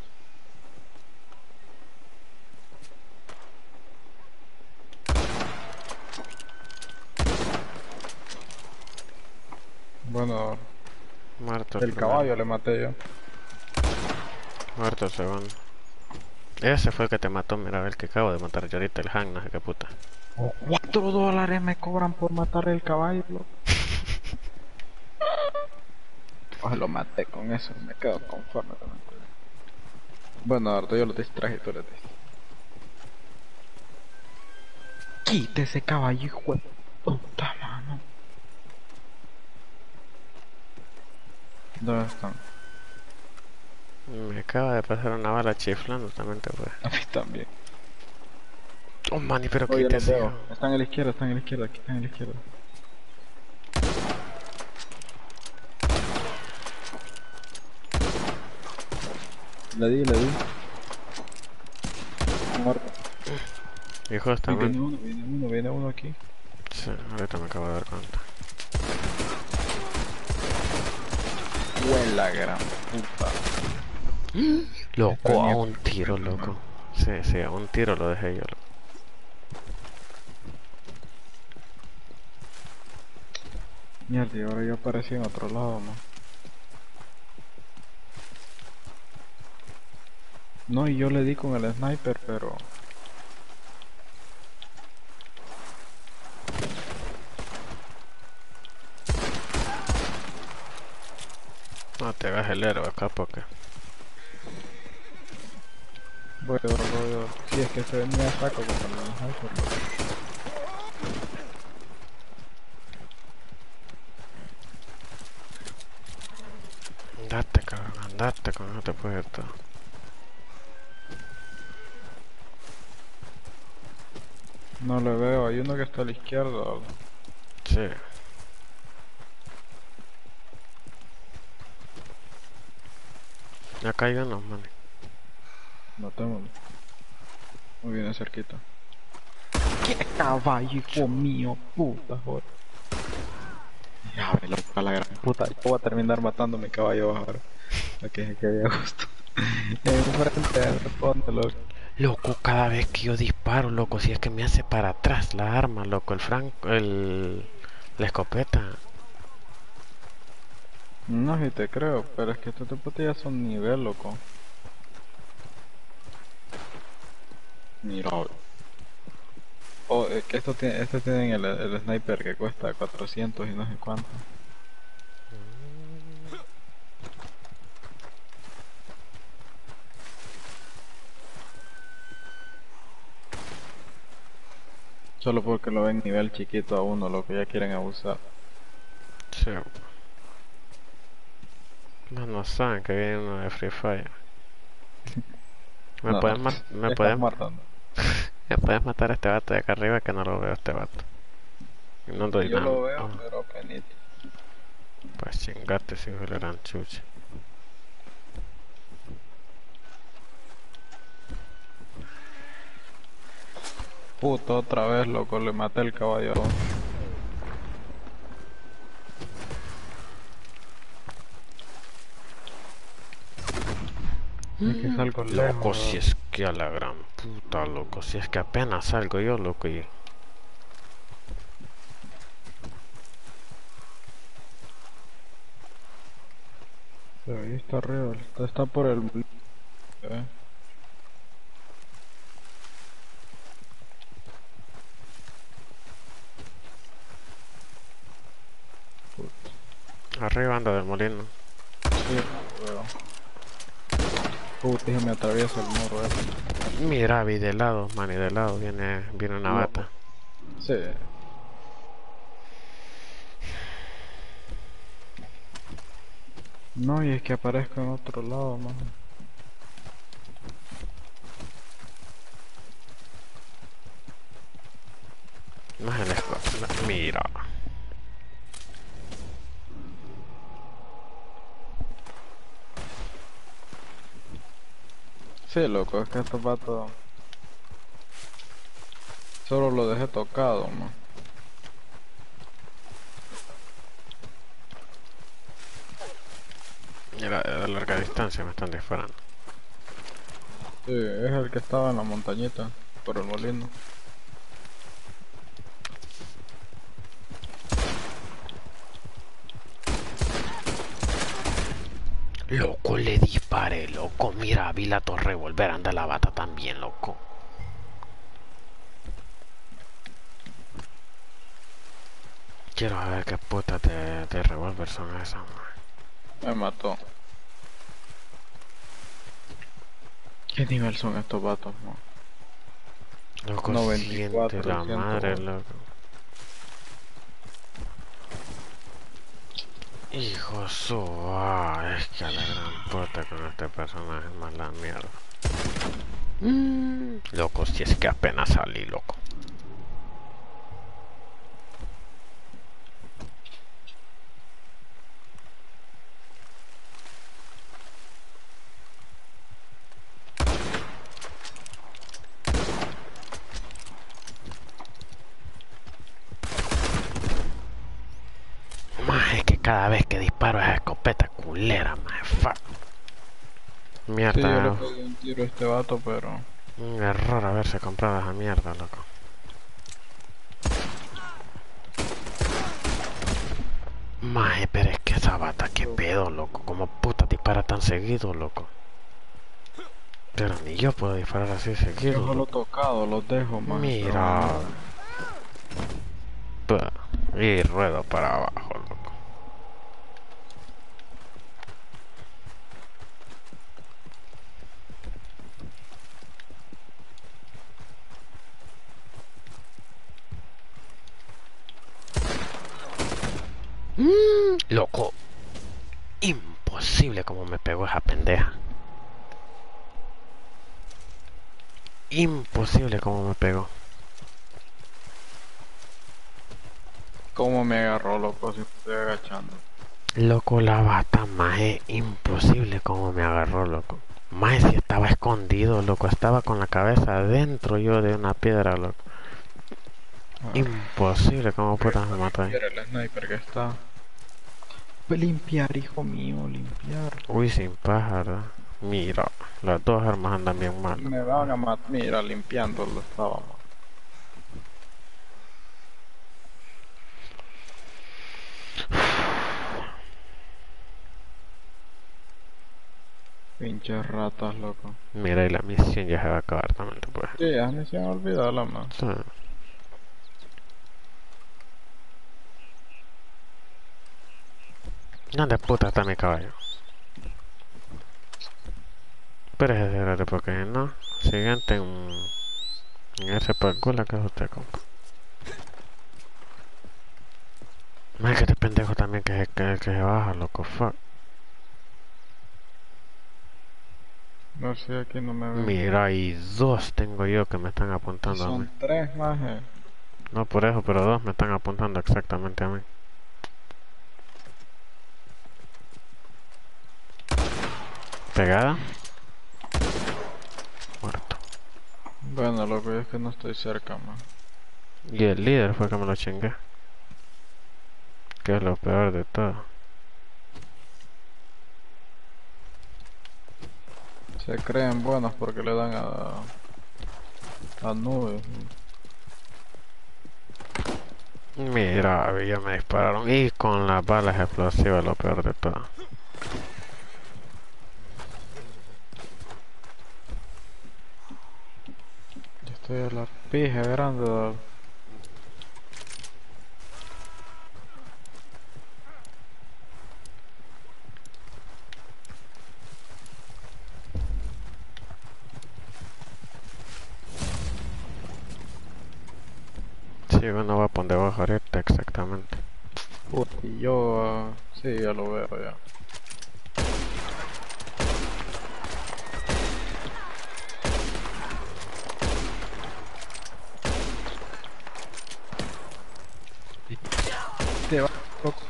Bueno, Muerto el caballo le maté yo. Muerto el segundo. Ese fue el que te mató, mira, el que acabo de matar yo ahorita, el Han, no sé qué puta. $4 me cobran por matar el caballo, loco. Oh, lo maté con eso, me quedo conforme con eso. Bueno, ahora yo lo distraje y tú le distraes. Quita ese caballo, hijo de puta, mano. ¿Dónde están? Me acaba de pasar una bala chiflando también te fue. A mí también. Oh, mani, pero Oye, los quítese. veo. Están a la izquierda, están a la izquierda, aquí están a la izquierda. Le di. Muerto. Hijo, está Y mal. viene uno aquí. Sí, ahorita me acabo de dar cuenta. Huela gran puta. Loco, a un tiro, loco. Sí, a un tiro lo dejé yo, loco. Mierda, y ahora yo aparecí en otro lado, man. No, y yo le di con el sniper, pero... No te hagas el héroe acá porque... Voy. Si es que se venía a saco con el sniper. Andate, cabrón, andate con este puerto. No le veo, hay uno que está a la izquierda. ¿Verdad? Sí. Acá hay uno, man. Matémoslo. Muy bien cerquita. ¡Qué caballo, hijo mío! Puta, joder. Ya, ve loco, la gran puta. Yo voy a terminar matando a mi caballo ahora. Para que se quede a gusto. Enfrente, responde, loco. Loco, cada vez que yo disparo, loco, si es que me hace para atrás la arma, loco, la escopeta. No, si te creo, pero es que estos tipos ya son nivel, loco. Mira. Oh, es que estos tienen el sniper que cuesta 400 y no sé cuánto. Solo porque lo ven nivel chiquito a uno, lo que ya quieren abusar. Sí. No saben que viene uno de Free Fire. Me puedes matar a este vato de acá arriba que no lo veo este vato. Y no doy Yo nada. lo veo, pero penito. Pues chingate si hijo de la gran chucha. Puta, otra vez, loco, le maté el caballo. Es que salgo lejos. Loco, si es que a la gran puta, loco. Si es que apenas salgo yo, loco, y... Pero ahí está arriba, está por el... Arriba anda del molino. Sí, lo veo. Puta, me atraviesa el muro ese. Mira, vi de lado, man, y de lado viene una bata. Sí. No, y es que aparezco en otro lado, man. Más en la escuela. Mira. Sí, loco, es que estos vatos... Solo lo dejé tocado, man. Mira, a larga distancia me están disparando. Sí, es el que estaba en la montañita, por el molino. Loco, le disparé, loco. Mira, vi la torre volver, anda la bata también, loco. Quiero ver qué putas de revólver son esas, man. Me mató. ¿Qué nivel son estos vatos, man? Loco, 94, siente la 100. madre, loco. Hijo su... es que a la gran puta con este personaje es más la mierda. Loco, si es que apenas salí, loco. Es que cada vez que disparo esa escopeta culera, maje, fuck. Mierda. Sí, yo le pegué un tiro a este vato, pero... Un error haberse comprado esa mierda, loco. Maje, pero es que esa bata, qué pedo, loco. Como puta dispara tan seguido, loco. Pero ni yo puedo disparar así seguido. Yo solo tocado, los dejo, man. Mira. Y ruedo para abajo, loco. Loco. Imposible como me pegó esa pendeja. Imposible como me pegó. ¿Cómo me agarró, loco, si estoy agachando? Loco, la bata, maje, imposible como me agarró, loco. Maje, si estaba escondido, loco, estaba con la cabeza adentro yo de una piedra, loco. Imposible como putas me mató ahí. Mira el sniper que está. Voy a limpiar, hijo mío, limpiar. Uy, sin pájaro. Mira, las dos armas andan bien mal. Me van a matar. Mira, limpiándolo estábamos. Pinches ratas, loco. Mira, y la misión ya se va a acabar también, pues. Sí, ya me se me olvidó la más. Sí. ¿Dónde puta está mi caballo? Pero espérate, porque no. Siguiente en ese parkour que es usted, compa. Más que este pendejo también que se baja, loco, fuck. No sé, aquí no me veo. Mira, y dos tengo yo que me están apuntando a mí. Son tres más, No por eso, pero dos me están apuntando exactamente a mí. Pegada. Muerto. Bueno, loco, es que no estoy cerca, man. Y el líder fue que me lo chingué. Que es lo peor de todo. Se creen buenos porque le dan a nubes. Mira, ya me dispararon. Y con las balas explosivas, lo peor de todo. Yo estoy a la pija grande, dog. Sí, uno va a poner debajo ahorita, exactamente. Y yo, sí, ya lo veo ya. Te va, loco.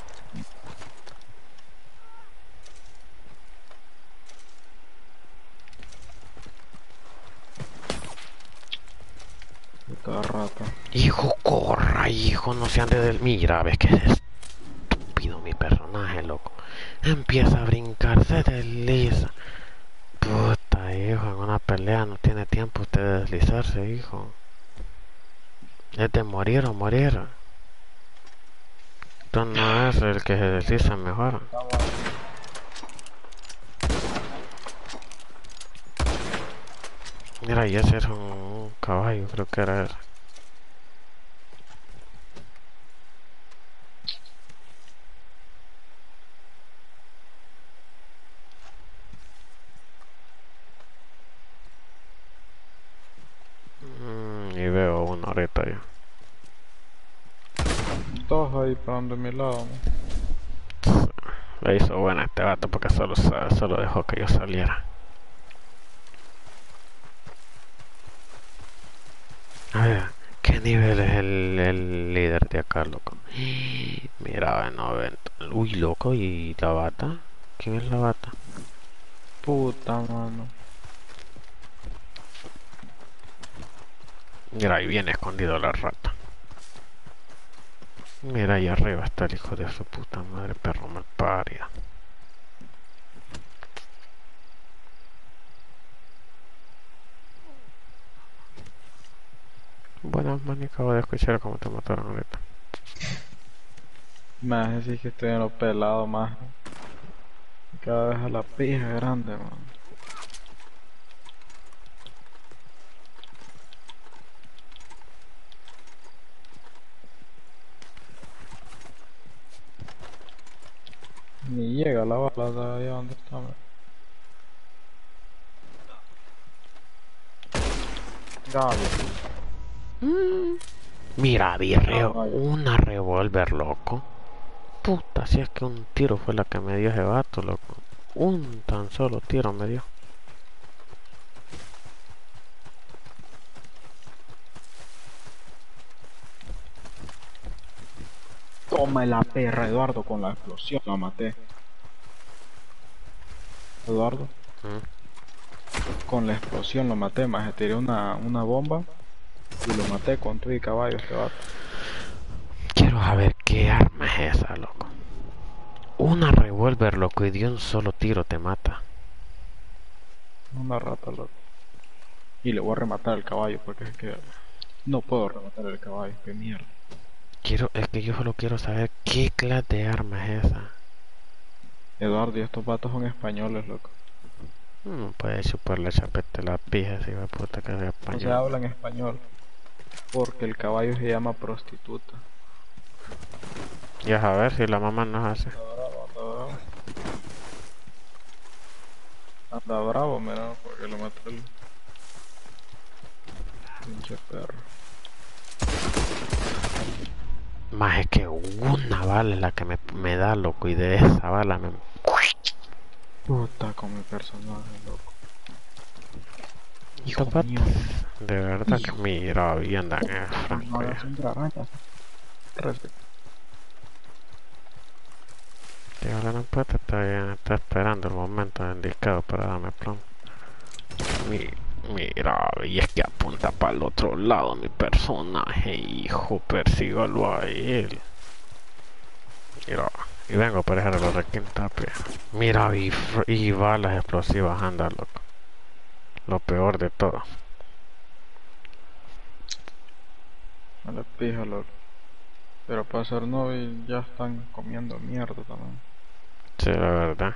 Puta rata. Hijo, corra, hijo, no se ande del... Mira, ves que es estúpido mi personaje, loco. Empieza a brincar, se desliza. Puta, hijo, en una pelea no tiene tiempo usted de deslizarse, hijo. Es de morir o morir. Tú no es el que se desliza mejor. Mira, y ese era un caballo, creo que era ese. Y veo uno ahorita ya. Todos ahí parando de mi lado, man. Le hizo buena este vato porque solo dejó que yo saliera. A ver, ¿qué nivel es el líder de acá, loco? Mira, no ven. Uy, loco, ¿y la bata? ¿Quién es la bata? Puta, mano. Mira, ahí viene escondido la rata. Mira, ahí arriba está el hijo de su puta madre, perro malparido. Bueno, man, acabo de escuchar cómo te mataron ahorita. Más decir que estoy en lo pelado, más. Cada vez a la pija grande, man. Ni llega la bala de allá donde está, man. Dale. Mira, virreo, una revólver, loco. Puta, si es que un tiro fue la que me dio ese vato, loco. Un tan solo tiro me dio. Toma la perra, Eduardo, con la explosión. Lo maté. Eduardo. Con la explosión lo maté, más tiré una bomba y lo maté con tu y caballo este vato. Quiero saber qué arma es esa, loco. Una revólver, loco, y de un solo tiro te mata. Una rata, loco. Y le voy a rematar el caballo porque es que no puedo rematar el caballo, qué mierda. Es que yo solo quiero saber qué clase de arma es esa. Eduardo, y estos vatos son españoles, loco. Puede chuparle chapete la pija si va puta que sea español. No se habla en español porque el caballo se llama prostituta. Ya a ver si la mamá nos hace. Anda bravo, mira, porque lo mató el pinche perro. Más es que una bala es la que me da, loco, y de esa bala me... Puta con mi personaje, loco. Hijo mío. De verdad que mira, bien dan Franco. Y ahora no puede está esperando el momento indicado para darme plomo. Mira, y es que apunta para el otro lado mi personaje, hijo, persígalo a él. Mira, y vengo para dejar la requinta, mira, y balas explosivas anda, loco. Lo peor de todo. A la pija, loco. Pero para ser novio ya están comiendo mierda también. Sí, la verdad.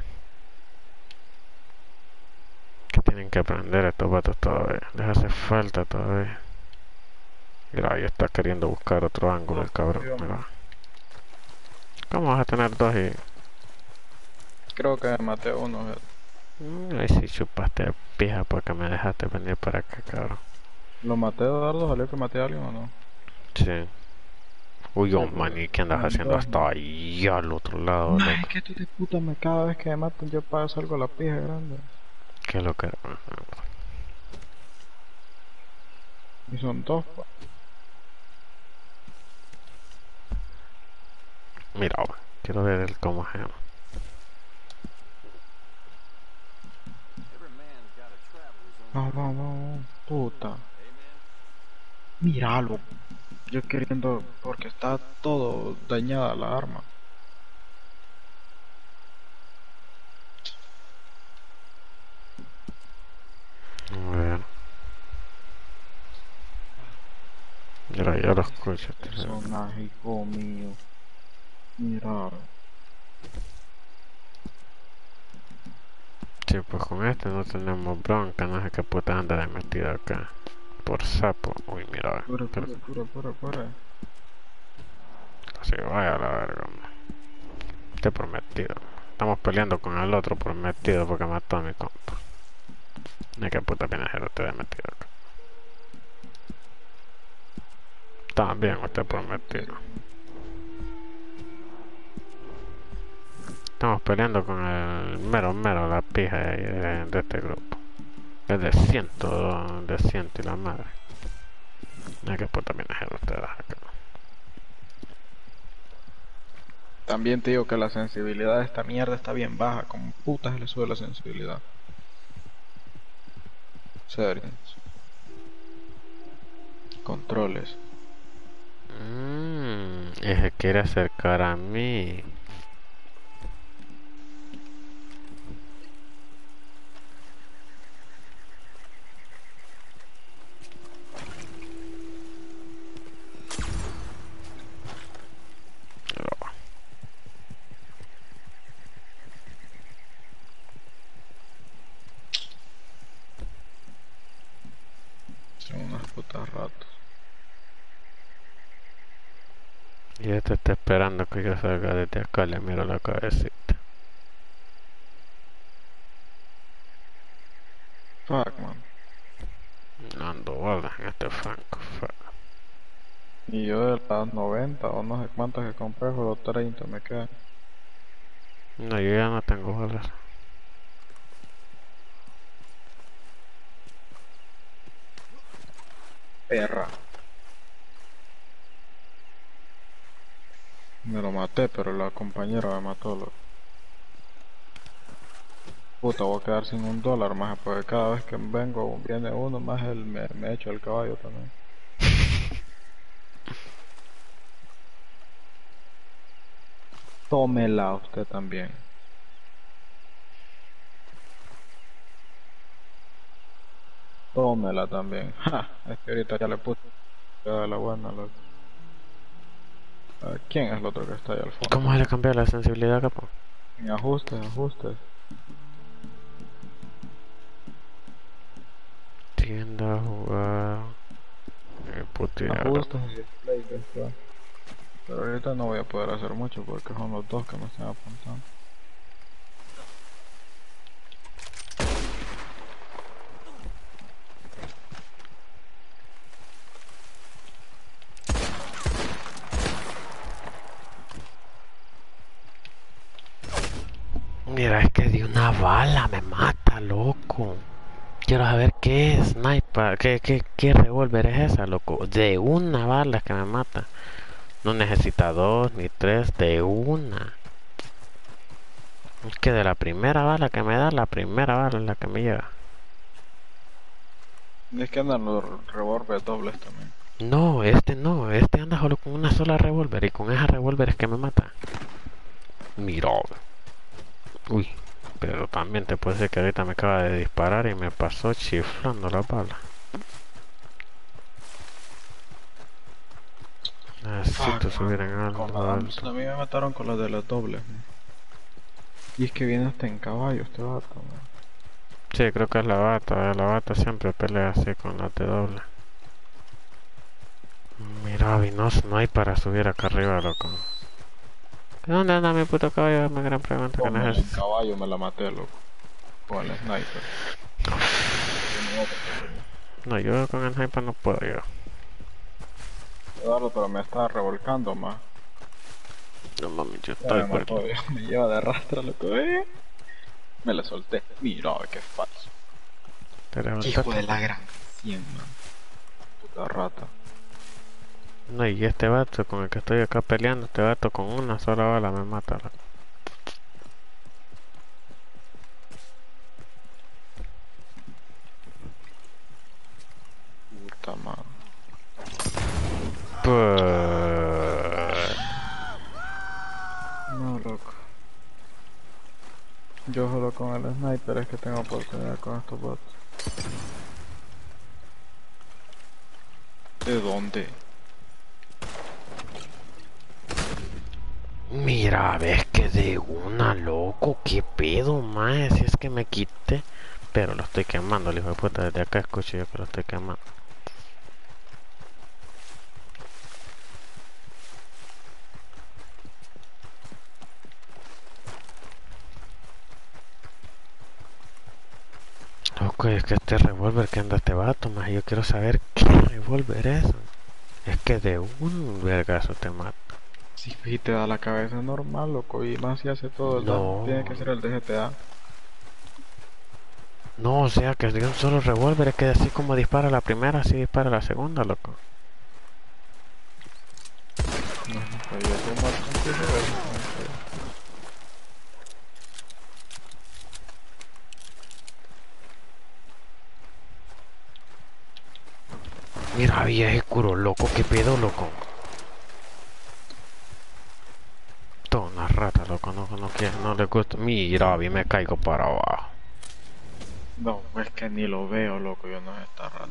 Que tienen que aprender estos vatos todavía. Les hace falta todavía. Mira, ahí está queriendo buscar otro ángulo el cabrón. Mira. ¿Cómo vas a tener dos y...? Creo que maté uno. Ahí sí chupaste pija porque me dejaste venir para acá, cabrón. ¿Lo maté, Eduardo? ¿Salió que maté a alguien o no? Sí. Uy, oh, man, ¿y qué andas haciendo hasta ahí al otro lado? No, es que tú de puta cada vez que me matan yo pago salgo a la pija grande. ¿Qué es lo que...? Y son dos, pa. Mira, quiero ver el cómo se llama. No, puta. Míralo. Yo queriendo, porque está todo dañada la arma. A ver. Mira, ya lo escucho. Personaje, hijo mío. Mira. Sí, pues con este no tenemos bronca, no sé qué puta anda de metido acá. Por sapo. Uy, mira. Pura. Así vaya a la verga, man. Te prometido. Estamos peleando con el otro prometido porque mató a mi compa. ¿De qué puta viene a ser usted de metido acá? También usted prometido. Estamos peleando con el mero, la pija de este grupo. Es de ciento y la madre. ¿De qué puta viene a ser usted acá? También te digo que la sensibilidad de esta mierda está bien baja. Como putas se le sube la sensibilidad. Settings. Controles. Ese quiere acercar a mí. Son unas putas ratas. Y este está esperando que yo salga desde acá, le miro la cabecita. Fuck, man. Ando bolas en este Franco, fuck. Y yo de las 90 o no sé cuántas que compré, solo 30 me quedan. No, yo ya no tengo bolas. Perra. Me lo maté, pero la compañera me mató, loco. Puta, voy a quedar sin $1, más porque cada vez que vengo viene uno, más él me echa el caballo también. Tómela usted también. Tómela también. Ja, es que ahorita ya le puse la buena, loco. A ver, ¿quién es el otro que está ahí al fondo? ¿Cómo se le cambia la sensibilidad, capo? En ajustes, ajustes. Tienda, jugar... putear. Ajustes y display que está. Pero ahorita no voy a poder hacer mucho porque son los dos que me están apuntando. Mira, es que de una bala me mata, loco. Quiero saber qué es sniper, qué revólver es esa, loco. De una bala que me mata. No necesita 2 ni 3, de una. Es que de la primera bala que me da, la primera bala es la que me llega. Es que andan los revólveres dobles también. No, este anda solo con una sola revólver y con esa revólver es que me mata. Mira. Uy, pero también te puede ser que ahorita me acaba de disparar y me pasó chiflando la bala. Necesito subir en algo alto. A mí me mataron con las de las dobles. Y es que viene hasta en caballo este vato, man. Sí, creo que es la bata siempre pelea así con la de doble. Mira, no hay para subir acá arriba, loco. ¿Dónde anda mi puto caballo? Me gran pregunta que no es. El caballo me la maté, loco. Con el sniper. No, yo con el sniper no puedo yo. Eduardo, pero me estaba revolcando más. No mames, yo estoy por aquí. Me lleva de arrastra, loco. Me la solté. Mira, qué falso. Hijo de la gran 100, man. Puta rata. No, y este vato con el que estoy acá peleando, este vato con una sola bala me mata, loco. Puta madre. No, loco. Yo solo con el sniper es que tengo oportunidad con estos bots. ¿De dónde? Mira, ves que de una, loco, qué pedo, más si es que me quité. Pero lo estoy quemando, el hijo de puta, desde acá escucho yo que lo estoy quemando. Loco, es que este revólver que anda este vato, más yo quiero saber qué revólver es. Es que de un vergazo te mata. Si te da la cabeza normal, loco, y más si hace todo el daño. Tiene que ser el de GTA. No, o sea que de un solo revólver es que así como dispara la primera, así dispara la segunda, loco. No, pero yo tengo más tranquilo. Mira, viejo curo, loco, qué pedo, loco. Toda una rata, loco, no le gusta. Mira, vi me caigo para abajo. No, es que ni lo veo, loco, yo no es esta rata.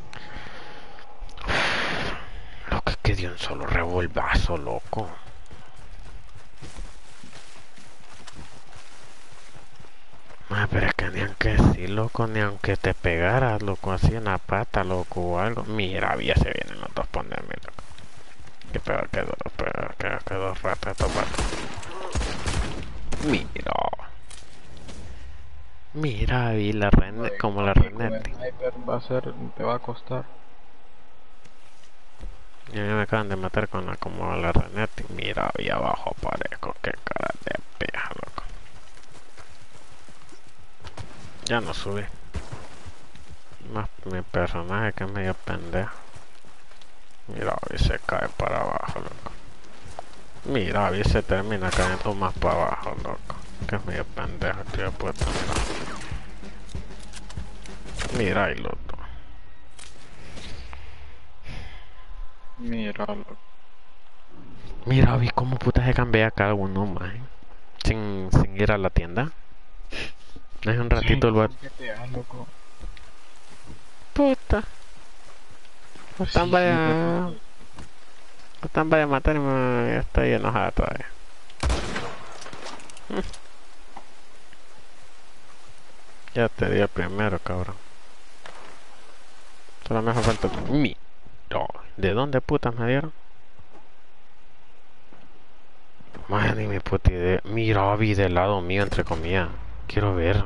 Loco, es que dio un solo revolvazo, loco. Ah, pero es que ni aunque sí, loco, ni aunque te pegaras, loco, así en la pata, loco, o algo. Mira, ya se vienen los dos ponerme, loco. Qué peor que dos ratas estos patos. Mira. Mira, vi la René, como la René. Sniper va a ser, te va a costar. Y a mí me acaban de matar con la como la René. Mira, ahí abajo parezco, qué cara de peja, loco. Ya no subí. Más mi personaje que es medio pendejo. Mira, y se cae para abajo, loco. Mira, y se termina cayendo más para abajo, loco. Que es medio pendejo, tío, puta. Mira ahí, loco. Míralo. Mira, vi cómo puta se cambia cada uno más. Sin ir a la tienda. Es un ratito el vato. Loco. Puta. Están vaya. Están vaya a matarme. Ya estoy enojada todavía. Ya te di el primero, cabrón. Solo me hace falta mi. No. ¿De dónde putas me dieron? Madre ni mi puta idea. Mira, vi del lado mío, entre comillas. Quiero ver.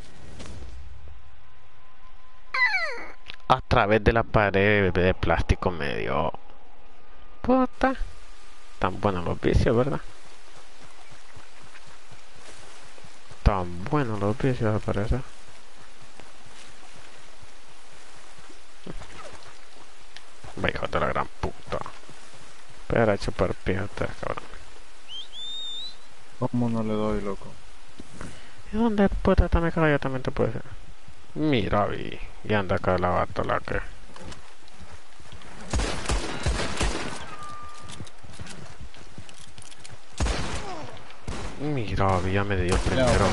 A través de la pared de plástico medio. Puta. Tan buenos los vicios, ¿verdad? Tan buenos los vicios, me parece. Va, hijo de la gran puta. Espera, chupar pija ustedes, cabrón. ¿Cómo no le doy, loco? ¿Y dónde puta está mi caballo? También te puede ser. Mira, vi. Y anda acá la bata la que. Mira, vi, ya me dio primero.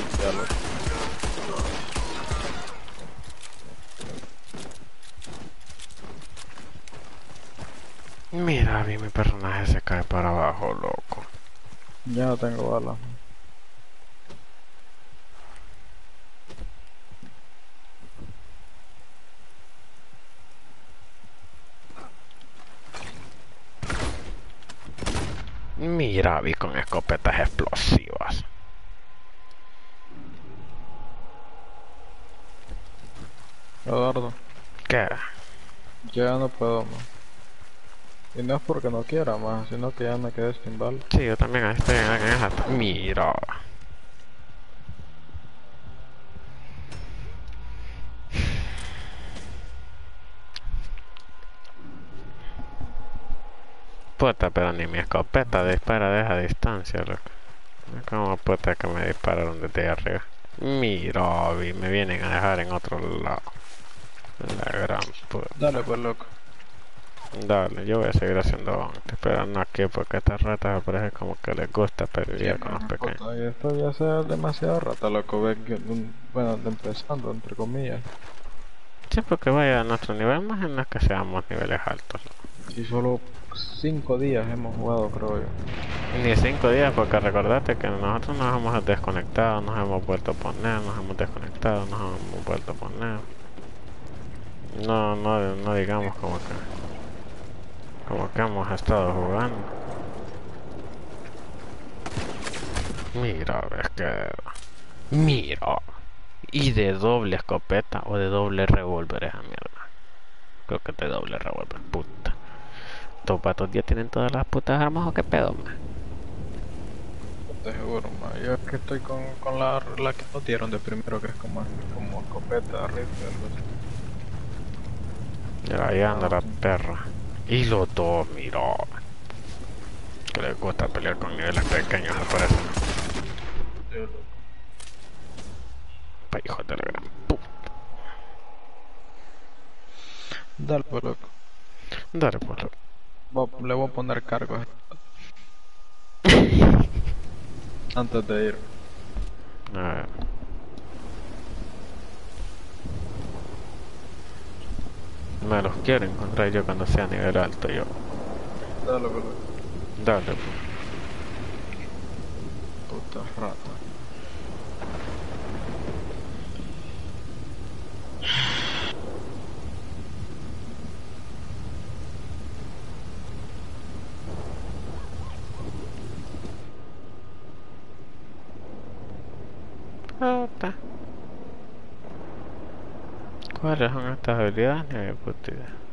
Mira, vi, mi personaje se cae para abajo, loco. Ya no tengo balas. Mira, vi con escopetas explosivas. Eduardo. ¿Qué? Ya no puedo más. Y no es porque no quiera más, sino que ya me quedé sin balas. Sí, yo también estoy en esa. Mira. Puta, pero ni mi escopeta dispara de esa distancia, loco. Como puta que me dispararon desde arriba. Mira, vi, me vienen a dejar en otro lado. La gran puta. Dale pues, loco. Dale, yo voy a seguir haciendo. Te esperando aquí porque estas ratas me parece como que les gusta pelear con los pequeños. Puta, y esto ya sea demasiado rata, loco. Bueno, empezando, entre comillas. Sí, porque vaya a nuestro nivel, más en los que seamos niveles altos. Y solo 5 días hemos jugado, creo yo. Ni 5 días, porque recordate que nosotros nos hemos desconectado, nos hemos vuelto a poner, nos hemos desconectado, nos hemos vuelto a poner. No digamos como que hemos estado jugando. Mira, ves que... Mira. Y de doble escopeta o de doble revólver esa mierda. Creo que de doble revólver, puta. Estos patos ya tienen todas las putas armas o qué pedo, man. Te seguro, ma. Yo es que estoy con la que nos dieron de primero, que es como escopeta, rifle, algo así. Mira, ahí anda la perra. Y los dos, mira. Que les gusta pelear con niveles pequeños, me parece. Pa' hijo de la gran puta. Dale pues, loco. Dale pues, loco. Le voy a poner cargos antes de ir. A ver. Me los quiero encontrar yo cuando sea a nivel alto yo. Dale pues, loco. Dale pues. Puta rata. ¿Cuáles son estas habilidades? Ni puta idea.